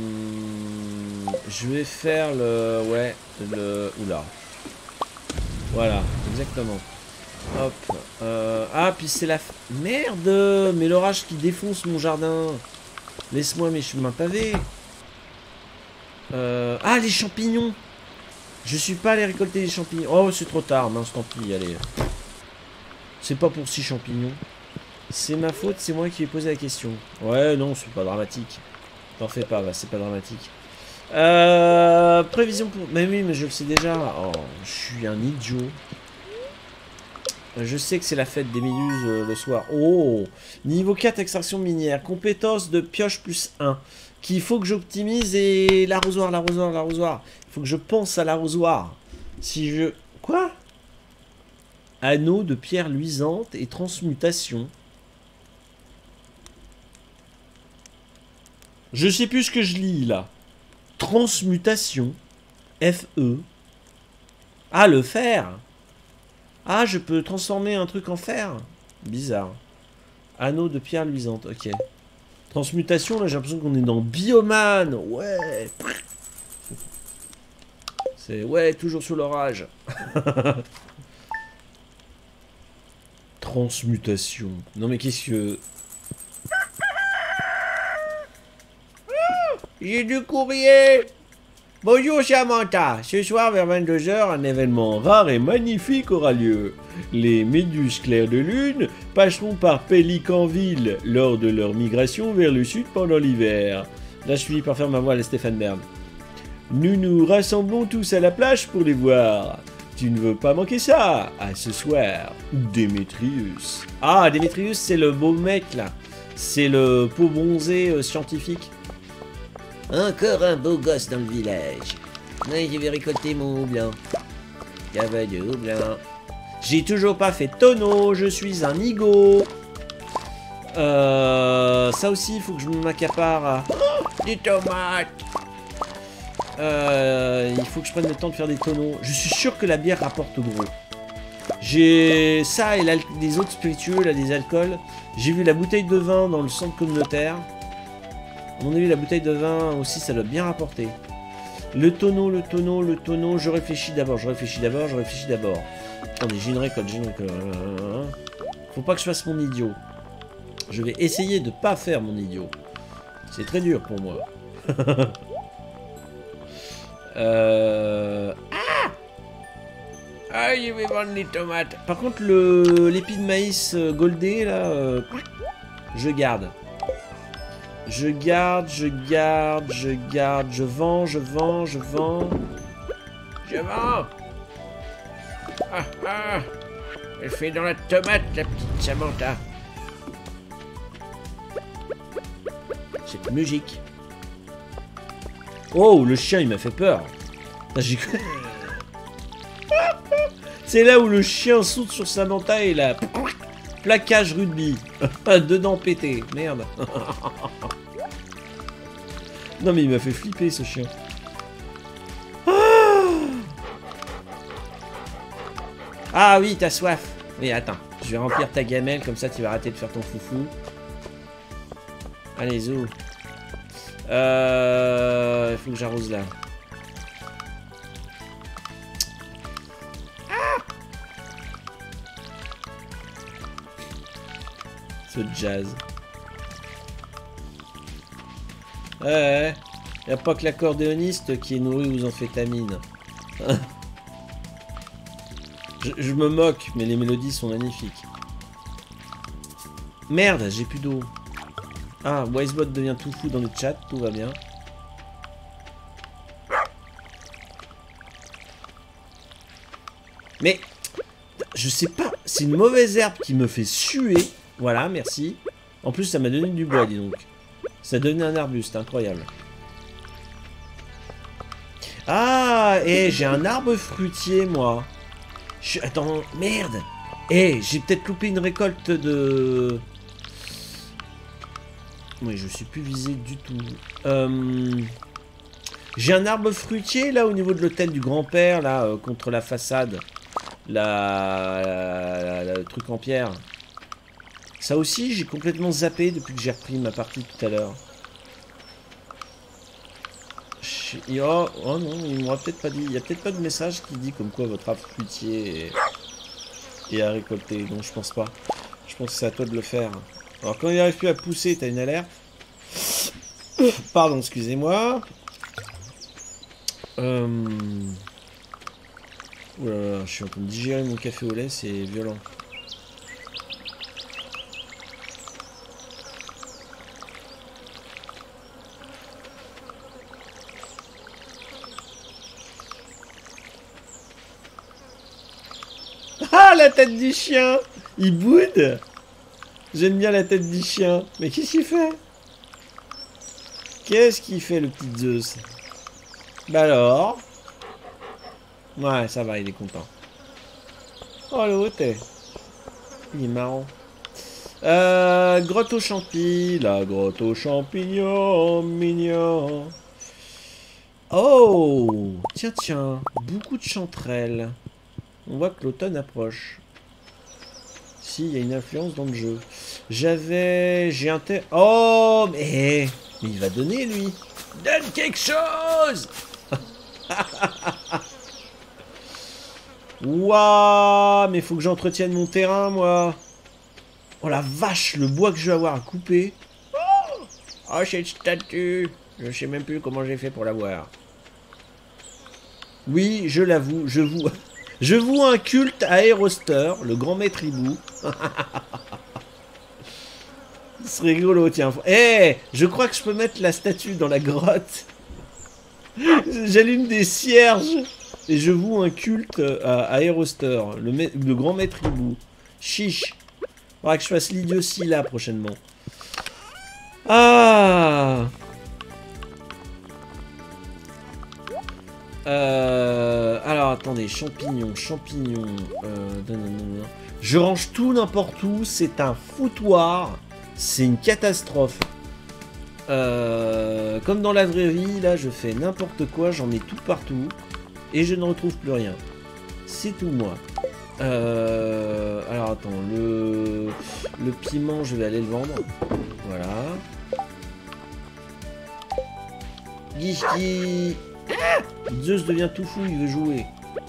Je vais faire le... Ouais, le... Oula. Voilà, exactement. Hop. Euh... Ah, puis c'est la... Merde. Mais l'orage qui défonce mon jardin. Laisse-moi mes chemins pavés. Euh... Ah, les champignons. Je suis pas allé récolter les champignons. Oh, c'est trop tard. Mince, tant pis, allez. C'est pas pour six champignons. C'est ma faute, c'est moi qui ai posé la question. Ouais, non, c'est pas dramatique. T'en fais pas, bah, c'est pas dramatique. Euh, prévision pour... Mais oui, mais je le sais déjà. Oh, je suis un idiot. Je sais que c'est la fête des méduses euh, le soir. Oh, niveau quatre, extraction minière. Compétence de pioche plus un. Qu'il faut que j'optimise et l'arrosoir, l'arrosoir, l'arrosoir. Il faut que je pense à l'arrosoir. Si je... Quoi? Anneau de pierre luisante et transmutation. Je sais plus ce que je lis là. Transmutation. F E. Ah, le fer. Ah, je peux transformer un truc en fer. Bizarre. Anneau de pierre luisante. Ok. Transmutation, là j'ai l'impression qu'on est dans Bioman. Ouais. C'est... Ouais, toujours sous l'orage. Transmutation. Non mais qu'est-ce que... J'ai du courrier. Bonjour Samantha. Ce soir vers vingt-deux heures, un événement rare et magnifique aura lieu. Les méduses claires de lune passeront par Pélicanville lors de leur migration vers le sud pendant l'hiver. Là je finis par faire ma voix à la Stéphane Bern. Nous nous rassemblons tous à la plage pour les voir. Tu ne veux pas manquer ça. À ce soir. Démétrius. Ah, Démétrius, c'est le beau mec là. C'est le peau bronzé euh, scientifique. Encore un beau gosse dans le village. Oui, je vais récolter mon houblon. Cave de houblon. J'ai toujours pas fait tonneau, je suis un nigo. Euh, ça aussi, il faut que je m'accapare. Oh, des tomates. Euh, il faut que je prenne le temps de faire des tonneaux. Je suis sûr que la bière rapporte gros. J'ai ça et les autres spiritueux, là, des alcools. J'ai vu la bouteille de vin dans le centre communautaire. À mon avis, la bouteille de vin aussi, ça doit bien rapporter. Le tonneau, le tonneau, le tonneau. Je réfléchis d'abord, je réfléchis d'abord, je réfléchis d'abord. Attendez, j'ai une récolte, j'ai une récolte. Faut pas que je fasse mon idiot. Je vais essayer de pas faire mon idiot. C'est très dur pour moi. euh... Ah Ah, je vais vendre les tomates. Par contre, le l'épi de maïs goldé, là, euh... je garde. Je garde, je garde, je garde. Je vends, je vends, je vends. Je vends. Ah, ah. Elle fait dans la tomate, la petite Samantha. Cette musique. Oh, le chien, il m'a fait peur. C'est là où le chien saute sur Samantha et la... Plaquage rugby. Dedans pété. Merde. Non mais il m'a fait flipper ce chien. Ah oui, t'as soif. Mais attends, je vais remplir ta gamelle, comme ça tu vas arrêter de faire ton foufou. Allez, zou. Euh... Il faut que j'arrose là. Ah, ce jazz. Ouais, ouais. Y a pas que l'accordéoniste qui est nourri aux amphétamines. je, je me moque, mais les mélodies sont magnifiques. Merde, j'ai plus d'eau. Ah, Wisebot devient tout fou dans le chat, tout va bien. Mais, je sais pas, c'est une mauvaise herbe qui me fait suer. Voilà, merci. En plus, ça m'a donné du bois, dis donc. Ça a donné un arbuste, incroyable. Ah, et j'ai un arbre fruitier, moi. Je... Attends, merde. Eh, j'ai peut-être loupé une récolte de... Oui, je suis plus visé du tout. Euh... J'ai un arbre fruitier, là, au niveau de l'hôtel du grand-père, là, euh, contre la façade. La... La... La... La... Le truc en pierre. Ça aussi, j'ai complètement zappé depuis que j'ai repris ma partie tout à l'heure. Oh, oh non, il m'aura peut-être pas dit. Il n'y a peut-être pas de message qui dit comme quoi votre arbre fruitier est... est à récolter. Donc je pense pas. Je pense que c'est à toi de le faire. Alors quand il n'arrive plus à pousser, t'as une alerte. Pardon, excusez-moi. Euh... Oh là là, je suis en train de digérer mon café au lait, c'est violent. Ah, la tête du chien! Il boude! J'aime bien la tête du chien. Mais qu'est-ce qu'il fait? Qu'est-ce qu'il fait, le petit Zeus? Bah alors? Ouais, ça va, il est content. Oh, l'autre, il est marrant. Euh, grotte aux champis. La grotte aux champignons, mignon. Oh! Tiens, tiens. Beaucoup de chanterelles. On voit que l'automne approche. Si, il y a une influence dans le jeu. J'avais... J'ai un thé... Oh, mais... mais il va donner, lui. Donne quelque chose. Waouh, mais faut que j'entretienne mon terrain, moi. Oh la vache, le bois que je vais avoir à couper. Oh, oh cette statue. Je sais même plus comment j'ai fait pour l'avoir. Oui, je l'avoue, je vous... Je voue un culte à Aeroster, le grand maître hibou. Ce serait rigolo, tiens. Eh, hey, je crois que je peux mettre la statue dans la grotte. J'allume des cierges et je voue un culte à Aeroster, le, le grand maître hibou. Chiche. Faudra que je fasse l'idiotie là prochainement. Ah. Euh, alors attendez, champignons, champignons. Euh, non, non, non, non. Je range tout n'importe où, c'est un foutoir, c'est une catastrophe. Euh, comme dans la vraie vie, là je fais n'importe quoi, j'en mets tout partout et je ne retrouve plus rien. C'est tout moi. Euh, alors attends, le, le piment, je vais aller le vendre. Voilà. Guy, Guy. Ah, Zeus devient tout fou, il veut jouer.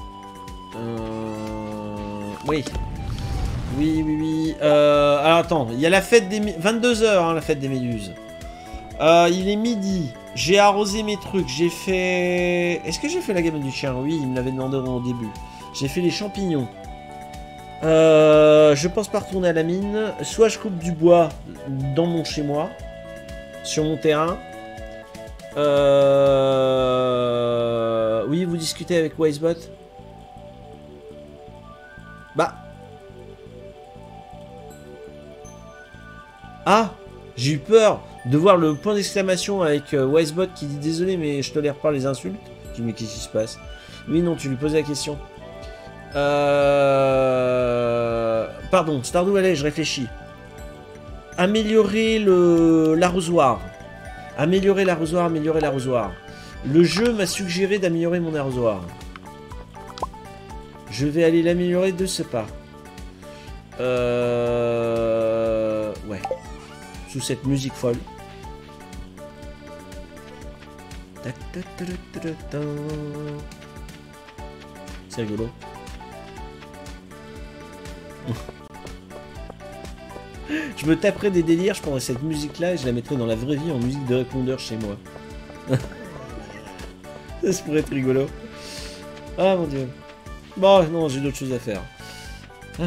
Euh, oui. Oui, oui, oui. Euh, alors attends, il y a la fête des... vingt-deux heures, hein, la fête des méduses. Euh, il est midi. J'ai arrosé mes trucs. J'ai fait... Est-ce que j'ai fait la gamme du chien? Oui, il me l'avait demandé au début. J'ai fait les champignons. Euh, je pense pas retourner à la mine. Soit je coupe du bois dans mon chez-moi, sur mon terrain. Euh... Oui, vous discutez avec Wisebot. Bah. Ah, j'ai eu peur de voir le point d'exclamation avec euh, Wisebot qui dit désolé mais je tolère pas les insultes. Je dis mais qu'est-ce qui se passe? Oui, non, tu lui posais la question. Euh... Pardon, Stardew Valley, je réfléchis. Améliorer le l'arrosoir. Améliorer l'arrosoir, améliorer l'arrosoir. Le jeu m'a suggéré d'améliorer mon arrosoir. Je vais aller l'améliorer de ce pas. Euh... Ouais. Sous cette musique folle. C'est rigolo. Je me taperais des délires, je prendrais cette musique-là et je la mettrais dans la vraie vie en musique de répondeur chez moi. Ça pourrait être rigolo. Ah mon dieu. Bon, non, j'ai d'autres choses à faire. Ah.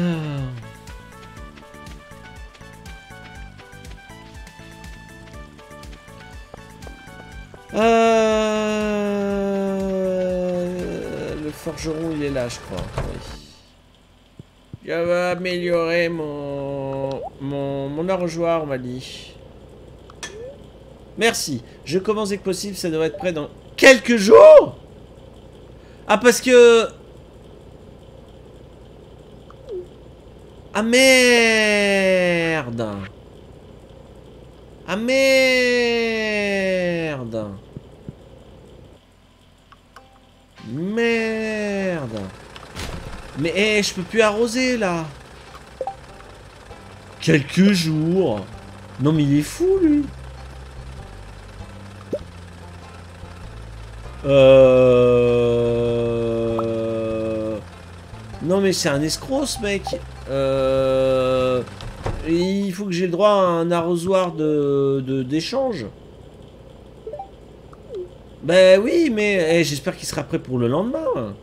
Euh... Le forgeron, il est là, je crois. Oui. Je vais améliorer mon... Mon, mon arrosoir, on m'a dit. Merci. Je commence dès que possible, ça devrait être prêt dans quelques jours. Ah, parce que... Ah, merde. Ah, merde. Merde. Mais, hé, hey, je peux plus arroser, là. Quelques jours. Non, mais il est fou, lui. Euh... Non, mais c'est un escroc, ce mec. Euh... Il faut que j'ai le droit à un arrosoir de d'échange. Ben oui, mais hey, j'espère qu'il sera prêt pour le lendemain.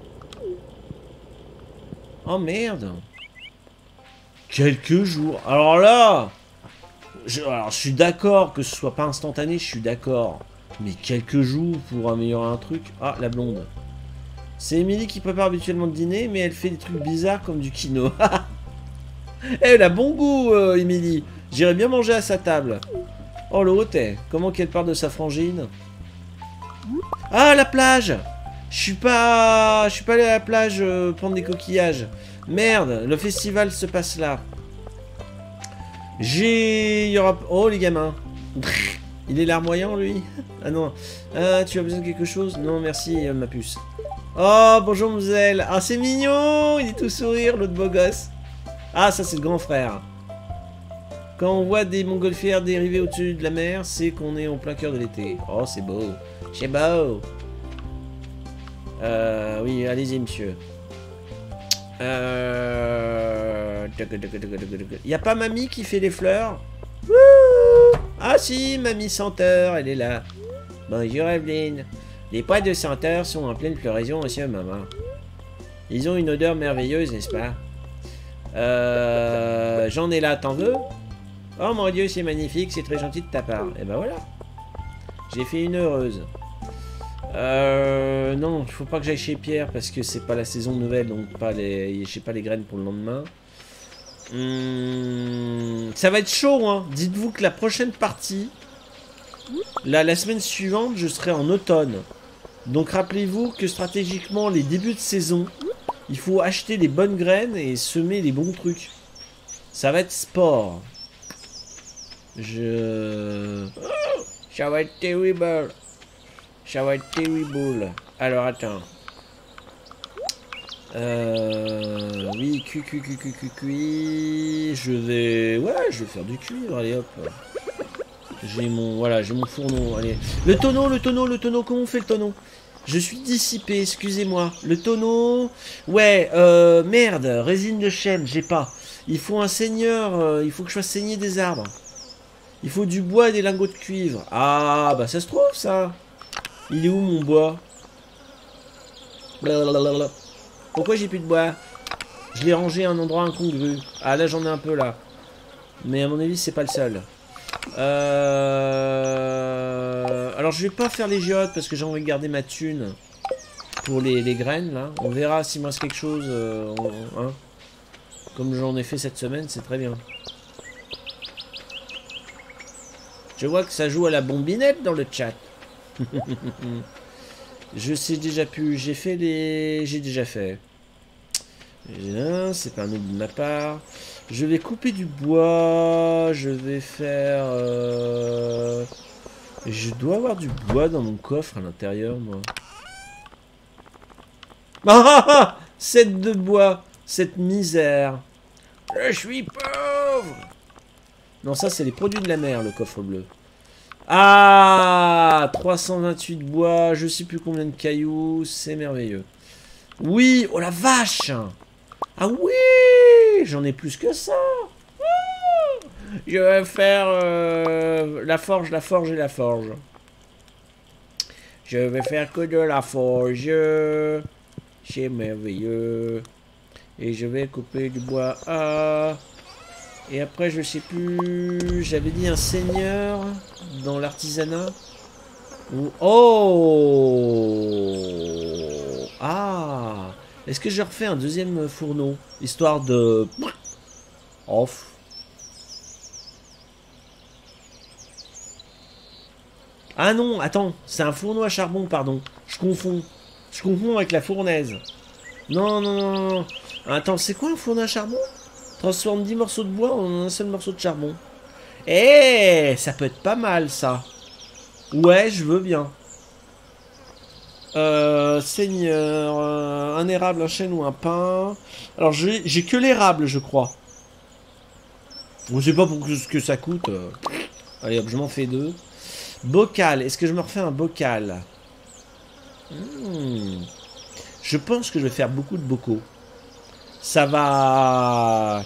Oh, merde. Quelques jours. Alors là, je, alors, je suis d'accord que ce soit pas instantané, je suis d'accord. Mais quelques jours pour améliorer un truc. Ah, la blonde. C'est Émilie qui prépare habituellement le dîner, mais elle fait des trucs bizarres comme du quinoa. Elle a bon goût, euh, Émilie. J'irais bien manger à sa table. Oh, le hôtel. Comment qu'elle parle de sa frangine? Ah, la plage. Je suis pas... Je suis pas allé à la plage euh, prendre des coquillages. Merde, le festival se passe là. J'ai... Il y aura... Oh, les gamins. Il est larmoyant, lui. Ah non. Ah, tu as besoin de quelque chose? Non, merci, euh, ma puce. Oh, bonjour, mademoiselle. Ah, c'est mignon. Il est tout sourire, l'autre beau gosse. Ah, ça, c'est le grand frère. Quand on voit des montgolfières dériver au-dessus de la mer, c'est qu'on est en plein cœur de l'été. Oh, c'est beau. C'est beau. Euh, oui, allez-y, monsieur. Euh... Y a pas mamie qui fait les fleurs? Wouh! Ah si, mamie senteur, elle est là. Bonjour Evelyne. Les pois de senteur sont en pleine floraison, monsieur maman. Ils ont une odeur merveilleuse, n'est-ce pas? Euh... J'en ai là, t'en veux? Oh mon dieu, c'est magnifique, c'est très gentil de ta part. Et ben voilà. J'ai fait une heureuse. Euh, non, il faut pas que j'aille chez Pierre parce que c'est pas la saison nouvelle, donc pas les, j'ai pas les graines pour le lendemain. Hum, ça va être chaud, hein. Dites-vous que la prochaine partie, la, la semaine suivante, je serai en automne. Donc rappelez-vous que stratégiquement, les débuts de saison, il faut acheter les bonnes graines et semer les bons trucs. Ça va être sport. Je... Ça va être terrible. Ça va être terrible. Alors, attends. Euh... Oui, cu, cu, cu, cu, cu, cuit. Je vais... Ouais, je vais faire du cuivre, allez hop. J'ai mon... Voilà, j'ai mon fourneau, allez. Le tonneau, le tonneau, le tonneau, comment on fait le tonneau? Je suis dissipé, excusez-moi. Le tonneau... Ouais, euh... Merde, résine de chêne, j'ai pas. Il faut un seigneur, euh, il faut que je fasse saigner des arbres. Il faut du bois et des lingots de cuivre. Ah, bah ça se trouve, ça. Il est où, mon bois? Blablabla. Pourquoi j'ai plus de bois? Je l'ai rangé à un endroit incongru. Ah là j'en ai un peu là. Mais à mon avis c'est pas le seul. Euh... Alors je vais pas faire les géodes parce que j'ai envie de garder ma thune pour les, les graines là. On verra s'il me reste quelque chose. Euh, hein. Comme j'en ai fait cette semaine, c'est très bien. Je vois que ça joue à la bombinette dans le chat. Je sais déjà plus. J'ai fait les... J'ai déjà fait. C'est pas un oubli de ma part. Je vais couper du bois. Je vais faire... Euh... Je dois avoir du bois dans mon coffre à l'intérieur, moi. Ah, cette de bois. Cette misère. Je suis pauvre. Non, ça, c'est les produits de la mer, le coffre bleu. Ah, trois cent vingt-huit bois. Je sais plus combien de cailloux. C'est merveilleux. Oui, oh la vache. Ah oui, j'en ai plus que ça. Je vais faire euh, la forge, la forge et la forge. Je vais faire que de la forge. C'est merveilleux. Et je vais couper du bois. Ah. Et après, je sais plus... J'avais dit un seigneur dans l'artisanat. Ou... Oh. Ah. Est-ce que je refais un deuxième fourneau? Histoire de... Off. Ah non, attends. C'est un fourneau à charbon, pardon. Je confonds. Je confonds avec la fournaise. Non, non, non, non. Attends, c'est quoi un fourneau à charbon? Transforme dix morceaux de bois en un seul morceau de charbon. Eh, ça peut être pas mal, ça. Ouais, je veux bien. Euh, seigneur, euh, un érable, un chêne ou un pin. Alors, j'ai que l'érable, je crois. Je sais pas pour que, ce que ça coûte. Euh. Allez, hop, je m'en fais deux. Bocal, est-ce que je me refais un bocal? hmm. Je pense que je vais faire beaucoup de bocaux. Ça va...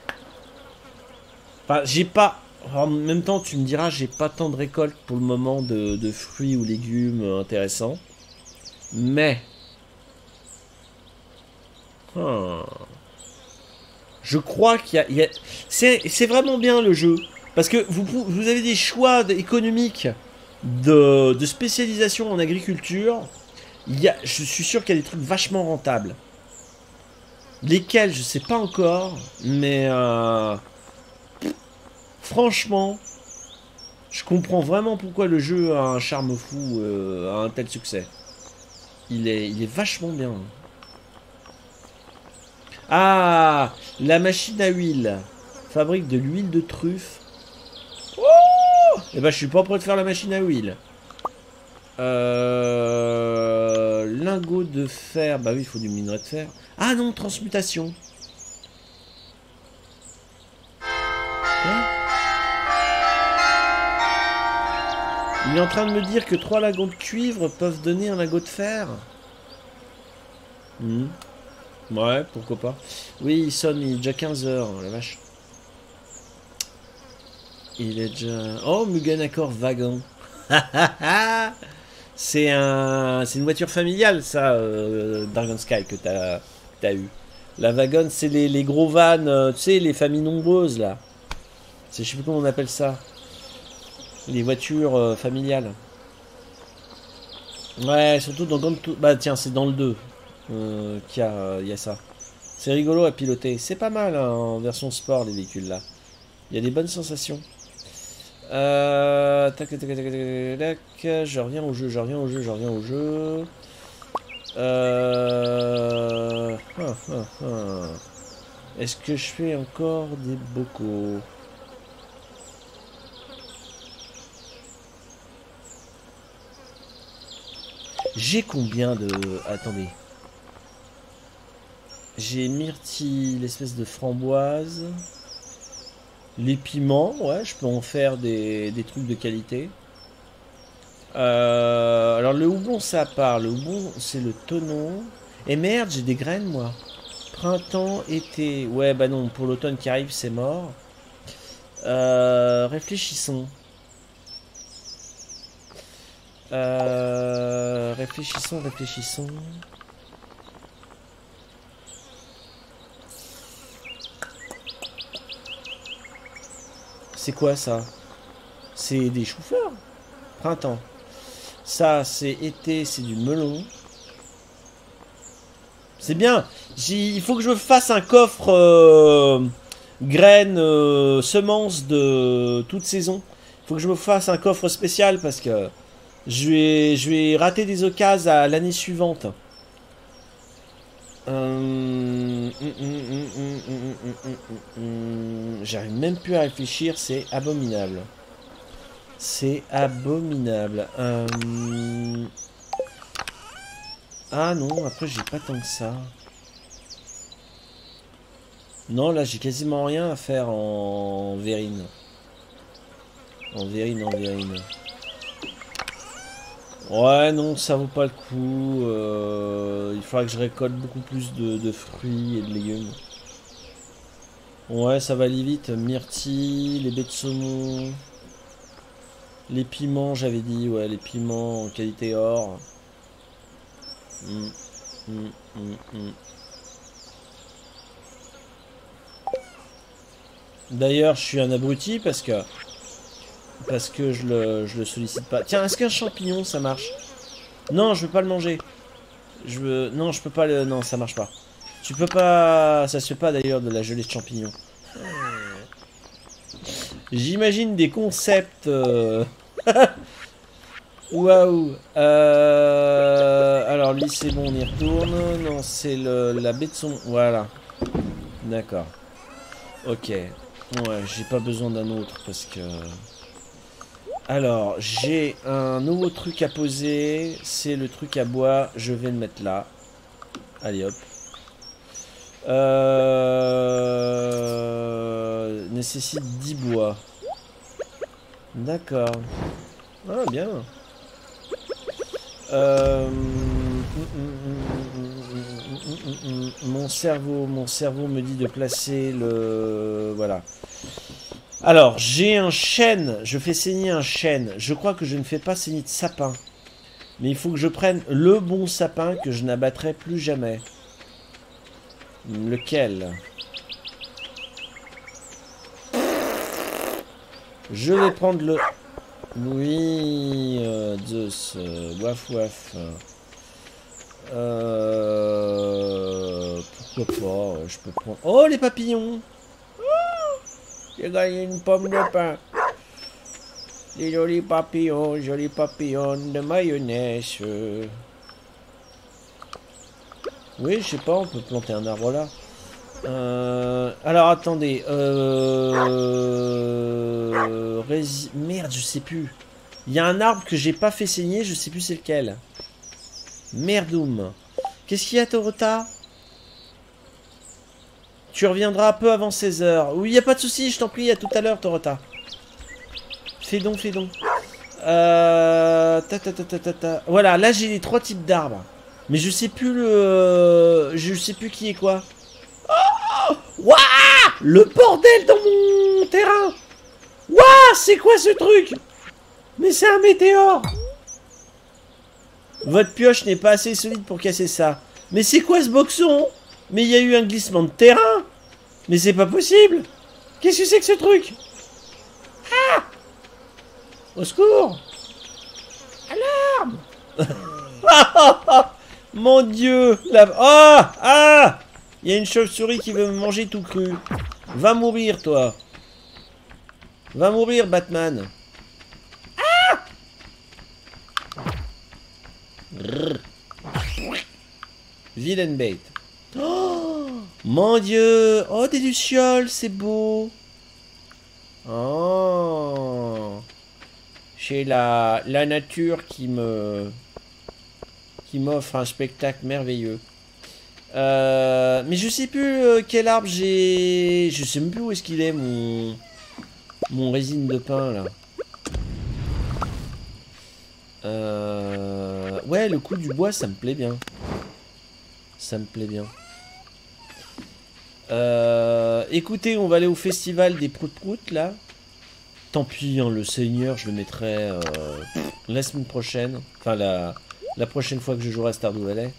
Enfin, j'ai pas... En même temps, tu me diras, j'ai pas tant de récoltes pour le moment de, de fruits ou légumes intéressants. Mais... Hmm. Je crois qu'il y a... a... C'est vraiment bien le jeu. Parce que vous, vous avez des choix économiques de, de spécialisation en agriculture. Il y a, je suis sûr qu'il y a des trucs vachement rentables. Lesquels, je sais pas encore, mais euh, franchement, je comprends vraiment pourquoi le jeu a un charme fou, euh, a un tel succès. Il est, il est vachement bien. Ah, la machine à huile fabrique de l'huile de truffe. Oh, et ben, je suis pas prêt de faire la machine à huile. Euh, lingot de fer, bah oui, il faut du minerai de fer. Ah non, transmutation. Hein? Il est en train de me dire que trois lingots de cuivre peuvent donner un lingot de fer. Hmm. Ouais, pourquoi pas. Oui, il sonne, il est déjà quinze heures, la vache. Il est déjà... Oh, Mugen Accord Wagon. C'est un, c'est une voiture familiale, ça, euh, Dragon Sky, que t'as as eu. La wagon, c'est les, les gros vannes, euh, tu sais, les familles nombreuses, là. Je sais plus comment on appelle ça. Les voitures euh, familiales. Ouais, surtout dans... Bah tiens, c'est dans le deux euh, qu'il y, euh, y a ça. C'est rigolo à piloter. C'est pas mal, hein, en version sport, les véhicules, là. Il y a des bonnes sensations. Euh, tac, tac, tac, tac, tac, tac, je reviens au jeu, je reviens au jeu, je reviens au jeu. Euh... Ah, ah, ah. Est-ce que je fais encore des bocaux? J'ai combien de... Attendez. J'ai myrtille, l'espèce de framboise. Les piments, ouais, je peux en faire des, des trucs de qualité. Euh, alors le houblon, ça part. Le houblon, c'est le tonneau. Et merde, j'ai des graines, moi. Printemps, été. Ouais, bah non, pour l'automne qui arrive, c'est mort. Euh, réfléchissons. Euh, réfléchissons, réfléchissons. C'est quoi ça? C'est des choux-fleurs. Printemps. Ça, c'est été, c'est du melon. C'est bien. Il faut que je fasse un coffre euh, graines, euh, semences de toute saison. Il faut que je me fasse un coffre spécial parce que je vais, je vais rater des occasions à l'année suivante. Euh... J'arrive même plus à réfléchir, c'est abominable. C'est abominable. Euh... Ah non, après j'ai pas tant que ça. Non, là j'ai quasiment rien à faire en verrine. En verrine, en verrine. Ouais, non, ça vaut pas le coup. Euh, il faudra que je récolte beaucoup plus de, de fruits et de légumes. Ouais, ça va aller vite. Myrtille, les baies de saumon. Les piments, j'avais dit. Ouais, les piments en qualité or. Mmh, mmh, mmh, mmh. D'ailleurs, je suis un abruti parce que... Parce que je le, je le sollicite pas. Tiens, est-ce qu'un champignon, ça marche? Non, je veux pas le manger. Je veux... Non, je peux pas le... Non, ça marche pas. Tu peux pas... Ça se fait pas d'ailleurs de la gelée de champignons. J'imagine des concepts... Euh... Waouh. Euh... Alors lui, c'est bon, on y retourne. Non, c'est le... la baie de son... Voilà. D'accord. Ok. Ouais, j'ai pas besoin d'un autre parce que... Alors, j'ai un nouveau truc à poser. C'est le truc à bois. Je vais le mettre là. Allez, hop. Euh... Nécessite dix bois. D'accord. Ah, bien. Euh... Mon cerveau, mon cerveau me dit de placer le... Voilà. Alors, j'ai un chêne. Je fais saigner un chêne. Je crois que je ne fais pas saigner de sapin. Mais il faut que je prenne le bon sapin que je n'abattrai plus jamais. Lequel? Je vais prendre le... Oui, euh, Zeus, euh, waf waf. Euh, pourquoi pas, je peux prendre... Oh, les papillons! J'ai gagné une pomme de pain. Les jolis papillons, jolis papillons de mayonnaise. Oui, je sais pas, on peut planter un arbre là. Euh, alors attendez. Euh, rési... Merde, je sais plus. Il y a un arbre que j'ai pas fait saigner, je sais plus c'est lequel. Merdoum. Qu'est-ce qu'il y a, Torota? Tu reviendras peu avant seize heures. Oui, y a pas de souci, je t'en prie, à tout à l'heure, Torota. Fais donc, fais donc. Euh... Ta, ta, ta, ta, ta, ta. Voilà, là j'ai les trois types d'arbres. Mais je sais plus le... Je sais plus qui est quoi. Oh, waouh, le bordel dans mon terrain. Waouh, c'est quoi ce truc? Mais c'est un météore. Votre pioche n'est pas assez solide pour casser ça. Mais c'est quoi ce boxon? Mais il y a eu un glissement de terrain. Mais c'est pas possible. Qu'est-ce que c'est que ce truc? Ah! Au secours! Alarme! Mon Dieu! La... Oh! Ah! Il y a une chauve-souris qui veut me manger tout cru. Va mourir, toi. Va mourir, Batman. Ah! Villain bait. Oh! Mon Dieu! Oh, des lucioles, c'est beau. Oh! C'est la, la nature qui me... qui m'offre un spectacle merveilleux. Euh, mais je sais plus euh, quel arbre j'ai... Je sais même plus où est-ce qu'il est, mon... Mon résine de pin, là. Euh... Ouais, le coup du bois, ça me plaît bien. Ça me plaît bien. Euh... Écoutez, on va aller au festival des prout-prout, là. Tant pis, hein, le seigneur, je le mettrai euh, la semaine prochaine. Enfin, la, la prochaine fois que je jouerai à Stardew Valley.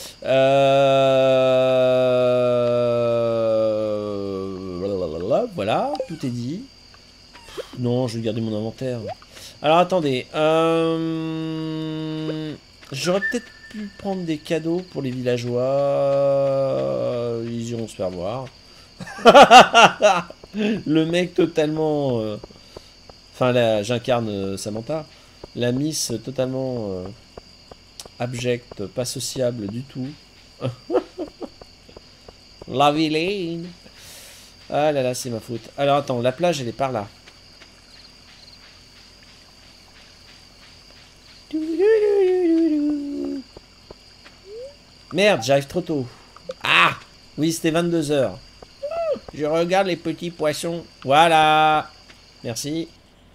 Euh... Voilà, tout est dit. Non, je vais garder mon inventaire. Alors, attendez. Euh... J'aurais peut-être pu prendre des cadeaux pour les villageois. Ils iront se faire voir. Le mec totalement... Euh... Enfin, là, j'incarne euh, Samantha. La Miss euh, totalement euh, abjecte, pas sociable du tout. La vilaine. Ah là là, c'est ma faute. Alors, attends, la plage, elle est par là. Merde, j'arrive trop tôt. Ah! Oui, c'était vingt-deux heures. Je regarde les petits poissons. Voilà. Merci.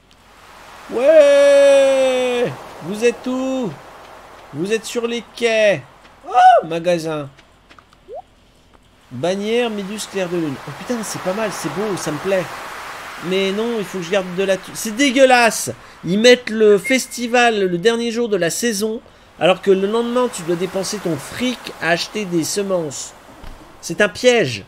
Ouais! Vous êtes où? Vous êtes sur les quais. Oh! Magasin. Bannière, méduse, clair de lune. Oh putain, c'est pas mal, c'est beau, ça me plaît. Mais non, il faut que je garde de la... C'est dégueulasse! Ils mettent le festival le dernier jour de la saison, alors que le lendemain, tu dois dépenser ton fric à acheter des semences. C'est un piège.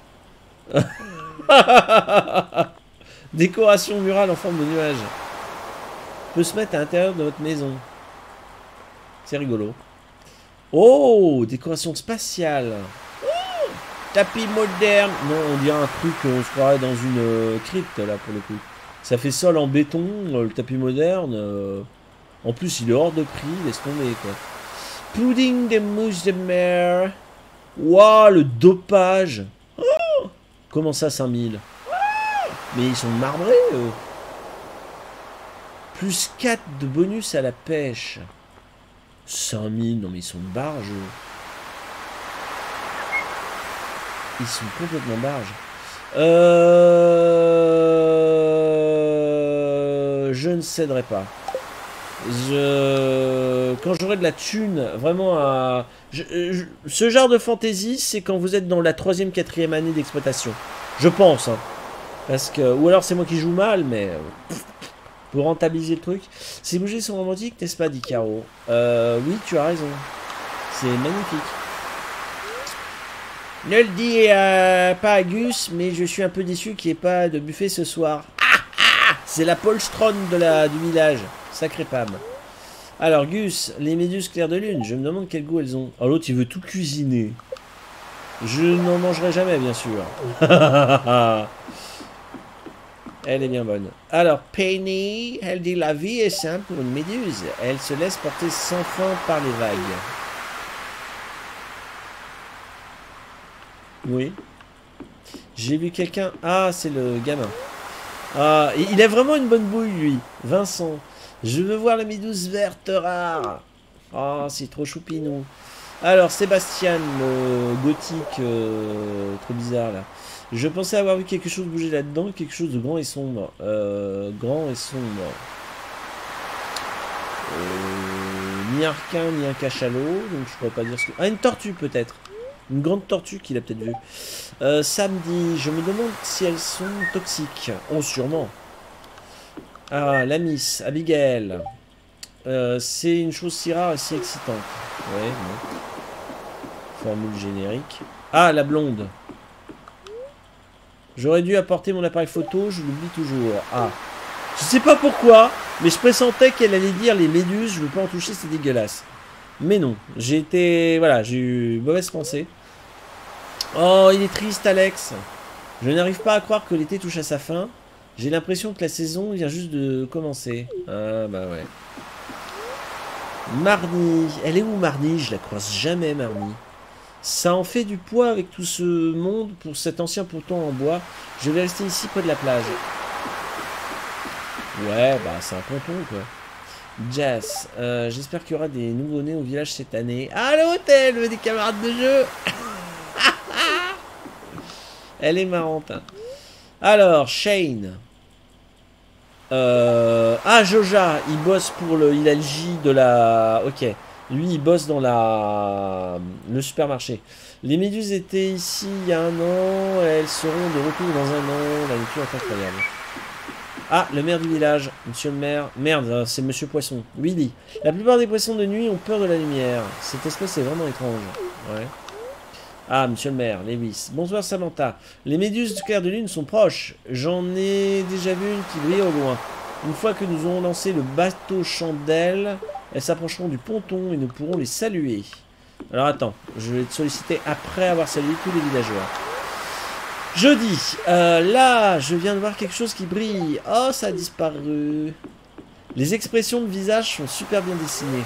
Décoration murale en forme de nuage. Peut se mettre à l'intérieur de votre maison. C'est rigolo. Oh, décoration spatiale. Oh, tapis moderne. Non, on dirait un truc qu'on se croirait dans une euh, crypte, là, pour le coup. Ça fait sol en béton, euh, le tapis moderne. Euh... En plus, il est hors de prix, laisse tomber, quoi. Pudding des mousses de mer. Waouh, le dopage. Oh, comment ça, cinq mille? Mais ils sont marbrés, eux. Plus quatre de bonus à la pêche. cinq mille, non mais ils sont barges. Ils sont complètement barges. Euh... Je ne céderai pas. Je... Quand j'aurai de la thune, vraiment à... Je, je... Ce genre de fantaisie, c'est quand vous êtes dans la troisième, quatrième année d'exploitation. Je pense, hein. Parce que... Ou alors c'est moi qui joue mal, mais... Pour rentabiliser le truc. Ces bougies sont romantiques, n'est-ce pas, dit Caro? Euh, oui, tu as raison. C'est magnifique. Ne le dis euh, pas à Gus, mais je suis un peu déçu qu'il n'y ait pas de buffet ce soir. Ah, ah, c'est la polstronne de la, du village. Sacré Pam. Alors, Gus, les méduses claires de lune, je me demande quel goût elles ont. Oh, l'autre, il veut tout cuisiner. Je n'en mangerai jamais, bien sûr. Elle est bien bonne. Alors, Penny, elle dit la vie est simple pour une méduse. Elle se laisse porter sans fin par les vagues. Oui. J'ai vu quelqu'un... Ah, c'est le gamin. Ah, il a vraiment une bonne bouille, lui. Vincent. Je veux voir la méduse verte rare. Ah, c'est trop choupinou. Alors, Sébastien, le gothique, euh, trop bizarre, là. Je pensais avoir vu quelque chose bouger là-dedans, quelque chose de grand et sombre. Euh, grand et sombre. Euh, ni un requin, ni un cachalot, donc je pourrais pas dire ce que... Ah, une tortue peut-être. Une grande tortue qu'il a peut-être vue. Euh, samedi, je me demande si elles sont toxiques. Oh, sûrement. Ah, la Miss, Abigail. Euh, c'est une chose si rare et si excitante. Ouais, bon. Formule générique. Ah, la blonde. J'aurais dû apporter mon appareil photo, je l'oublie toujours. Ah. Je sais pas pourquoi, mais je pressentais qu'elle allait dire les méduses, je veux pas en toucher, c'est dégueulasse. Mais non, j'ai été... Voilà, j'ai eu mauvaise pensée. Oh, il est triste, Alex. Je n'arrive pas à croire que l'été touche à sa fin. J'ai l'impression que la saison vient juste de commencer. Ah, bah ouais. Marnie. Elle est où, Marnie? Je la croise jamais, Marnie. Ça en fait du poids avec tout ce monde pour cet ancien ponton en bois. Je vais rester ici près de la plage. Ouais, bah c'est un ponton, quoi. Jess, euh, j'espère qu'il y aura des nouveaux-nés au village cette année. À l'hôtel, des camarades de jeu. Elle est marrante. Hein. Alors, Shane. Euh... Ah, Joja, il bosse pour le... Il a le J de la... Ok. Lui, il bosse dans la... le supermarché. Les méduses étaient ici il y a un an. Elles seront de retour dans un an. La nature est incroyable. Ah, le maire du village. Monsieur le maire. Merde, c'est Monsieur Poisson. Willy. La plupart des poissons de nuit ont peur de la lumière. Cette espèce est vraiment étrange. Ouais. Ah, monsieur le maire, Lewis. Bonsoir Samantha. Les méduses du clair de lune sont proches. J'en ai déjà vu une qui brille au loin. Une fois que nous aurons lancé le bateau chandelle, elles s'approcheront du ponton et nous pourrons les saluer. Alors attends, je vais te solliciter après avoir salué tous les villageois. Jeudi. Euh, là, je viens de voir quelque chose qui brille. Oh, ça a disparu. Les expressions de visage sont super bien dessinées.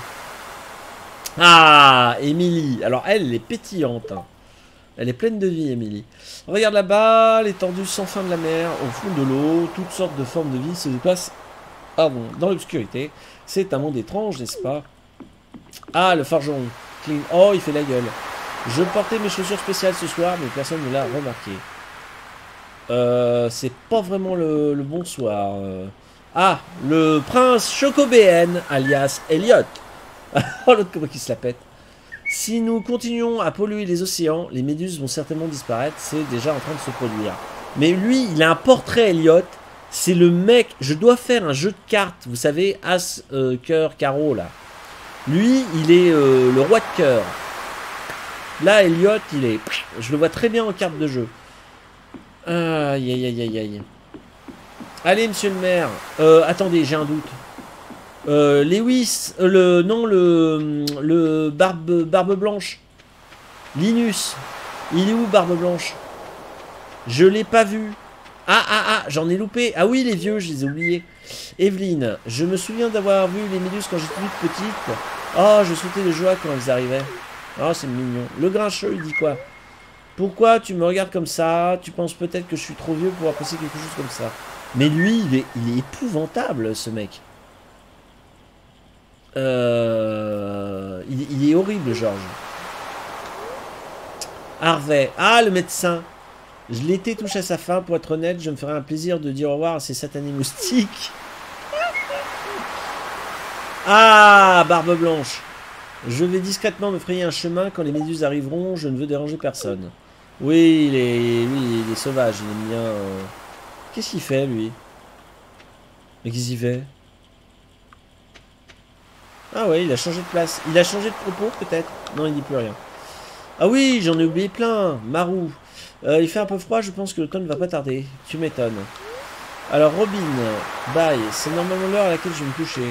Ah, Émilie. Alors elle, elle est pétillante. Hein. Elle est pleine de vie, Émilie. Regarde là-bas, l'étendue sans fin de la mer, au fond de l'eau, toutes sortes de formes de vie se déplacent ah bon, dans l'obscurité. C'est un monde étrange, n'est-ce pas? Ah, le forgeron. Clean. Oh, il fait la gueule. Je portais mes chaussures spéciales ce soir, mais personne ne l'a remarqué. Euh, c'est pas vraiment le, le bon soir. Euh... Ah, le prince Chocobéen, alias Elliot. Oh, l'autre comment qui se la pète. Si nous continuons à polluer les océans, les méduses vont certainement disparaître. C'est déjà en train de se produire. Mais lui, il a un portrait Elliot. C'est le mec... Je dois faire un jeu de cartes. Vous savez, As, euh, cœur, carreau, là. Lui, il est euh, le roi de cœur. Là, Elliot, il est... Je le vois très bien en carte de jeu. Aïe, aïe, aïe, aïe, aïe. Allez, monsieur le maire. Euh, attendez, j'ai un doute. Euh, Lewis, euh, le non le le barbe barbe blanche, Linus, il est où Barbe Blanche? Je l'ai pas vu. Ah ah ah, j'en ai loupé. Ah oui, les vieux, je les ai oubliés. Evelyne, je me souviens d'avoir vu les méduses quand j'étais toute petite. Oh, je sautais de joie quand elles arrivaient. Oh, c'est mignon. Le grincheux, il dit quoi? Pourquoi tu me regardes comme ça? Tu penses peut-être que je suis trop vieux pour apprécier quelque chose comme ça. Mais lui, il est, il est épouvantable, ce mec. Euh, il, il est horrible, Georges. Harvey. Ah, le médecin. L'été touche à sa fin. Pour être honnête, je me ferais un plaisir de dire au revoir à ces satanés moustiques. Ah, Barbe Blanche. Je vais discrètement me frayer un chemin. Quand les méduses arriveront, je ne veux déranger personne. Oui, il est, oui, il est sauvage. Il aime bien... Euh... Qu'est-ce qu'il fait, lui? Mais qu'est-ce qu'il fait? Ah ouais, il a changé de place. Il a changé de propos, peut-être? Non, il dit plus rien. Ah oui, j'en ai oublié plein. Marou. Euh, il fait un peu froid, je pense que l'automne ne va pas tarder. Tu m'étonnes. Alors, Robin. Bye. C'est normalement l'heure à laquelle je vais me coucher.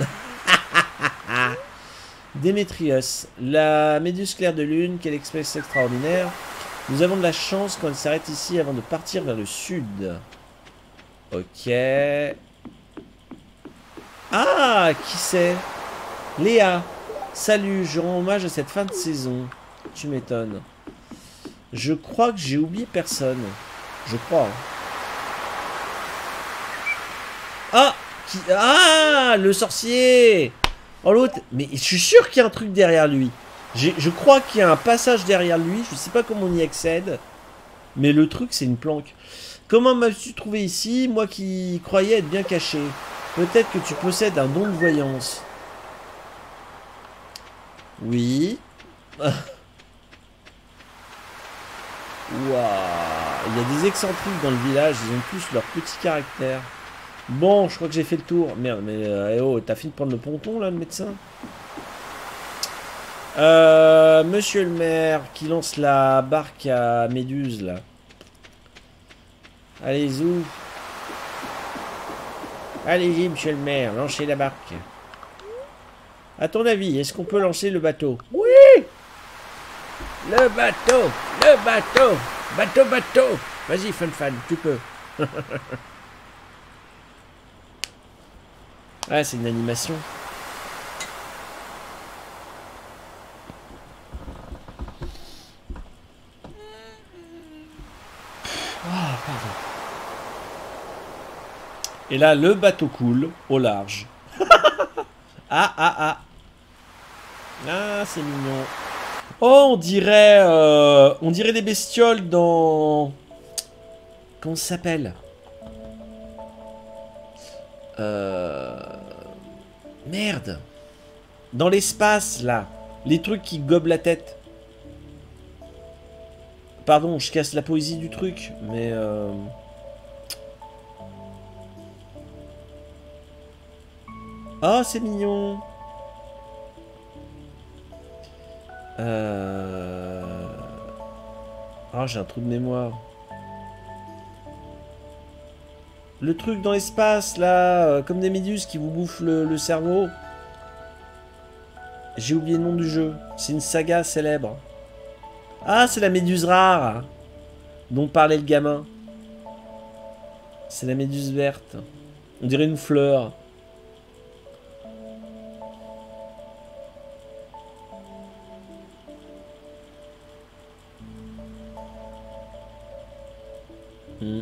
Démétrios. La méduse claire de lune. Quelle espèce extraordinaire. Nous avons de la chance quand elle s'arrête ici avant de partir vers le sud. Ok. Ah, qui c'est? Léa. Salut, je rends hommage à cette fin de saison. Tu m'étonnes. Je crois que j'ai oublié personne. Je crois. Ah, qui... ah, le sorcier. Oh, l'autre. Mais je suis sûr qu'il y a un truc derrière lui. Je crois qu'il y a un passage derrière lui. Je ne sais pas comment on y accède. Mais le truc, c'est une planque. Comment m'as-tu trouvé ici, moi qui croyais être bien caché? Peut-être que tu possèdes un don de voyance. Oui. Waouh. Il y a des excentriques dans le village. Ils ont tous leur petit caractère. Bon, je crois que j'ai fait le tour. Merde, mais euh, eh oh, t'as fini de prendre le ponton, là, le médecin? Euh, monsieur le maire qui lance la barque à méduse là. Allez-y. Allez-y, monsieur le maire, lancez la barque. À ton avis, est-ce qu'on peut lancer le bateau? Oui. Le bateau, le bateau, bateau, bateau. Vas-y, Fun Fan, tu peux. Ah, c'est une animation. Ah, pardon. Et là, le bateau coule au large. Ah, ah, ah. Ah, c'est mignon. Oh, on dirait... Euh, on dirait des bestioles dans... comment ça s'appelle? Euh... Merde. Dans l'espace, là. Les trucs qui gobent la tête. Pardon, je casse la poésie du truc, mais... Euh... Oh, c'est mignon. Euh... Oh, j'ai un trou de mémoire. Le truc dans l'espace, là, euh, comme des méduses qui vous bouffent le, le cerveau. J'ai oublié le nom du jeu. C'est une saga célèbre. Ah, c'est la méduse rare, dont parlait le gamin. C'est la méduse verte. On dirait une fleur. Hmm.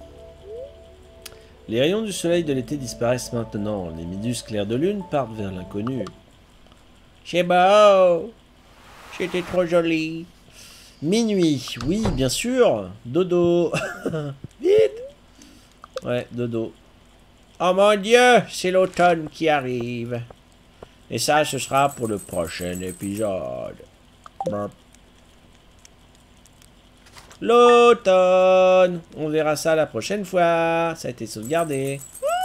Les rayons du soleil de l'été disparaissent maintenant. Les méduses clairs de lune partent vers l'inconnu. C'est beau. C'était trop joli. Minuit. Oui, bien sûr. Dodo. Vite. Ouais, dodo. Oh mon Dieu, c'est l'automne qui arrive. Et ça, ce sera pour le prochain épisode. L'automne. On verra ça la prochaine fois. Ça a été sauvegardé.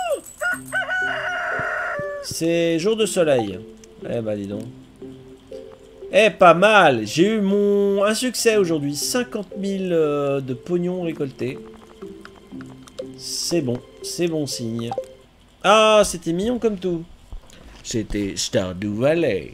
C'est jour de soleil. Eh bah dis donc. Eh pas mal. J'ai eu mon un succès aujourd'hui. cinquante mille euh, de pognon récolté. C'est bon. C'est bon signe. Ah, c'était mignon comme tout. C'était Stardew Valley.